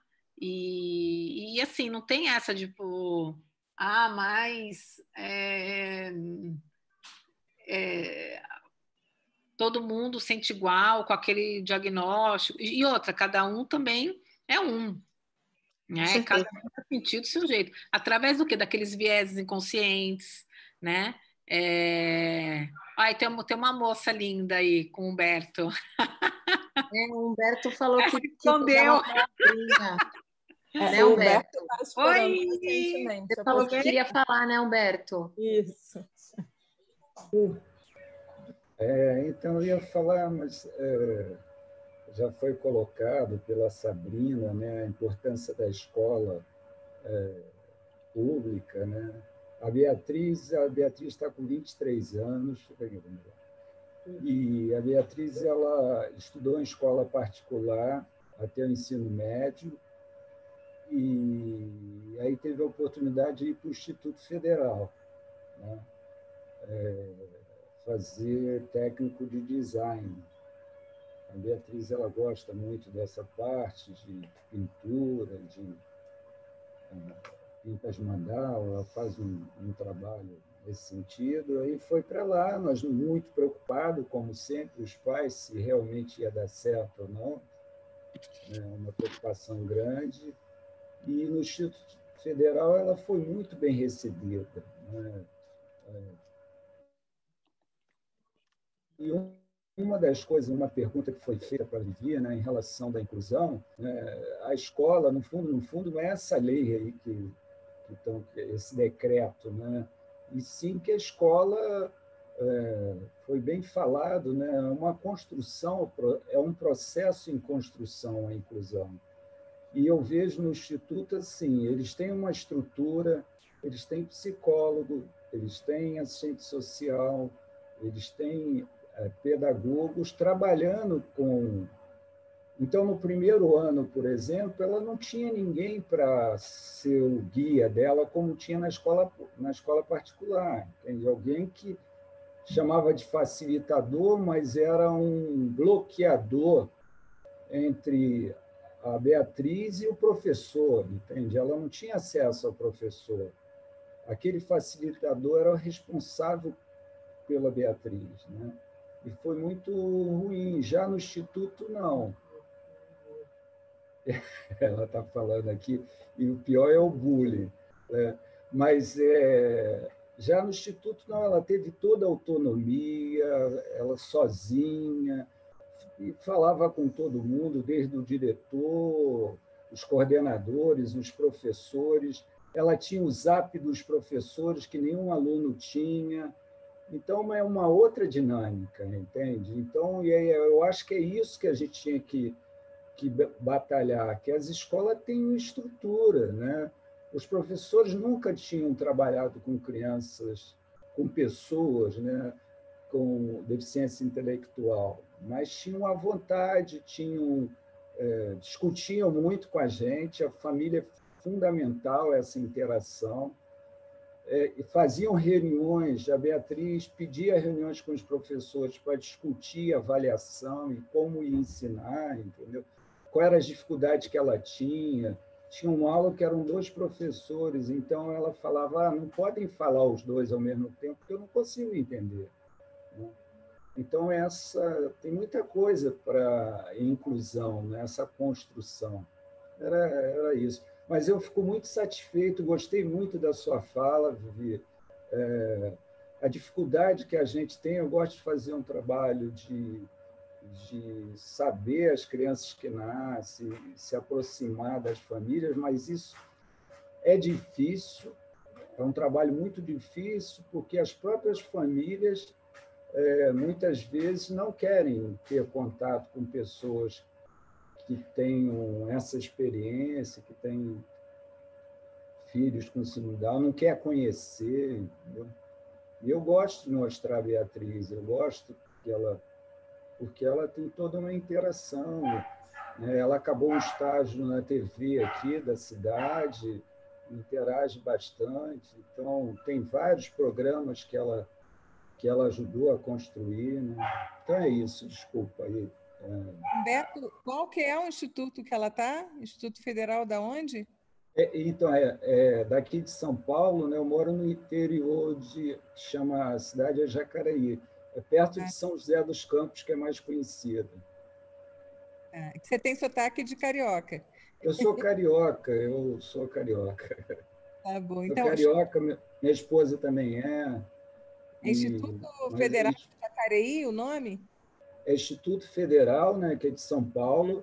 e assim, não tem essa de tipo, mas todo mundo sente igual com aquele diagnóstico. E outra, cada um também é um. Né? Cada um tem sentido do seu jeito. Através do quê? Daqueles vieses inconscientes, né? Tem uma moça linda aí com o Humberto. O Humberto falou que respondeu. Né, Humberto? Oi! Você falou que queria falar, né, Humberto? Isso. Então, eu ia falar, mas já foi colocado pela Sabrina, né, a importância da escola pública, né? A Beatriz está com 23 anos, e a Beatriz ela estudou em escola particular até o ensino médio, e aí teve a oportunidade de ir para o Instituto Federal, né? Fazer técnico de design. A Beatriz ela gosta muito dessa parte de pintura, de pinta as mandalas, ela faz um trabalho nesse sentido. Aí foi para lá, nós muito preocupados, como sempre, os pais, se realmente ia dar certo ou não, uma preocupação grande. E no Instituto Federal ela foi muito bem recebida, né? E uma das coisas, uma pergunta que foi feita para a Vivi, né, em relação da inclusão, a escola, no fundo, não é essa lei aí esse decreto, né? E sim que a escola, foi bem falado, né, é uma construção, é um processo em construção a inclusão. E eu vejo no Instituto, assim, eles têm uma estrutura, eles têm psicólogo, eles têm assistente social, eles têm pedagogos trabalhando com... Então, no primeiro ano, por exemplo, ela não tinha ninguém para ser o guia dela, como tinha na escola particular. Entende? Alguém que chamava de facilitador, mas era um bloqueador entre a Beatriz e o professor, entende? Ela não tinha acesso ao professor. Aquele facilitador era o responsável pela Beatriz, né? E foi muito ruim. Já no Instituto, não. Ela está falando aqui, e o pior é o bullying, né? Mas já no Instituto, não, ela teve toda a autonomia, ela sozinha, e falava com todo mundo, desde o diretor, os coordenadores, os professores. Ela tinha o zap dos professores, que nenhum aluno tinha. Então, é uma outra dinâmica, entende? Então, eu acho que é isso que a gente tinha que batalhar, que as escolas têm uma estrutura, né? Os professores nunca tinham trabalhado com crianças, com pessoas, né, com deficiência intelectual, mas tinham a vontade, discutiam muito com a gente, a família é fundamental, essa interação, e faziam reuniões, a Beatriz pedia reuniões com os professores para discutir a avaliação e como ia ensinar, entendeu? Quais eram as dificuldades que ela tinha. Tinha uma aula que eram 2 professores, então ela falava, não podem falar os 2 ao mesmo tempo, porque eu não consigo entender. Então, tem muita coisa para inclusão, né? Essa construção. Era isso. Mas eu fico muito satisfeito, gostei muito da sua fala, Vivi. A dificuldade que a gente tem, eu gosto de fazer um trabalho de saber as crianças que nascem, se aproximar das famílias, mas isso é difícil, é um trabalho muito difícil, porque as próprias famílias, muitas vezes, não querem ter contato com pessoas que tenham essa experiência, que têm filhos com síndrome de Down, não quer conhecer, entendeu? E eu gosto de mostrar a Beatriz, eu gosto porque ela tem toda uma interação, né? Ela acabou um estágio na TV aqui da cidade, interage bastante, então tem vários programas que ela ajudou a construir, né? Então é isso, desculpa aí. Humberto, qual que é o instituto que ela está? Instituto Federal da onde? Então, daqui de São Paulo, né? Eu moro no interior chama a cidade de Jacareí. É perto de São José dos Campos, que é mais conhecida. Você tem sotaque de carioca. Eu sou carioca. Tá bom. Então, sou carioca, minha esposa também é. Instituto Federal de Jacareí, o nome? É Instituto Federal, né, que é de São Paulo,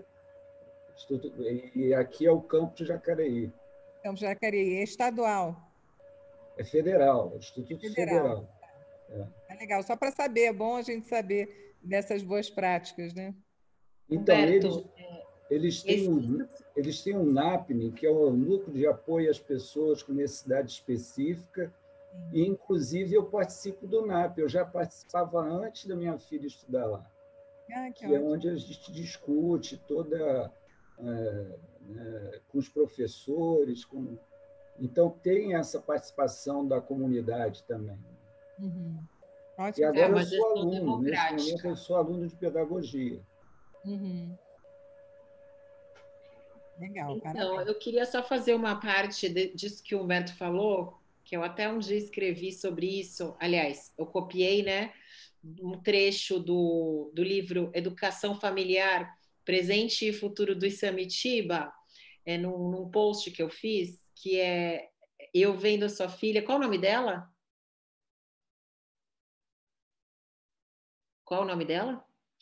e aqui é o Campus de Jacareí. Campus de Jacareí, é estadual? É federal, é Instituto Federal. É legal, só para saber, é bom a gente saber dessas boas práticas, né? Então, Humberto, eles têm um NAPNE, que é o Núcleo de Apoio às Pessoas com Necessidade Específica, e, inclusive, eu participo do NAP. Eu já participava antes da minha filha estudar lá, que é onde a gente discute toda... com os professores. Então, tem essa participação da comunidade também. Uhum. E agora eu sou aluno, nesse momento eu sou aluno de pedagogia. Uhum. Legal, então, eu queria só fazer uma parte disso que o Humberto falou, que eu até um dia escrevi sobre isso. Aliás, eu copiei, né, um trecho do livro Educação Familiar, Presente e Futuro do Isamitiba, num post que eu fiz, que é Eu Vendo a Sua Filha. Qual o nome dela? Qual o nome dela?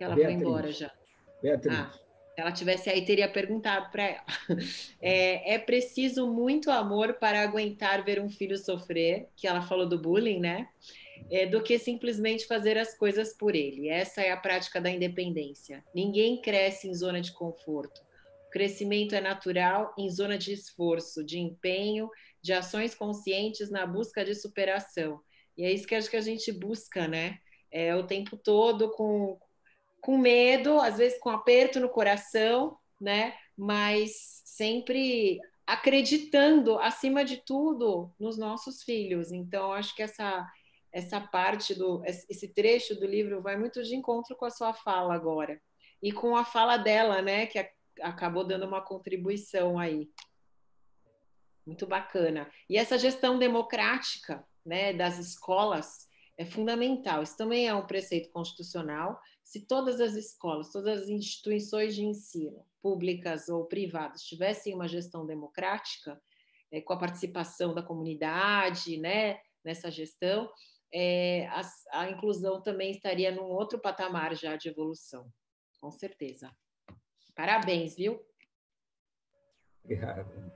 Ela Beatriz. foi embora já. Beatriz. Se ela tivesse aí, teria perguntado para ela. É preciso muito amor para aguentar ver um filho sofrer, que ela falou do bullying, né? Do que simplesmente fazer as coisas por ele. Essa é a prática da independência. Ninguém cresce em zona de conforto. O crescimento é natural em zona de esforço, de empenho, de ações conscientes na busca de superação. E é isso que acho que a gente busca, né? O tempo todo com medo, às vezes com aperto no coração, né? Mas sempre acreditando, acima de tudo, nos nossos filhos. Então, acho que essa parte esse trecho do livro vai muito de encontro com a sua fala agora. E com a fala dela, né? Que acabou dando uma contribuição aí. Muito bacana. E essa gestão democrática, né, das escolas é fundamental. Isso também é um preceito constitucional. Se todas as escolas, todas as instituições de ensino, públicas ou privadas, tivessem uma gestão democrática, com a participação da comunidade, né, nessa gestão, a inclusão também estaria num outro patamar já de evolução, com certeza. Parabéns, viu? Obrigado.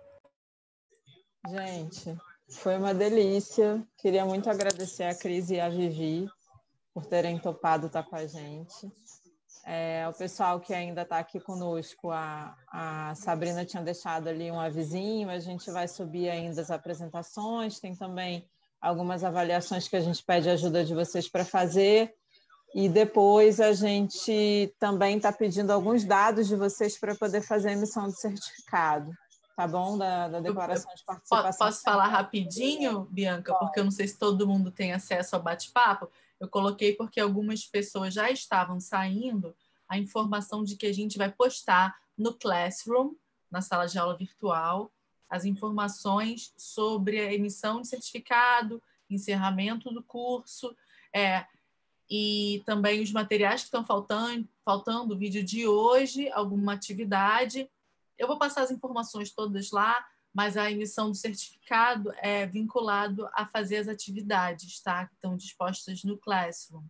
Gente, foi uma delícia. Queria muito agradecer a Cris e a Vivi por terem topado estar com a gente. O pessoal que ainda está aqui conosco, a Sabrina tinha deixado ali um avisinho, a gente vai subir ainda as apresentações, tem também algumas avaliações que a gente pede ajuda de vocês para fazer, e depois a gente também está pedindo alguns dados de vocês para poder fazer a emissão do certificado. Tá bom? Da declaração de participação. Posso falar rapidinho, Bianca? Porque eu não sei se todo mundo tem acesso ao bate-papo. Eu coloquei porque algumas pessoas já estavam saindo a informação de que a gente vai postar no Classroom, na sala de aula virtual, as informações sobre a emissão de certificado, encerramento do curso, e também os materiais que estão faltando, o vídeo de hoje, alguma atividade. Eu vou passar as informações todas lá, mas a emissão do certificado é vinculado a fazer as atividades, tá? Que estão dispostas no Classroom.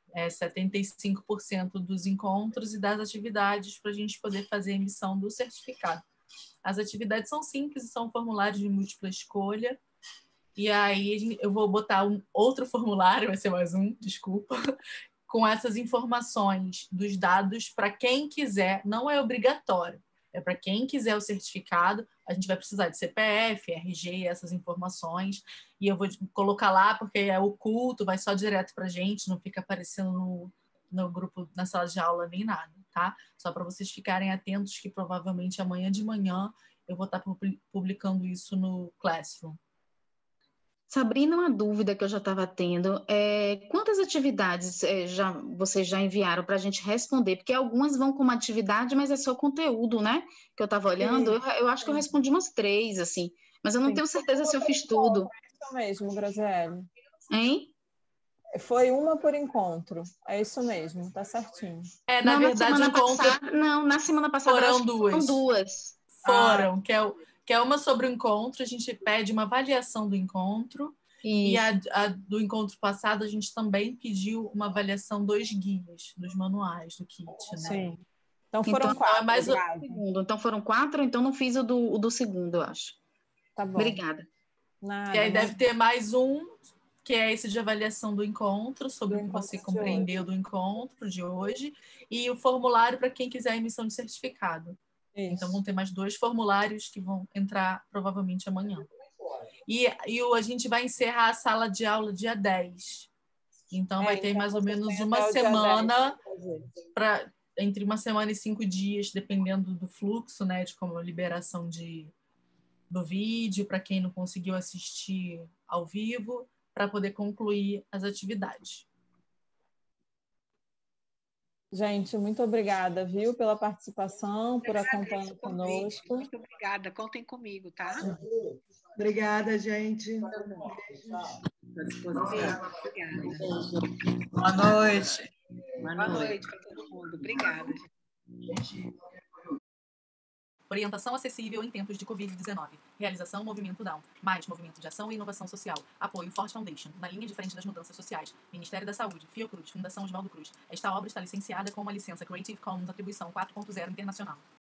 75% dos encontros e das atividades para a gente poder fazer a emissão do certificado. As atividades são simples, são formulários de múltipla escolha. E aí eu vou botar outro formulário, vai ser mais um, desculpa, com essas informações dos dados para quem quiser, não é obrigatório. É para quem quiser o certificado, a gente vai precisar de CPF, RG, essas informações, e eu vou colocar lá porque é oculto, vai só direto para a gente, não fica aparecendo no grupo, na sala de aula, nem nada, tá? Só para vocês ficarem atentos que provavelmente amanhã de manhã eu vou estar publicando isso no Classroom. Sabrina, uma dúvida que eu já estava tendo, quantas atividades vocês já enviaram para a gente responder? Porque algumas vão como atividade, mas é só conteúdo, né? Que eu estava olhando, eu acho que eu respondi umas 3, assim, mas eu não tenho certeza se eu fiz tudo. É isso mesmo, Graziele. Hein? Foi uma por encontro, é isso mesmo, tá certinho. Na verdade, na semana passada foram duas. Foram duas. Foram, que é uma sobre o encontro, a gente pede uma avaliação do encontro. Isso. E a do encontro passado, a gente também pediu uma avaliação dos guias, dos manuais do kit, né? Sim. Então foram 4. Então foram 4, então não fiz o do segundo, eu acho. Tá bom. Obrigada. Nada, e aí deve ter mais um, que é esse de avaliação do encontro, sobre o que você compreendeu do encontro de hoje, e o formulário para quem quiser a emissão de certificado. Isso. Então vão ter mais 2 formulários que vão entrar provavelmente amanhã. E a gente vai encerrar a sala de aula dia 10. Então vai ter mais ou menos uma semana, entre uma semana e 5 dias, dependendo do fluxo, né, de como a liberação do vídeo, para quem não conseguiu assistir ao vivo, para poder concluir as atividades. Gente, muito obrigada, viu, pela participação, por acompanhar conosco. Muito obrigada, contem comigo, tá? Obrigada, gente. Obrigada. Boa noite. Boa noite para todo mundo. Obrigada. Orientação acessível em tempos de Covid-19. Realização Movimento Down. Mais Movimento de Ação e Inovação Social. Apoio Ford Foundation. Na linha de frente das mudanças sociais. Ministério da Saúde. Fiocruz. Fundação Oswaldo Cruz. Esta obra está licenciada com uma licença Creative Commons Atribuição 4.0 Internacional.